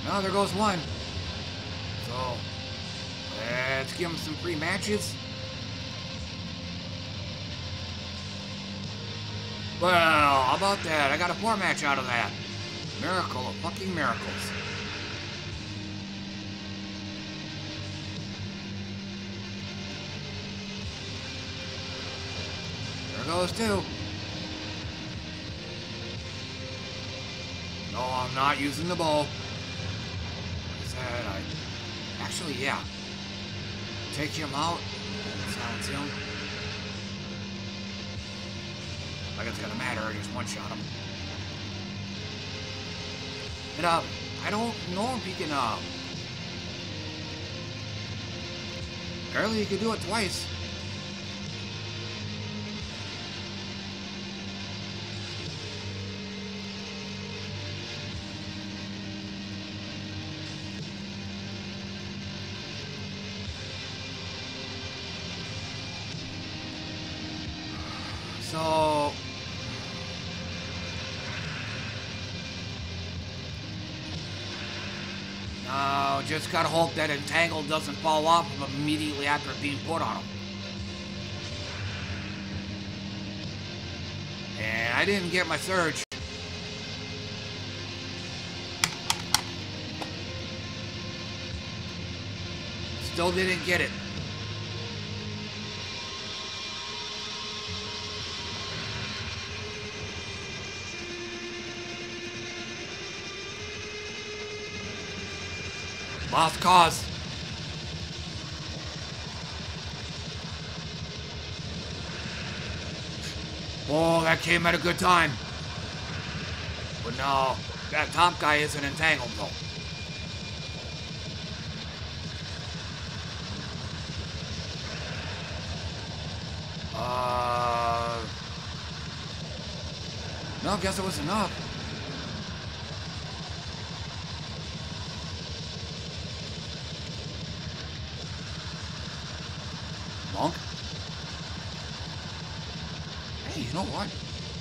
No, there goes one. So, let's give him some free matches. Well, how about that? I got a four match out of that. Miracle of fucking miracles. There goes two. No, I'm not using the bow. Like I said, I... Actually, yeah. Take him out. Silence him. Like it's gonna matter, I just one-shot him. And, uh, I don't know if he can, uh... apparently he could do it twice. So... Now, just gotta hope that Entangle doesn't fall off of him immediately after being put on him. And I didn't get my surge. Still didn't get it. Lost cause. Oh, that came at a good time. But no, that top guy isn't entangled though. Uh, no, guess it was enough. Monk? Hey, you know what?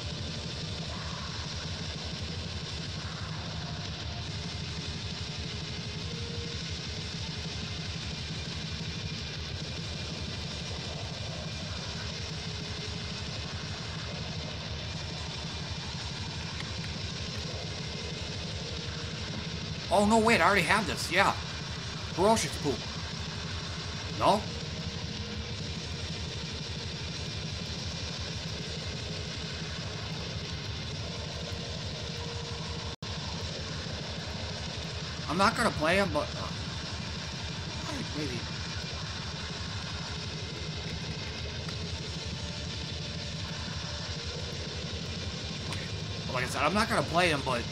Oh, no, wait, I already have this, yeah. Ferocious poop. No? I'm not gonna play him, but uh, maybe. Okay. Well, like I said, I'm not gonna play him, but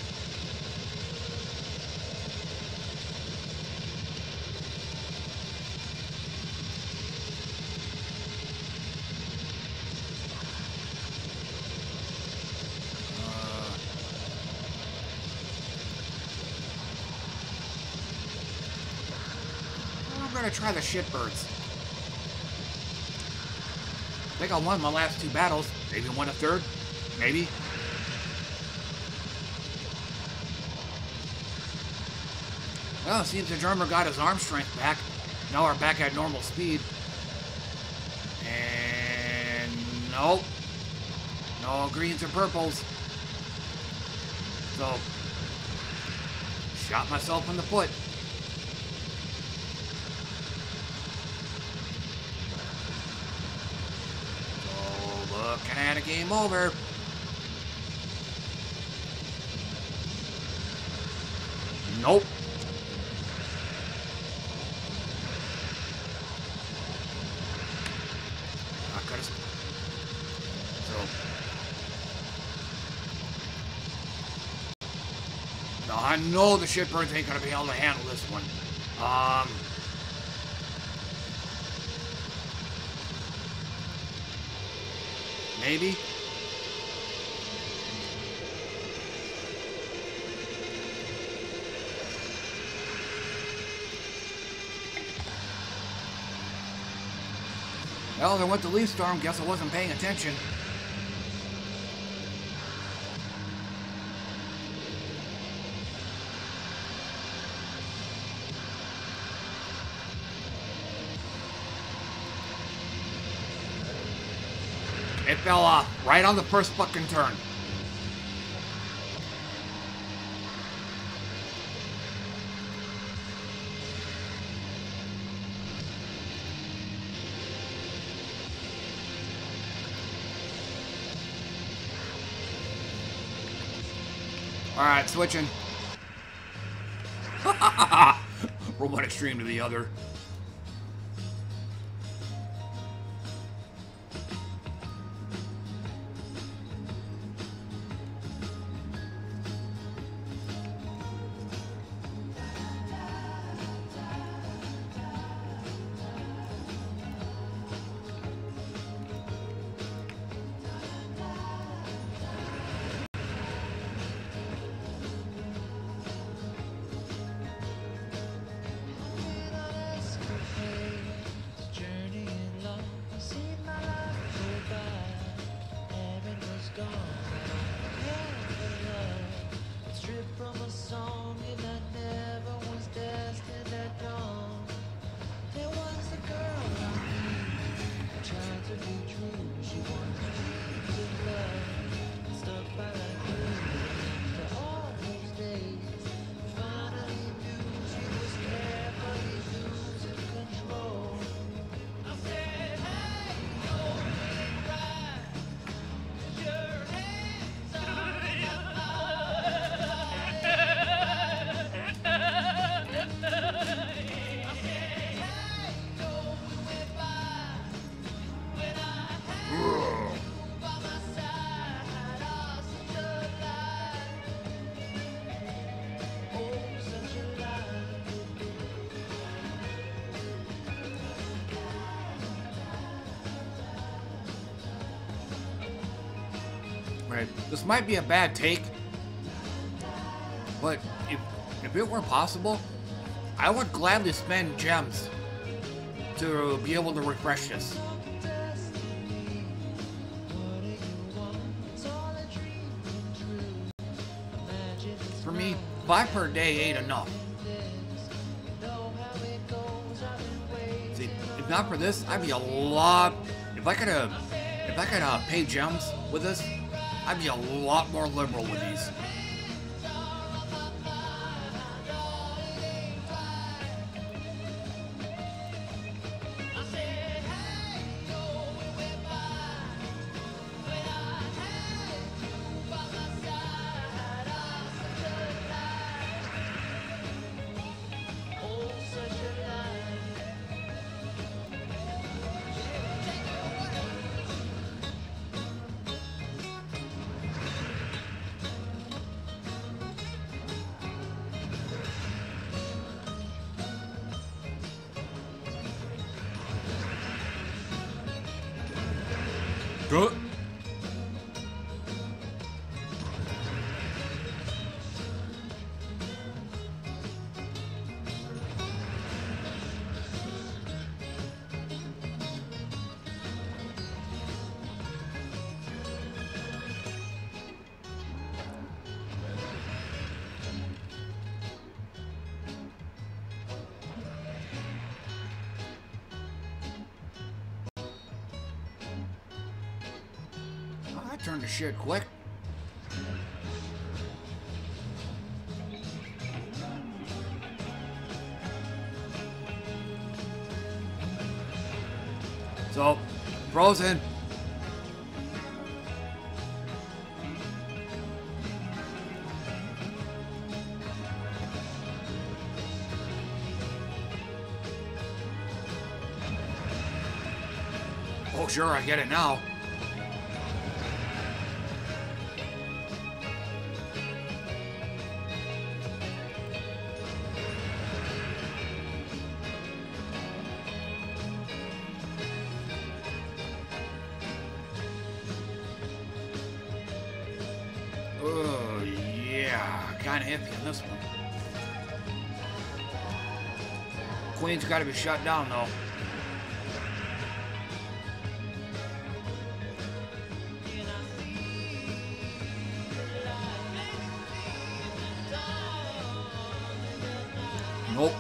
try the shitbirds. I think I won my last two battles. Maybe won a third. Maybe. Well, it seems the drummer got his arm strength back. Now we're back at normal speed. And nope. No greens or purples. So, shot myself in the foot. Looking at a game over. Nope. Not gonna. So. No, I know the shitbirds ain't gonna be able to handle this one. Um. Maybe. Well, there went the leaf storm. Guess I wasn't paying attention. It fell off right on the first fucking turn. Alright, switching. From one extreme to the other. This might be a bad take, but if, if it were possible, I would gladly spend gems to be able to refresh this. For me, five per day ain't enough. See, if not for this, I'd be a lot. If I could, uh, if I could uh, pay gems with this, I'd be a lot more liberal with these. Good. Turn the shit quick. So, frozen. Oh, sure, I get it now. Oh, yeah. Kind of iffy on this one. Queen's got to be shut down, though. Nope.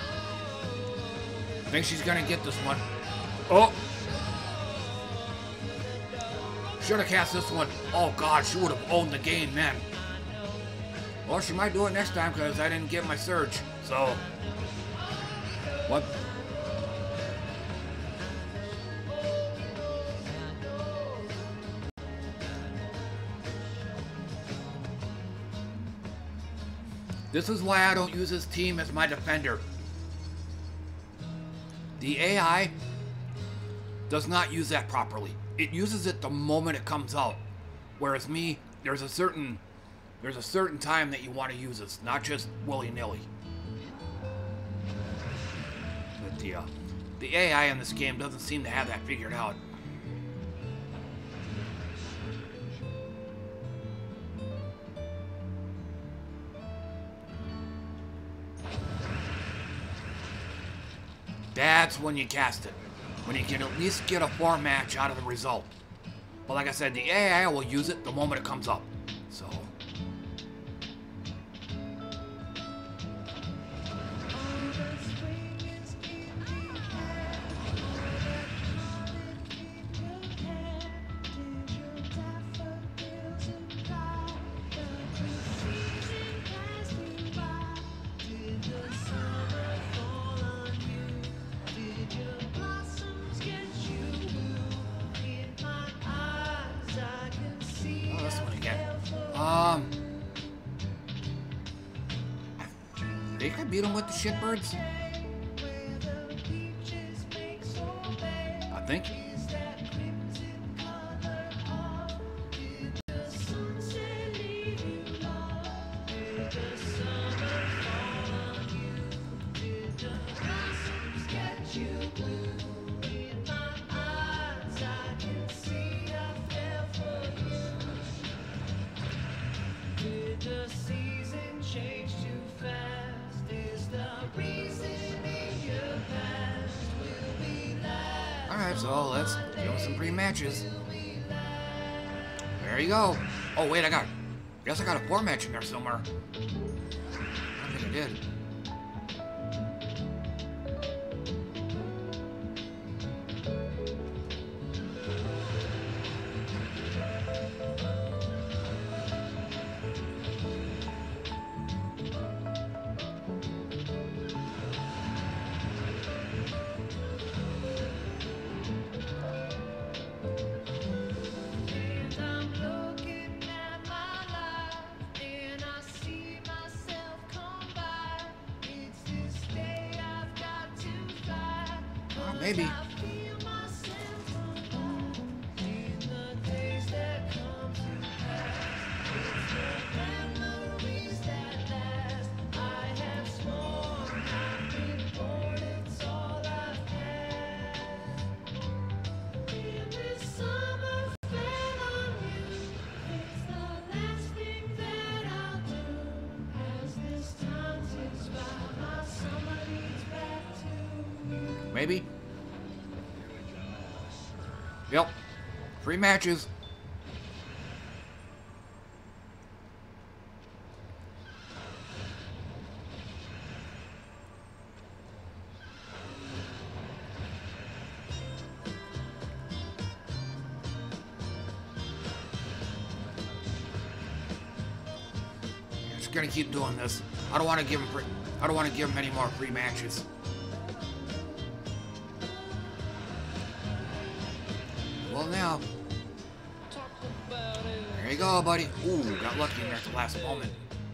I think she's gonna get this one. Oh! Should have cast this one. Oh god, she would have owned the game then. Well, she might do it next time because I didn't get my surge. So, what? This is why I don't use this team as my defender. The A I does not use that properly. It uses it the moment it comes out. Whereas me, there's a certain there's a certain time that you want to use this, not just willy-nilly. But the, uh, the A I in this game doesn't seem to have that figured out. That's when you cast it. When you can at least get a four match out of the result. But like I said, the A I will use it the moment it comes up. So. Shitbirds? I think. So let's go some pre-matches. There you go. Oh wait, I got. Guess I got a four match in there somewhere. I don't think I did. Maybe. Maybe. Yep. Three matches. Just gonna keep doing this. I don't want to give him. Free, I don't want to give him any more free matches. Well, now. There you go, buddy. Ooh, got lucky there at the last moment.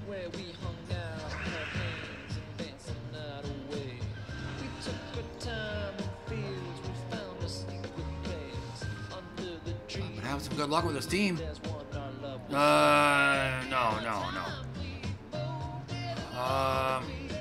Been having some good luck with this team. Uh, no, no, no. Um.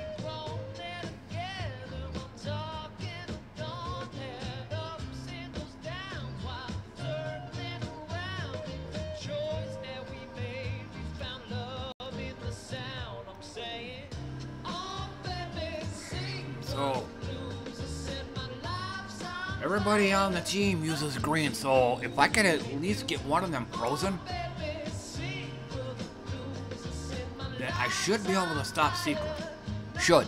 So, everybody on the team uses green, so if I could at least get one of them frozen, then I should be able to stop Secret. Should.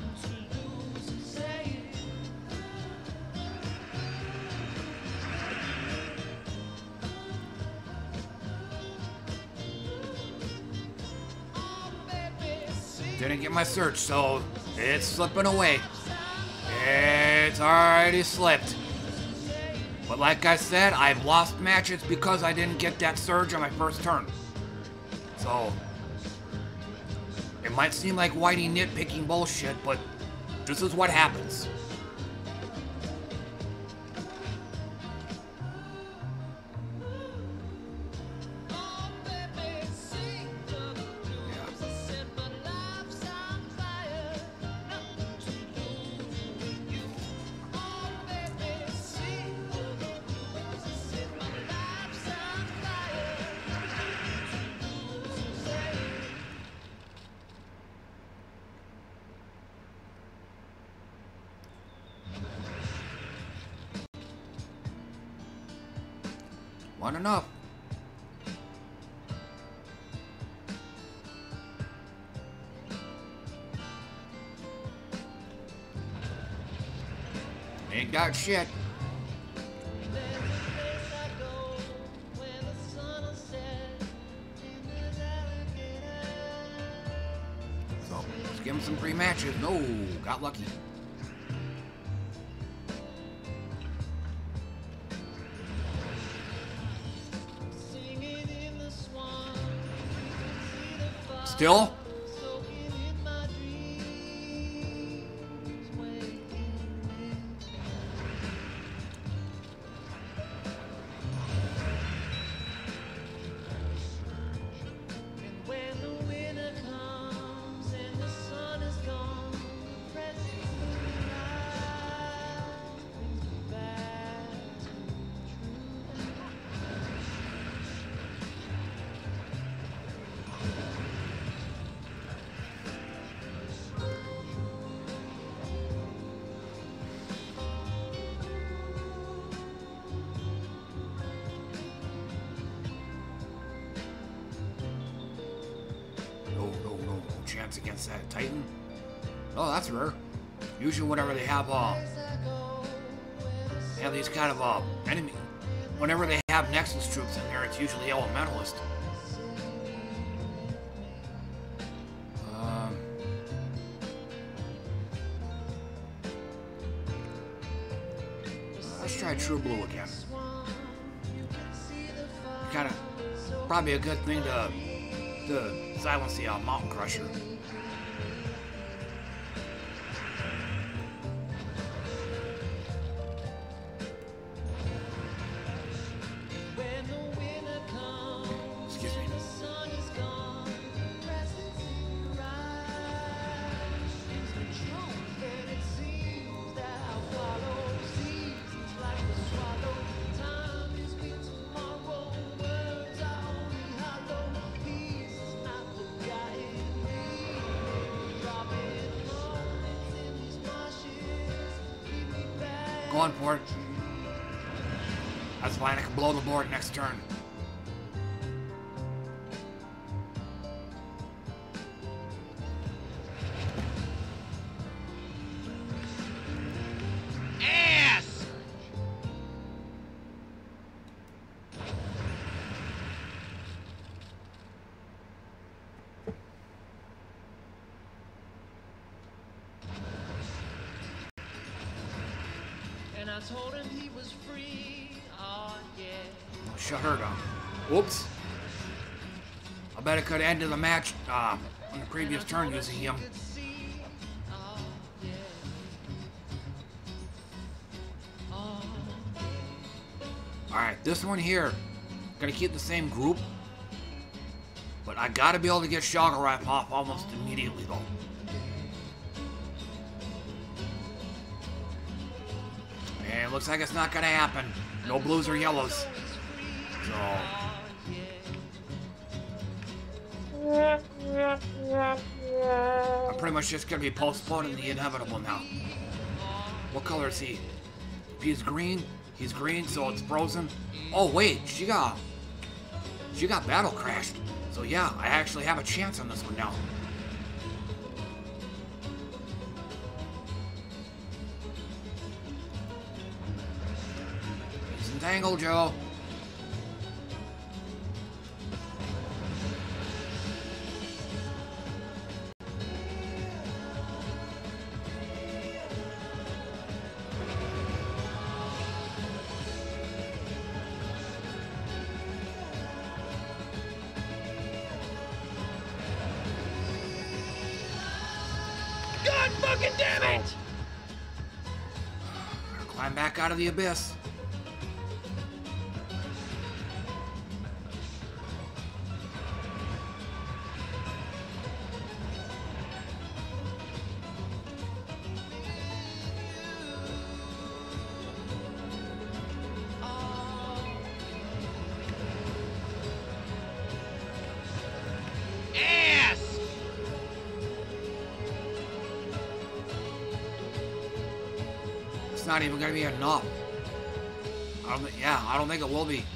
Didn't get my search, so it's slipping away. It's already slipped. But like I said, I've lost matches because I didn't get that surge on my first turn. So, it might seem like whitey nitpicking bullshit, but this is what happens. One enough. Ain't got shit. So, let's give him some free matches. No, got lucky. Still? Against that Titan. Oh, that's rare. Usually whenever they have uh they have these kind of uh enemy whenever they have Nexus troops in there, it's usually elementalist. Um let's try True Blue again. Kinda probably a good thing to to silence the uh, Mountain Crusher. Going for it. That's fine, I can blow the board next turn. Ass! And I told him he was free. Oh, yeah. Shut her down. Whoops. I bet I could have ended the match uh, on the previous turn using him. Alright, this one here, gonna keep the same group, but I gotta be able to get Shoggorath off almost immediately though. And it looks like it's not gonna happen. No blues or yellows. So I'm pretty much just gonna be postponing the inevitable now. What color is he? If he's green, he's green, so it's frozen. Oh wait, she got she got battle crashed. So yeah, I actually have a chance on this one now. He's entangled, Joe. God fucking damn it! So, climb back out of the abyss. Ass! It's not even gonna be enough. I don't, thi- yeah, I don't think it will be.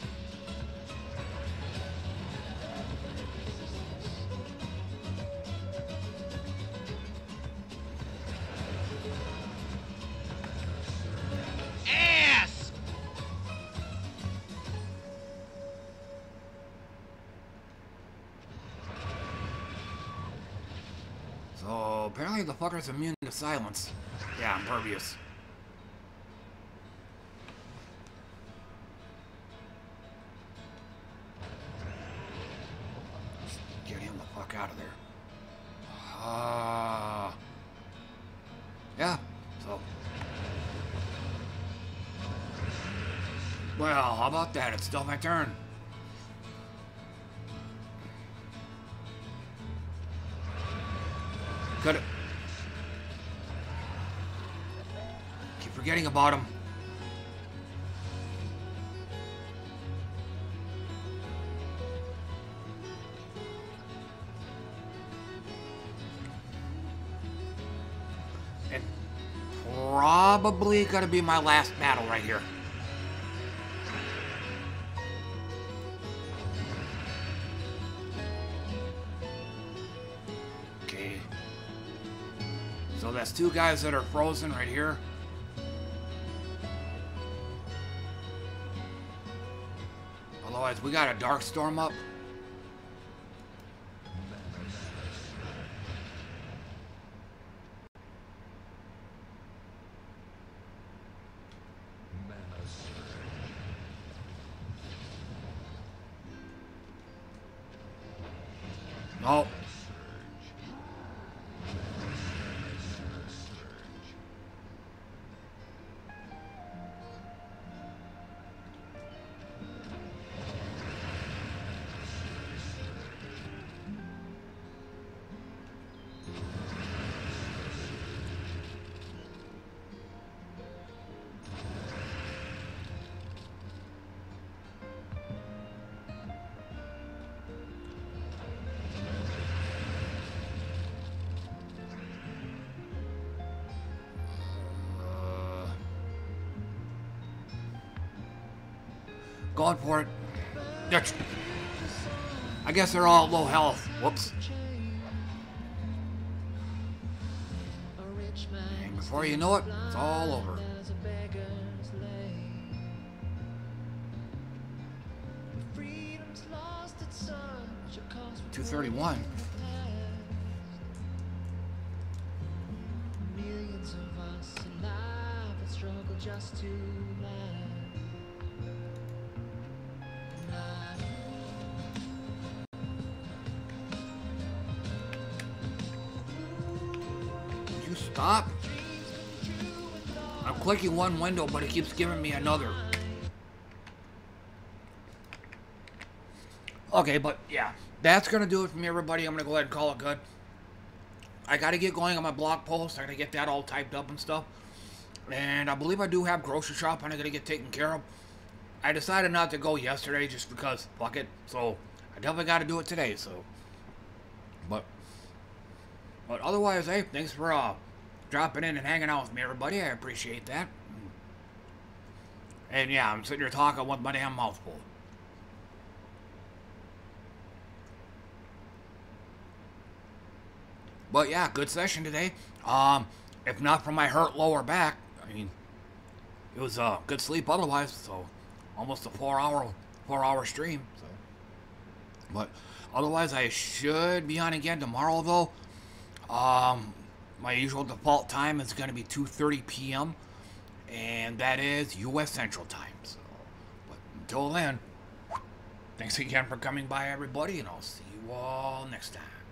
Ass! So apparently the fucker's immune to silence. Yeah, impervious. Just get him the fuck out of there. Uh, yeah, so. Well, how about that? It's still my turn. Could keep forgetting about him. And probably gonna be my last battle right here. Okay. So that's two guys that are frozen right here. Otherwise, we got a dark storm up. No. Going for it. That's- I guess they're all low health. Whoops. And before you know it, it's all over. two thirty-one. Millions of us alive that struggle just to last. Would you stop? I'm clicking one window, but it keeps giving me another. Okay, but yeah, that's gonna do it for me, everybody. I'm gonna go ahead and call it good. I gotta get going on my blog post. I gotta get that all typed up and stuff. And I believe I do have grocery shopping I gotta get taken care of. I decided not to go yesterday just because, fuck it. So, I definitely gotta do it today, so. But, but otherwise, hey, thanks for uh, dropping in and hanging out with me, everybody. I appreciate that. And yeah, I'm sitting here talking with my damn mouth full. But yeah, good session today. Um, if not for my hurt lower back, I mean, it was a uh, good sleep otherwise. So, almost a four-hour, four-hour stream. So, but otherwise, I should be on again tomorrow. Though, um, my usual default time is going to be two thirty p m and that is U S Central Time. So, but until then, thanks again for coming by, everybody, and I'll see you all next time.